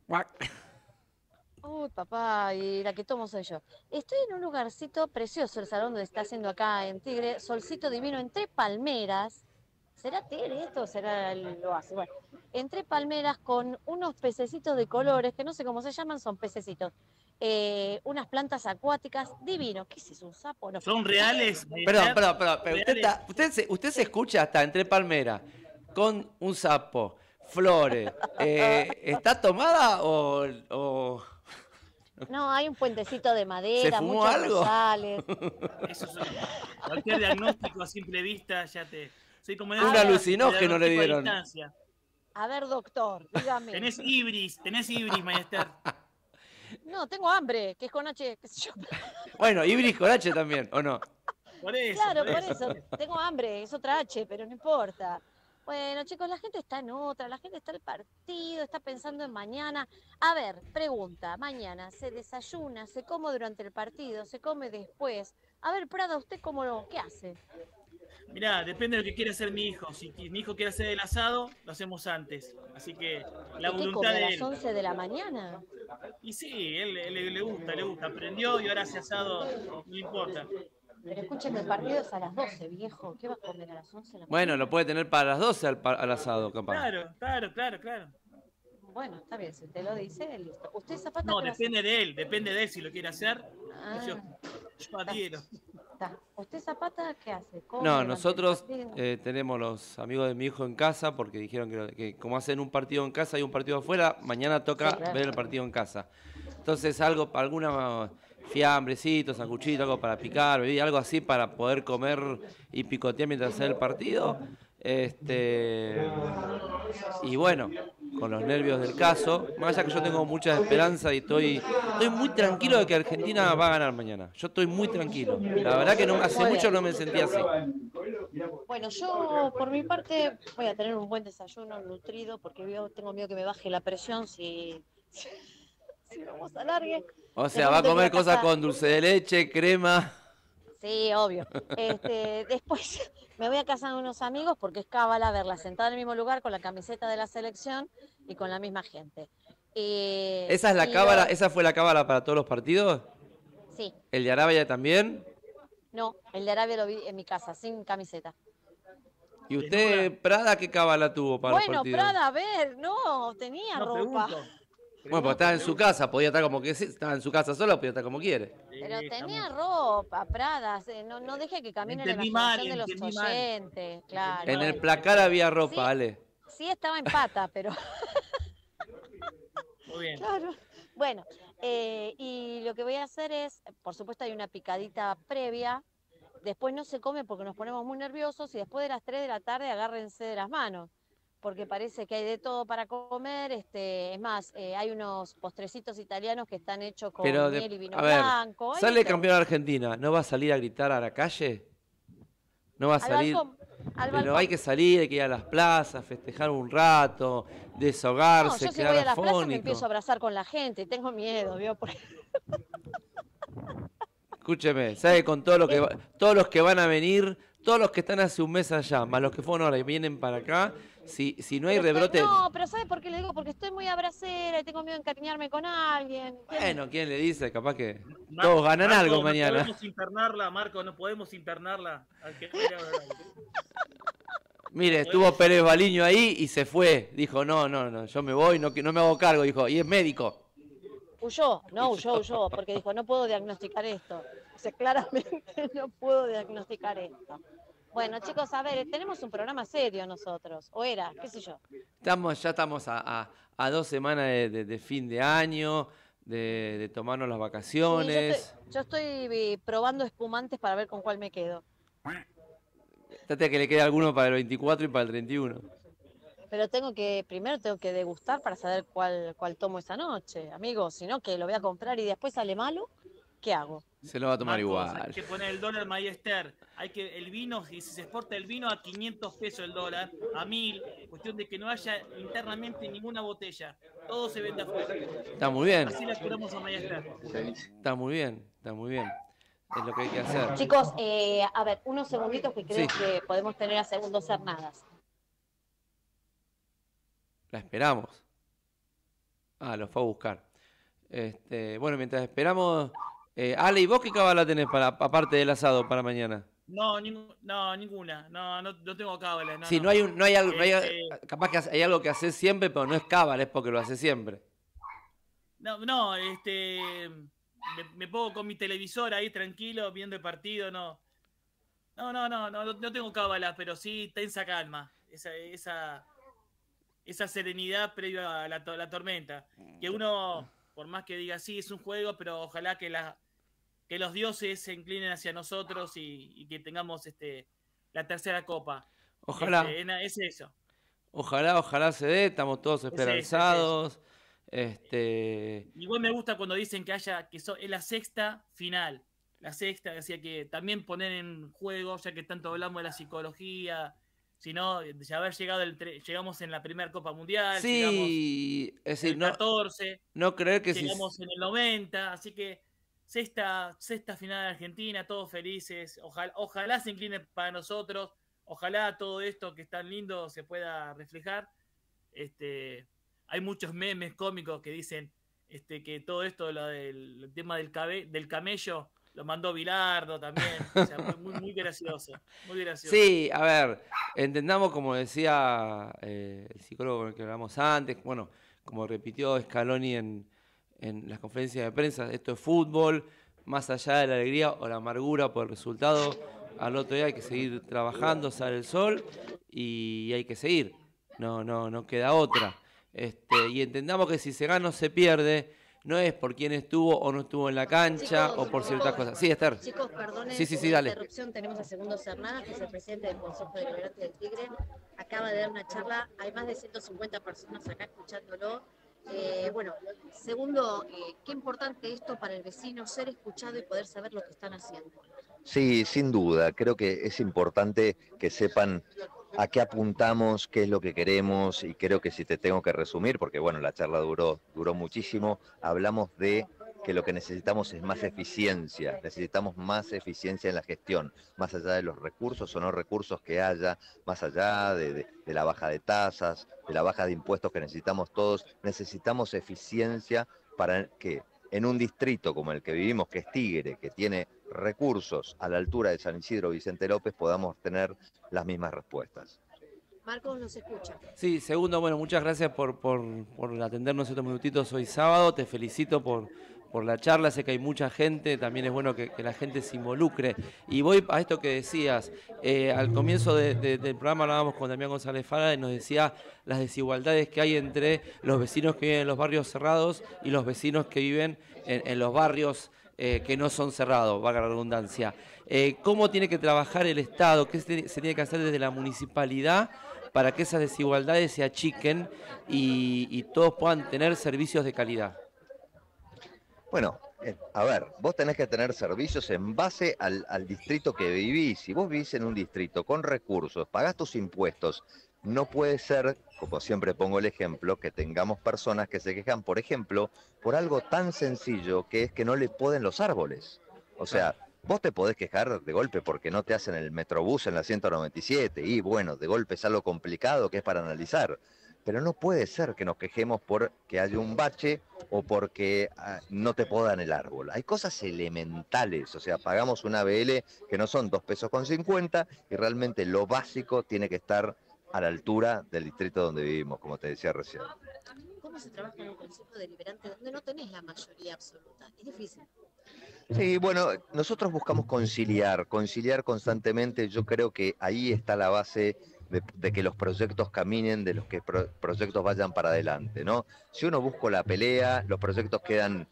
S5: Uy, papá, y la que tomo soy yo. Estoy en un lugarcito precioso, el salón donde está haciendo acá en Tigre, solcito divino, entre palmeras. ¿Será Tigre esto o será el oasis? Bueno, entre palmeras con unos pececitos de colores, que no sé cómo se llaman, son pececitos. Eh, unas plantas acuáticas divinos. ¿Qué es eso? ¿Un sapo? No.
S8: ¿Son reales?
S6: Perdón, perdón, perdón. pero usted,
S8: Reales.
S6: está- usted, se, usted se escucha hasta entre palmeras con un sapo, flores. Eh, ¿Está tomada o, o-
S5: No, hay un puentecito de madera,
S6: ¿Se fumó
S5: muchos
S6: algo?
S5: rosales.
S8: Eso es cualquier diagnóstico a simple vista ya te. Soy como en
S6: Un
S8: esa-
S6: alucinógeno le
S8: diagnóstico a
S6: dieron.
S8: distancia.
S5: A ver, doctor, dígame.
S8: Tenés ibris, tenés ibris, maester.
S5: No, tengo hambre, que es con H, qué sé yo.
S6: Bueno, Ibris con H también, ¿o no?
S8: Por eso.
S5: Claro, por eso. Tengo hambre, es otra H, pero no importa. Bueno, chicos, la gente está en otra, la gente está en el partido, está pensando en mañana. A ver, pregunta, mañana, ¿se desayuna, se come durante el partido, se come después? A ver, Prada, ¿usted cómo lo, qué hace?
S8: Mirá, depende de lo que quiera hacer mi hijo. Si qui- mi hijo quiere hacer el asado, lo hacemos antes. Así que la
S5: ¿Y qué
S8: voluntad
S5: come a
S8: de
S5: las
S8: él.
S5: once de la mañana?
S8: Y sí, él, él- él le gusta, le gusta. Aprendió y ahora hace asado, no importa.
S5: Pero escúcheme, el partido es a las doce, viejo. ¿Qué va a comer a las once de la mañana?
S6: Bueno, lo puede tener para las doce al, pa- al asado, capaz.
S8: Claro, claro, claro, claro.
S5: Bueno, está bien, si usted lo dice, listo. ¿Usted Zapata
S8: No,
S5: qué va a
S8: depende de él, depende de él si lo quiere hacer.
S5: Ah.
S8: Yo, yo adhiero.
S5: hacer? Está. ¿Usted Zapata qué hace? ¿Come
S6: No,
S5: durante el
S6: nosotros
S5: partido?
S6: eh, tenemos los amigos de mi hijo en casa porque dijeron que, que como hacen un partido en casa y un partido afuera, mañana toca
S5: Sí, claro.
S6: ver el partido en casa. Entonces algo, alguna fiambrecito, sanguchito, algo para picar, bebida, algo así para poder comer y picotear mientras hace el partido. Este, y bueno, con los nervios del caso, más allá que yo tengo mucha esperanza y estoy, estoy muy tranquilo de que Argentina va a ganar mañana. Yo estoy muy tranquilo. La verdad que no, hace
S5: Muy
S6: mucho
S5: bien.
S6: no me sentía así.
S5: Bueno, yo por mi parte voy a tener un buen desayuno nutrido porque yo tengo miedo que me baje la presión si, si vamos a largue.
S6: O sea, va a comer cosas con dulce de leche, crema.
S5: Sí, obvio. Este, después me voy a casa de unos amigos porque es cábala verla sentada en el mismo lugar con la camiseta de la selección y con la misma gente. Eh,
S6: ¿Esa es la
S5: y
S6: cábala,
S5: lo-
S6: esa fue la cábala para todos los partidos?
S5: Sí,
S6: ¿El de Arabia también?
S5: no, el de Arabia lo vi en mi casa, sin camiseta.
S6: ¿Y usted, Prada, qué cábala tuvo para los
S5: Bueno,
S6: partidos?
S5: Prada, a ver, no, tenía
S8: No,
S5: ropa.
S8: pregunto.
S6: Bueno, porque estaba en su casa, podía estar como que sí, estaba en su casa sola, podía estar como quiere.
S5: Pero tenía ropa, Prada, se- no, no deje que camine la
S8: Entendí
S5: imaginación
S8: mal,
S5: de los
S8: entendí mal.
S5: oyentes, claro.
S6: En el placar había ropa, Ale.
S5: Sí estaba en pata, pero...
S8: Muy bien.
S5: Claro. Bueno, eh, y lo que voy a hacer es, por supuesto hay una picadita previa, después no se come porque nos ponemos muy nerviosos y después de las tres de la tarde agárrense de las manos, porque parece que hay de todo para comer, este, es más, eh, hay unos postrecitos italianos que están hechos con
S6: Pero, de-
S5: miel y vino
S6: a ver,
S5: blanco. hay
S6: sale
S5: de todo.
S6: campeón de Argentina, ¿no va a salir a gritar a la calle? ¿No va a
S5: Al
S6: salir?
S5: balcón, al
S6: Pero
S5: balcón.
S6: hay que salir, hay que ir a las plazas, festejar un rato,
S5: No,
S6: desahogarse,
S5: yo si
S6: quedar
S5: voy a las plazas me
S6: afónico.
S5: empiezo a abrazar con la gente, tengo miedo, ¿vio? Porque-
S6: Escúcheme, ¿sabe con todo lo que va- todos los que van a venir, todos los que están hace un mes allá, más los que fueron ahora y vienen para acá, si, si no hay
S5: Pero
S6: rebrote,
S5: estoy- No, pero ¿sabe por qué le digo? Porque estoy muy abracera y tengo miedo de encariñarme con alguien.
S6: bueno, ¿quién le dice? Capaz que
S8: Mar-
S6: todos ganan
S8: Marco,
S6: algo
S8: no
S6: mañana.
S8: podemos internarla, Marco, no podemos internarla. Al que vaya a hablar.
S6: Mire, estuvo Pérez Baliño ahí y se fue. Dijo, no, no, no, yo me voy, no, que- no me hago cargo. Dijo, y es médico.
S5: Huyó, no, huyó, huyó, porque dijo, no puedo diagnosticar esto. O sea, claramente no puedo diagnosticar esto. Bueno, chicos, a ver, tenemos un programa serio nosotros, o era, qué sé yo.
S6: Estamos, ya estamos a, a- a dos semanas de, de- de fin de año, de, de tomarnos las
S5: Sí, yo
S6: vacaciones.
S5: estoy, yo estoy eh, probando espumantes para ver con cuál me quedo.
S6: Trate que le quede alguno para el veinticuatro y para el treinta y uno.
S5: Pero tengo que, primero tengo que degustar para saber cuál, cuál tomo esa noche, amigo. Si no, que lo voy a comprar y después sale malo, ¿qué hago?
S6: Se lo va a tomar
S8: Marcos,
S6: igual.
S8: Hay que poner el dólar Mayester. Hay que el vino, si se exporta el vino a quinientos pesos el dólar, a mil, cuestión de que no haya internamente ninguna botella. Todo se vende afuera.
S6: Está muy bien.
S8: Así la curamos a Mayester.
S6: Está muy bien, está muy bien. Es lo que hay que hacer.
S5: Chicos, eh, a ver, unos segunditos que creo
S6: Sí.
S5: que podemos tener a segundos Cernadas.
S6: La esperamos. Ah, lo fue a buscar. Este, bueno, mientras esperamos. Eh, Ale, ¿y vos qué cábala tenés para, aparte del asado para mañana?
S8: No, ningú- no, ninguna. No, no, no tengo cábala. No,
S6: Sí,
S8: no.
S6: no hay, un- no hay algo, no hay-
S8: Este,
S6: capaz que hay algo que haces siempre, pero no es cábala, es porque lo haces siempre.
S8: No, no, este. Me, me pongo con mi televisor ahí tranquilo, viendo el partido, no. No, no, no, no, no tengo cábala, pero sí tensa calma. Esa, esa, esa serenidad previa a la, to- la tormenta. Que uno, por más que diga sí, es un juego, pero ojalá que la que los dioses se inclinen hacia nosotros y, y que tengamos este la tercera copa.
S6: Ojalá.
S8: Este, en- es eso.
S6: Ojalá, ojalá se dé, estamos todos
S8: es eso,
S6: esperanzados. Este,
S8: Igual me gusta cuando dicen que haya que so- es la sexta final. La sexta, así que también poner en juego, ya que tanto hablamos de la psicología, si no, de haber llegado el tre- llegamos en la primera Copa Mundial,
S6: sí, es
S8: llegamos
S6: decir,
S8: en
S6: no,
S8: el catorce,
S6: no creer que si
S8: llegamos en el noventa, así que sexta, sexta final de Argentina, todos felices, ojalá, ojalá se incline para nosotros, ojalá todo esto que es tan lindo se pueda reflejar. Este, hay muchos memes cómicos que dicen este, que todo esto, lo del el tema del, cabe, del camello, lo mandó Bilardo también. O sea, muy, muy, muy gracioso. Muy gracioso.
S6: Sí, a ver, entendamos como decía eh, el psicólogo con el que hablamos antes, bueno, como repitió Scaloni en, en las conferencias de prensa, esto es fútbol, más allá de la alegría o la amargura por el resultado, al otro día hay que seguir trabajando, sale el sol y hay que seguir, no, no, no queda otra. Este, y entendamos que si se gana o se pierde, no es por quién estuvo o no estuvo en la cancha
S5: Chicos,
S6: o por ciertas
S5: chicos,
S6: cosas. Sí, Esther.
S5: Chicos, perdonen
S6: Sí, sí, sí,
S5: por la
S6: dale.
S5: interrupción. Tenemos a Segundo Cernadas, que es el presidente del Consejo Deliberante del Tigre. Acaba de dar una charla. Hay más de ciento cincuenta personas acá escuchándolo. Eh, bueno, segundo, eh, qué importante esto para el vecino, ser escuchado y poder saber lo que están haciendo.
S7: Sí, sin duda. Creo que es importante que sepan a qué apuntamos, qué es lo que queremos, y creo que si te tengo que resumir, porque bueno, la charla duró, duró muchísimo, hablamos de que lo que necesitamos es más eficiencia, necesitamos más eficiencia en la gestión, más allá de los recursos o no recursos que haya, más allá de, de, de la baja de tasas, de la baja de impuestos que necesitamos todos, necesitamos eficiencia para que en un distrito como el que vivimos, que es Tigre, que tiene recursos a la altura de San Isidro Vicente López, podamos tener las mismas respuestas.
S11: Marcos nos escucha.
S6: Sí, segundo, bueno, muchas gracias por, por, por atendernos estos minutitos hoy sábado. Te felicito por, por la charla, sé que hay mucha gente, también es bueno que, que la gente se involucre. Y voy a esto que decías, eh, al comienzo de, de, del programa hablábamos con Damián González Fara y nos decía las desigualdades que hay entre los vecinos que viven en los barrios cerrados y los vecinos que viven en, en los barrios eh, que no son cerrados, valga la redundancia. Eh, ¿Cómo tiene que trabajar el Estado? ¿Qué se, se tiene que hacer desde la municipalidad para que esas desigualdades se achiquen y, y todos puedan tener servicios de calidad?
S7: Bueno, eh, a ver, vos tenés que tener servicios en base al, al distrito que vivís. Si vos vivís en un distrito con recursos, pagás tus impuestos, no puede ser, como siempre pongo el ejemplo, que tengamos personas que se quejan, por ejemplo, por algo tan sencillo que es que no le poden los árboles. O sea, vos te podés quejar de golpe porque no te hacen el Metrobús en la ciento noventa y siete y bueno, de golpe es algo complicado que es para analizar. Pero no puede ser que nos quejemos por que haya un bache o porque ah, no te podan el árbol. Hay cosas elementales, o sea, pagamos una B L que no son dos pesos con cincuenta y realmente lo básico tiene que estar a la altura del distrito donde vivimos, como te decía recién.
S11: ¿Cómo se trabaja en un consejo deliberante donde no tenés la mayoría absoluta? Es difícil.
S7: Sí, bueno, nosotros buscamos conciliar, conciliar constantemente. Yo creo que ahí está la base de, de que los proyectos caminen, de los que pro, proyectos vayan para adelante, ¿no? Si uno busca la pelea, los proyectos quedan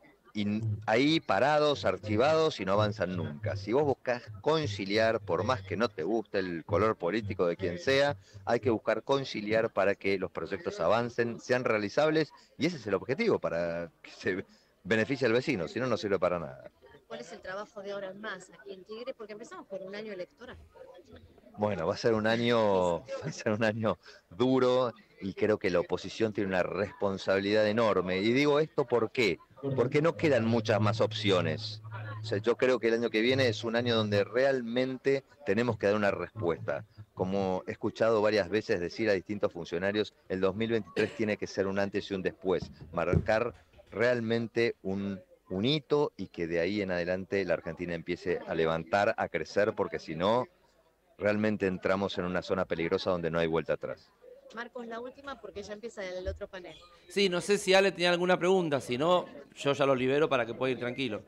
S7: in, ahí parados, archivados y no avanzan nunca. Si vos buscas conciliar, por más que no te guste el color político de quien sea, hay que buscar conciliar para que los proyectos avancen, sean realizables y ese es el objetivo, para que se beneficie al vecino, si no, no sirve para nada.
S11: ¿Cuál es el trabajo de ahora en más aquí en Tigre? Porque empezamos por un año electoral.
S7: Bueno, va a ser un año, va a ser un año duro y creo que la oposición tiene una responsabilidad enorme. Y digo esto ¿por qué? Porque no quedan muchas más opciones. O sea, yo creo que el año que viene es un año donde realmente tenemos que dar una respuesta. Como he escuchado varias veces decir a distintos funcionarios, el dos mil veintitrés tiene que ser un antes y un después, marcar realmente un, un hito y que de ahí en adelante la Argentina empiece a levantar, a crecer, porque si no, realmente entramos en una zona peligrosa donde no hay vuelta atrás.
S11: Marcos, la última porque ya empieza el otro panel.
S6: Sí, no sé si Ale tenía alguna pregunta, si no, yo ya lo libero para que pueda ir tranquilo.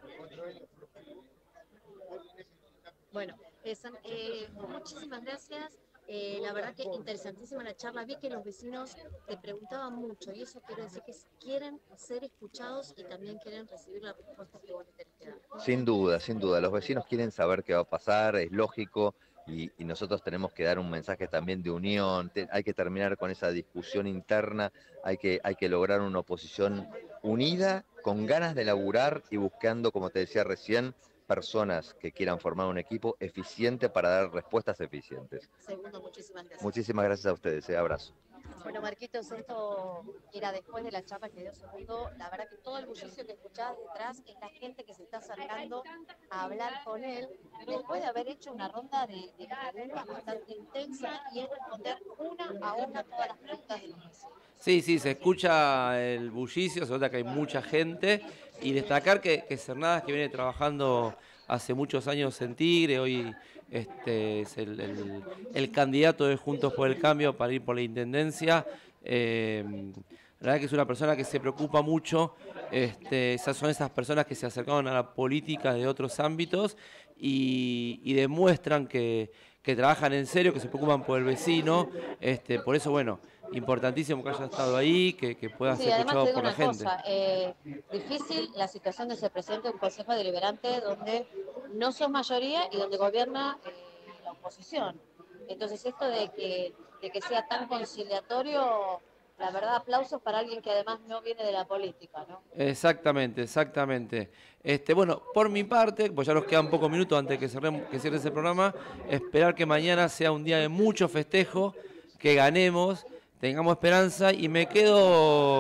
S11: Bueno, eh, San, eh, muchísimas gracias. Eh, la verdad que interesantísima la charla. Vi que los vecinos te preguntaban mucho y eso quiere decir que quieren ser escuchados y también quieren recibir la respuesta que vos les tenés que dar.
S7: Sin duda, sin duda. Los vecinos quieren saber qué va a pasar, es lógico, y, y nosotros tenemos que dar un mensaje también de unión. Te, hay que terminar con esa discusión interna, hay que, hay que lograr una oposición unida, con ganas de laburar y buscando, como te decía recién, personas que quieran formar un equipo eficiente para dar respuestas eficientes.
S11: Segundo, muchísimas gracias.
S7: Muchísimas gracias a ustedes, eh, abrazo.
S11: Bueno, Marquitos, esto era después de la charla que dio Segundo. La verdad que todo el bullicio que escuchabas detrás es la gente que se está acercando a hablar con él después de haber hecho una ronda de, de preguntas bastante intensa y es responder una a una todas las preguntas de los vecinos.
S6: Sí, sí, se escucha el bullicio, se nota que hay mucha gente y destacar que, que Cernadas, que viene trabajando hace muchos años en Tigre, hoy este, es el, el, el candidato de Juntos por el Cambio para ir por la Intendencia. Eh, la verdad que es una persona que se preocupa mucho, este, esas son esas personas que se acercaron a la política de otros ámbitos y, y demuestran que, que trabajan en serio, que se preocupan por el vecino, este, por eso, bueno, importantísimo que haya estado ahí, que, que pueda
S11: Sí,
S6: ser
S11: además
S6: escuchado
S11: te digo
S6: por la
S11: una
S6: gente.
S11: cosa, eh, difícil la situación de se presente un consejo deliberante donde no sos mayoría y donde gobierna eh, la oposición. Entonces esto de que, de que sea tan conciliatorio, la verdad aplausos para alguien que además no viene de la política, ¿no?
S6: Exactamente, exactamente. Este, bueno, por mi parte, pues ya nos quedan pocos minutos antes que cerremos, que cierre ese programa, esperar que mañana sea un día de mucho festejo, que ganemos, tengamos esperanza y me quedo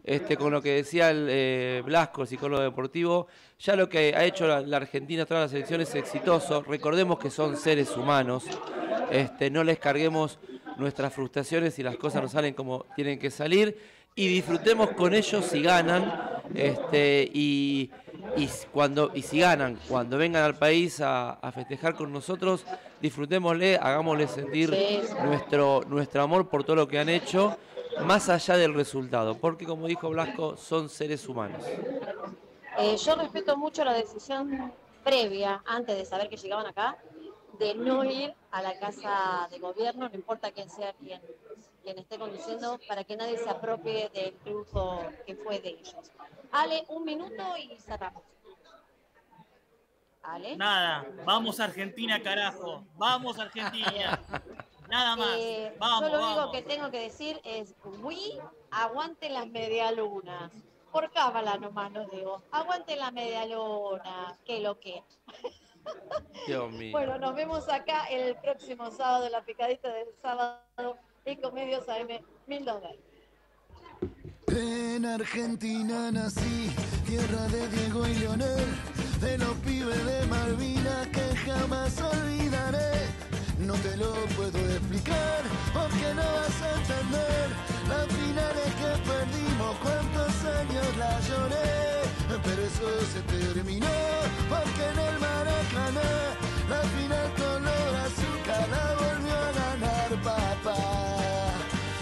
S6: este, con lo que decía el eh, Blasco, el psicólogo deportivo, ya lo que ha hecho la, la Argentina tras la selección es exitoso. Recordemos que son seres humanos, este, no les carguemos nuestras frustraciones si las cosas no salen como tienen que salir, y disfrutemos con ellos si ganan, este, y, y, cuando, y si ganan, cuando vengan al país a, a festejar con nosotros, disfrutémosle, hagámosle sentir
S5: Sí, sí.
S6: nuestro, nuestro amor por todo lo que han hecho, más allá del resultado, porque como dijo Blasco, son seres humanos.
S5: Eh, yo respeto mucho la decisión previa, antes de saber que llegaban acá, de no ir a la casa de gobierno, no importa quién sea quien, quien esté conduciendo, para que nadie se apropie del triunfo que fue de ellos. Ale, un minuto y cerramos. Ale.
S8: Nada, vamos Argentina, carajo. Vamos Argentina. Nada más.
S5: Eh,
S8: Vamos,
S5: yo lo único
S8: vamos.
S5: que tengo que decir es, oui, aguante las medialunas. Por cábala nomás lo digo. Aguante la medialuna, que lo que.
S6: Dios mío.
S5: Bueno, nos vemos acá el próximo sábado, la picadita del sábado, Ecomedios A M mil doscientos veinte.
S14: En Argentina nací, tierra de Diego y Leonel, de los pibes de Malvinas que jamás olvidaré. No te lo puedo explicar, porque no vas a entender las finales que perdimos, cuántos años la lloré, pero eso se terminó, porque en el Maracaná, la final color azúcar la volvió a ganar papá.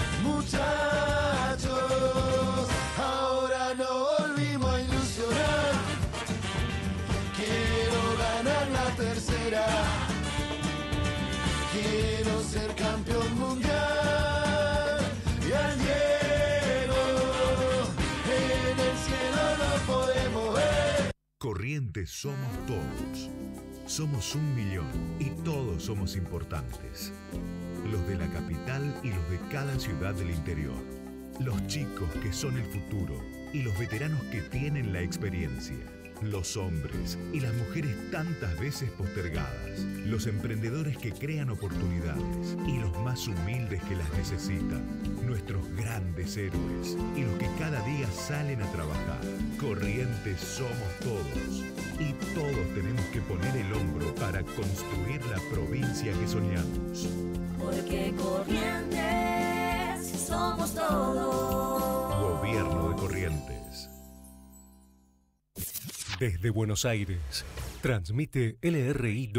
S14: Muchachos, ahora no volvimos a ilusionar, quiero ganar la tercera. Quiero ser campeón mundial y al Diego en el cielo lo podemos ver.
S2: Corrientes somos todos. Somos un millón y todos somos importantes. Los de la capital y los de cada ciudad del interior. Los chicos que son el futuro y los veteranos que tienen la experiencia. Los hombres y las mujeres tantas veces postergadas, los emprendedores que crean oportunidades y los más humildes que las necesitan, nuestros grandes héroes y los que cada día salen a trabajar. Corrientes somos todos y todos tenemos que poner el hombro para construir la provincia que soñamos.
S3: Porque Corrientes somos todos.
S2: Gobierno de Corrientes.
S10: Desde Buenos Aires, transmite L R I